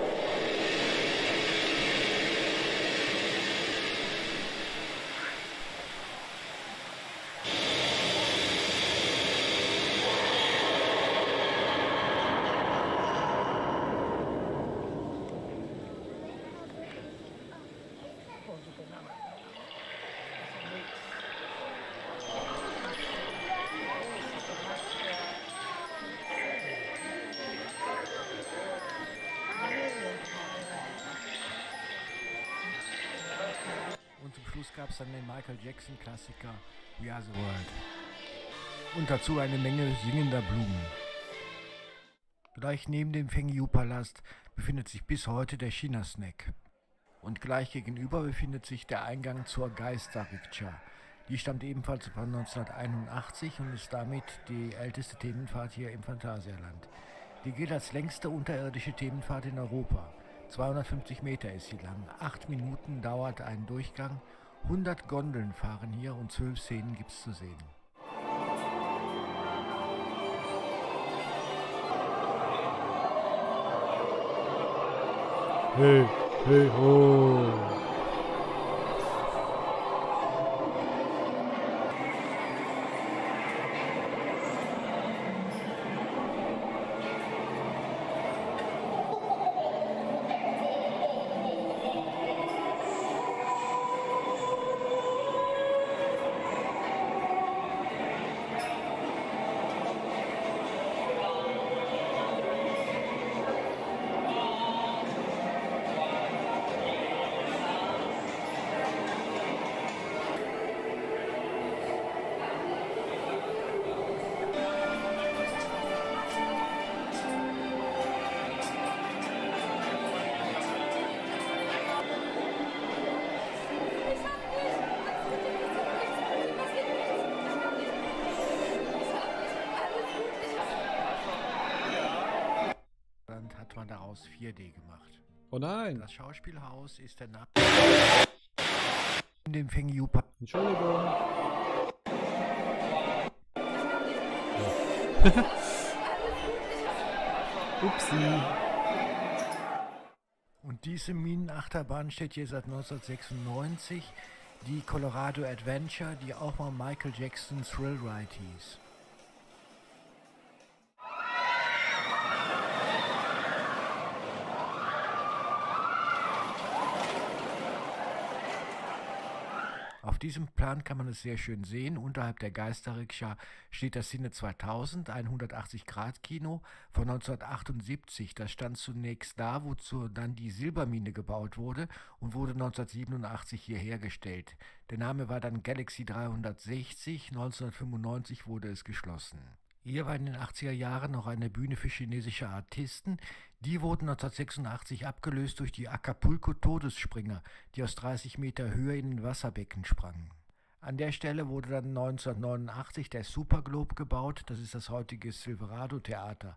Und zum Schluss gab es dann den Michael Jackson Klassiker We Are the World. Und dazu eine Menge singender Blumen. Gleich neben dem Feng Yu Palast befindet sich bis heute der China Snack. Und gleich gegenüber befindet sich der Eingang zur Geister-Rikscha. Die stammt ebenfalls von 1981 und ist damit die älteste Themenfahrt hier im Phantasialand. Die gilt als längste unterirdische Themenfahrt in Europa. 250 Meter ist sie lang, 8 Minuten dauert ein Durchgang, 100 Gondeln fahren hier und 12 Szenen gibt's zu sehen. Hey, hey, ho. Dann hat man daraus 4D gemacht. Oh nein. Das Schauspielhaus ist der in dem Feng Yu Palast. Entschuldigung. Upsi. Und diese Minenachterbahn steht hier seit 1996, die Colorado Adventure, die auch mal Michael Jackson Thrill Ride hieß. Auf diesem Plan kann man es sehr schön sehen. Unterhalb der Geisterrikscha steht das Cine 2000, ein 180-Grad-Kino von 1978. Das stand zunächst da, wozu dann die Silbermine gebaut wurde und wurde 1987 hier hergestellt. Der Name war dann Galaxy 360, 1995 wurde es geschlossen. Hier war in den 80er Jahren noch eine Bühne für chinesische Artisten. Die wurden 1986 abgelöst durch die Acapulco-Todesspringer, die aus 30 Meter Höhe in den Wasserbecken sprangen. An der Stelle wurde dann 1989 der Superglobe gebaut, das ist das heutige Silverado-Theater.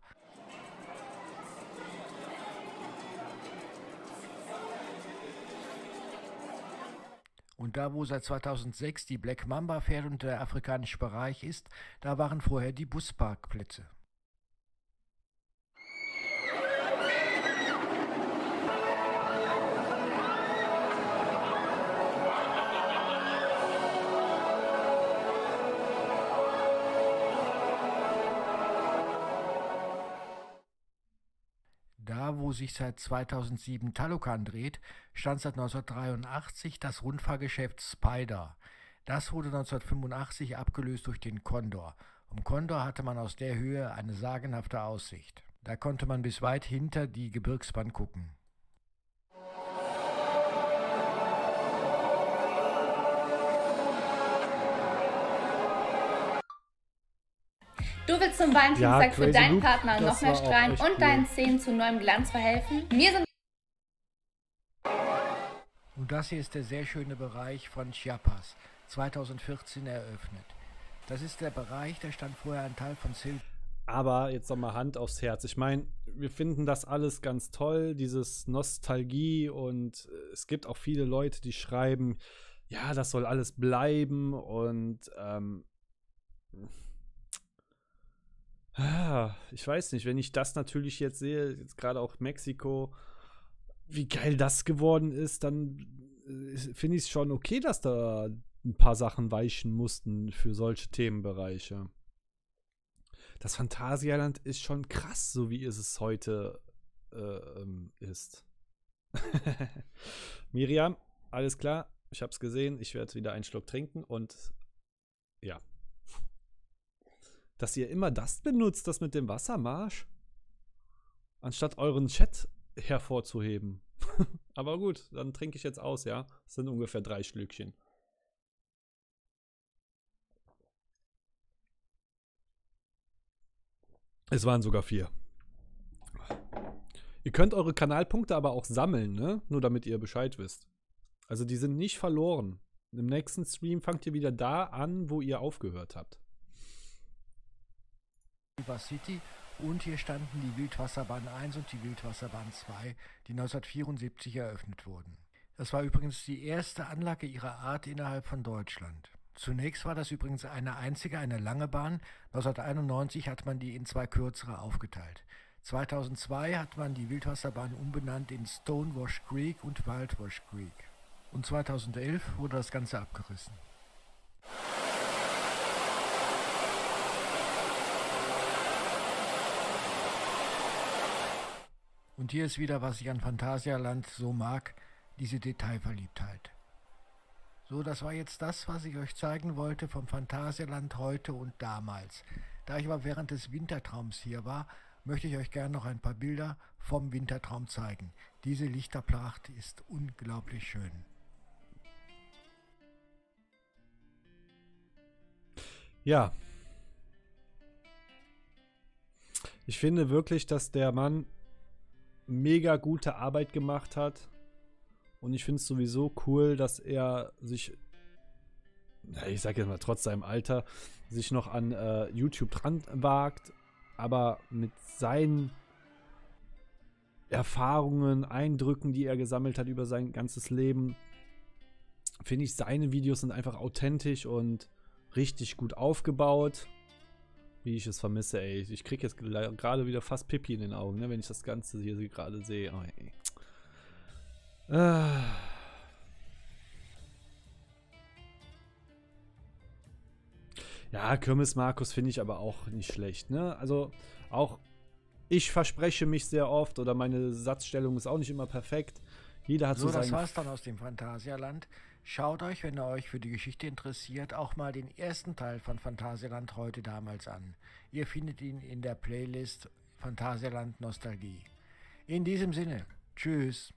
Und da, wo seit 2006 die Black Mamba fährt und der afrikanische Bereich ist, da waren vorher die Busparkplätze. Da, wo sich seit 2007 Talocan dreht, stand seit 1983 das Rundfahrgeschäft Spider. Das wurde 1985 abgelöst durch den Condor. Vom Condor hatte man aus der Höhe eine sagenhafte Aussicht. Da konnte man bis weit hinter die Gebirgsbahn gucken. Du willst zum Valentinstag für Crazy deinen Loop, Partner noch das mehr war auch strahlen echt und cool. deinen Zähnen zu neuem Glanz verhelfen? Wir sind Und das hier ist der sehr schöne Bereich von Chiapas, 2014 eröffnet. Das ist der Bereich, da stand vorher ein Teil von Silvia. Aber jetzt noch mal Hand aufs Herz. Ich meine, wir finden das alles ganz toll, dieses Nostalgie, und es gibt auch viele Leute, die schreiben, ja, das soll alles bleiben, und ich weiß nicht, wenn ich das natürlich jetzt sehe, jetzt gerade auch Mexiko, wie geil das geworden ist, dann finde ich es schon okay, dass da ein paar Sachen weichen mussten für solche Themenbereiche. Das Phantasialand ist schon krass, so wie es heute ist. Miriam, alles klar, ich hab's gesehen, ich werde wieder einen Schluck trinken und ja. Dass ihr immer das benutzt, das mit dem Wassermarsch, anstatt euren Chat hervorzuheben. Aber gut, dann trinke ich jetzt aus, ja. Das sind ungefähr 3 Schlückchen. Es waren sogar 4. Ihr könnt eure Kanalpunkte aber auch sammeln, ne? Nur damit ihr Bescheid wisst. Also die sind nicht verloren. Im nächsten Stream fangt ihr wieder da an, wo ihr aufgehört habt. City, und hier standen die Wildwasserbahn 1 und die Wildwasserbahn 2, die 1974 eröffnet wurden. Das war übrigens die erste Anlage ihrer Art innerhalb von Deutschland. Zunächst war das übrigens eine lange Bahn. 1991 hat man die in 2 kürzere aufgeteilt. 2002 hat man die Wildwasserbahn umbenannt in Stonewash Creek und Wildwash Creek. Und 2011 wurde das Ganze abgerissen. Und hier ist wieder, was ich an Phantasialand so mag, diese Detailverliebtheit. So, das war jetzt das, was ich euch zeigen wollte vom Phantasialand heute und damals. Da ich aber während des Wintertraums hier war, möchte ich euch gerne noch ein paar Bilder vom Wintertraum zeigen. Diese Lichterpracht ist unglaublich schön. Ja. Ich finde wirklich, dass der Mann mega gute Arbeit gemacht hat. Und ich finde es sowieso cool, dass er sich, ich sage jetzt mal trotz seinem Alter, sich noch an YouTube dran wagt, aber mit seinen Erfahrungen, Eindrücken, die er gesammelt hat über sein ganzes Leben, finde ich, seine Videos sind einfach authentisch und richtig gut aufgebaut. Wie ich es vermisse, ey. Ich kriege jetzt gerade wieder fast Pipi in den Augen, ne, wenn ich das Ganze hier gerade sehe. Oh, ey. Ja, Kirmes Markus finde ich aber auch nicht schlecht, ne? Also auch ich verspreche mich sehr oft oder meine Satzstellung ist auch nicht immer perfekt. Jeder hat so das seinen... war's dann aus dem Phantasialand. Schaut euch, wenn ihr euch für die Geschichte interessiert, auch mal den ersten Teil von Phantasialand heute damals an. Ihr findet ihn in der Playlist Phantasialand Nostalgie. In diesem Sinne, tschüss.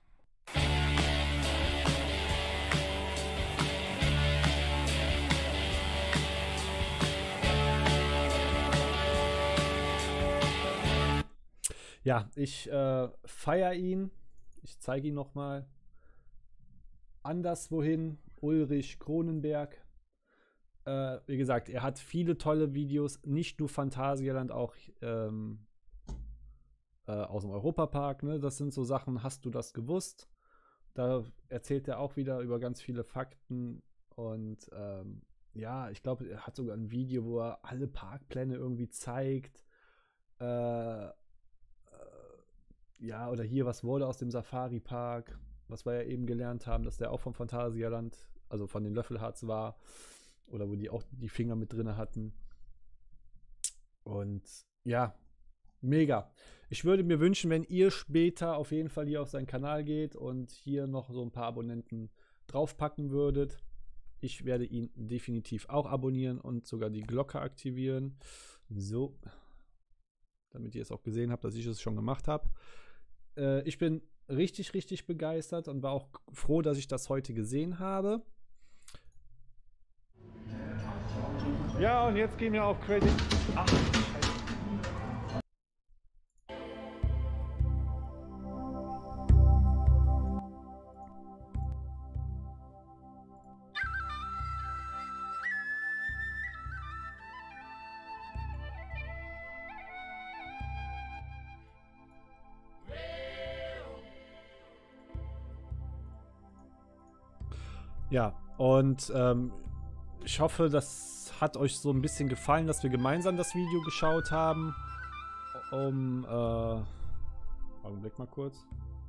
Ja, ich feiere ihn. Ich zeige ihn nochmal. Anderswohin, Ulrich Cronenberg. Wie gesagt, er hat viele tolle Videos, nicht nur Phantasialand, auch aus dem Europapark. Ne? Das sind so Sachen, hast du das gewusst? Da erzählt er auch wieder über ganz viele Fakten. Und ja, ich glaube, er hat sogar ein Video, wo er alle Parkpläne irgendwie zeigt. Ja, oder hier, was wurde aus dem Safari-Park, was wir ja eben gelernt haben, dass der auch vom Phantasialand, also von den Löffelharts war, oder wo die auch die Finger mit drin hatten. Und ja, mega. Ich würde mir wünschen, wenn ihr später auf jeden Fall hier auf seinen Kanal geht und hier noch so ein paar Abonnenten draufpacken würdet. Ich werde ihn definitiv auch abonnieren und sogar die Glocke aktivieren. So, damit ihr es auch gesehen habt, dass ich es schon gemacht habe. Ich bin richtig, richtig begeistert und war auch froh, dass ich das heute gesehen habe. Ja, und jetzt gehen wir auf Credit. Ach, ja, und ich hoffe, das hat euch so ein bisschen gefallen, dass wir gemeinsam das Video geschaut haben. Augenblick mal kurz.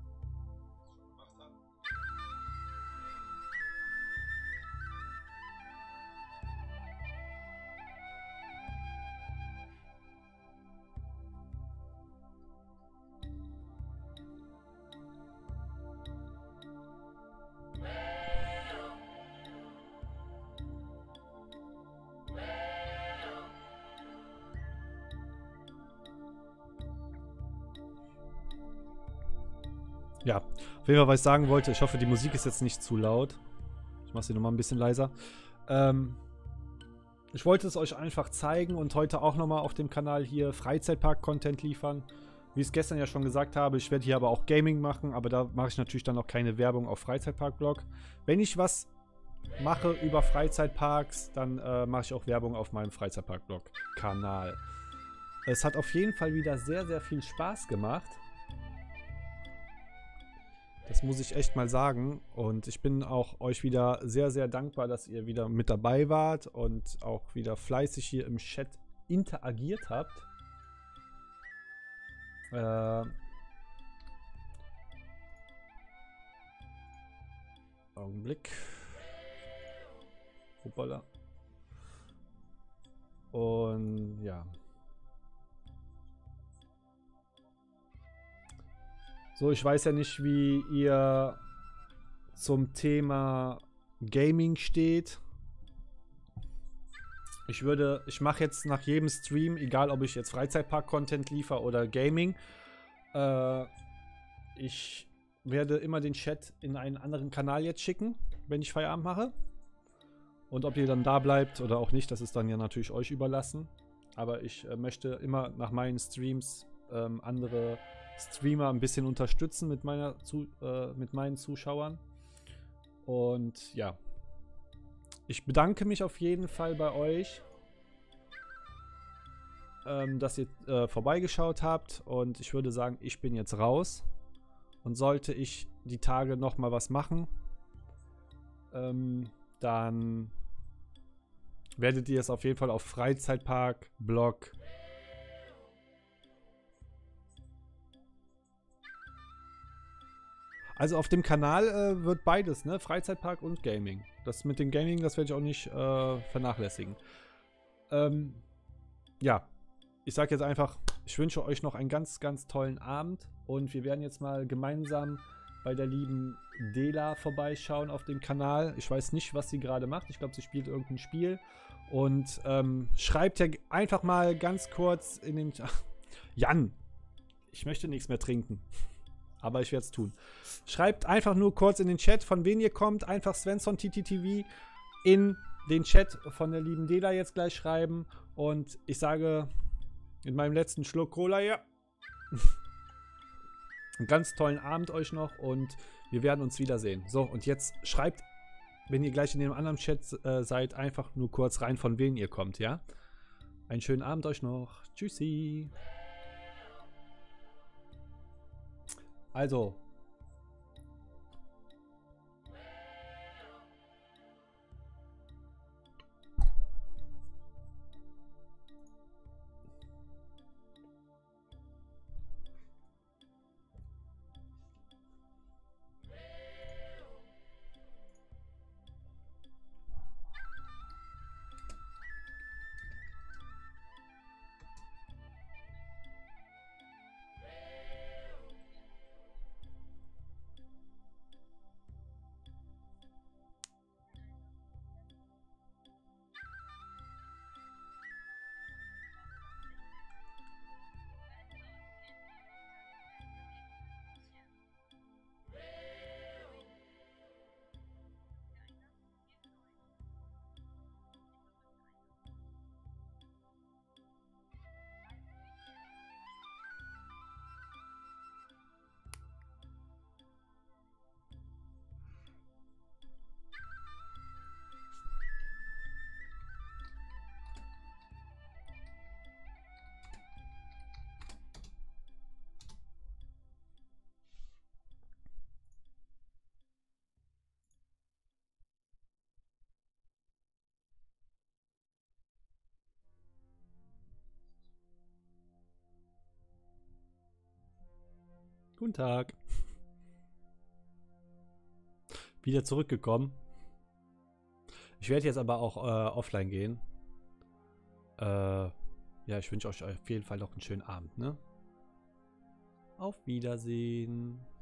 Ja, auf jeden Fall, was ich sagen wollte, ich hoffe, die Musik ist jetzt nicht zu laut. Ich mache sie nochmal ein bisschen leiser. Ich wollte es euch einfach zeigen und heute auch nochmal auf dem Kanal hier Freizeitpark-Content liefern. Wie ich es gestern ja schon gesagt habe, ich werde hier aber auch Gaming machen, aber da mache ich natürlich dann auch keine Werbung auf Freizeitpark-Blog. Wenn ich was mache über Freizeitparks, dann mache ich auch Werbung auf meinem Freizeitpark-Blog-Kanal. Es hat auf jeden Fall wieder sehr, sehr viel Spaß gemacht. Das muss ich echt mal sagen. Und ich bin auch euch wieder sehr, sehr dankbar, dass ihr wieder mit dabei wart und auch wieder fleißig hier im Chat interagiert habt. Augenblick. Hoppala. Und ja. So, ich weiß ja nicht, wie ihr zum Thema Gaming steht. Ich mache jetzt nach jedem Stream, egal ob ich jetzt Freizeitpark-Content liefere oder Gaming, ich werde immer den Chat in einen anderen Kanal jetzt schicken, wenn ich Feierabend mache. Und ob ihr dann da bleibt oder auch nicht, das ist dann ja natürlich euch überlassen. Aber ich möchte immer nach meinen Streams andere Streamer ein bisschen unterstützen mit meinen Zuschauern. Und ja, ich bedanke mich auf jeden Fall bei euch, dass ihr vorbeigeschaut habt. Und ich würde sagen, ich bin jetzt raus. Und sollte ich die Tage noch mal was machen, dann werdet ihr es auf jeden Fall auf Freizeitpark-Blog Also auf dem Kanal wird beides, ne? Freizeitpark und Gaming. Das mit dem Gaming, das werde ich auch nicht vernachlässigen. Ja, ich sage jetzt einfach ich wünsche euch noch einen ganz, ganz tollen Abend. Und wir werden jetzt mal gemeinsam bei der lieben Dela vorbeischauen auf dem Kanal. Ich weiß nicht, was sie gerade macht. Ich glaube, sie spielt irgendein Spiel. Und schreibt ja einfach mal ganz kurz in den... Jan, ich möchte nichts mehr trinken. Aber ich werde es tun. Schreibt einfach nur kurz in den Chat, von wem ihr kommt. Einfach Svensson TTTV in den Chat von der lieben Dela jetzt gleich schreiben. Und ich sage in meinem letzten Schluck Cola, ja. Einen ganz tollen Abend euch noch und wir werden uns wiedersehen. So, und jetzt schreibt, wenn ihr gleich in dem anderen Chat seid, einfach nur kurz rein, von wem ihr kommt, ja? Einen schönen Abend euch noch. Tschüssi. Also. Guten Tag. Wieder zurückgekommen. Ich werde jetzt aber auch offline gehen. Ja, ich wünsche euch auf jeden Fall noch einen schönen Abend, ne? Auf Wiedersehen.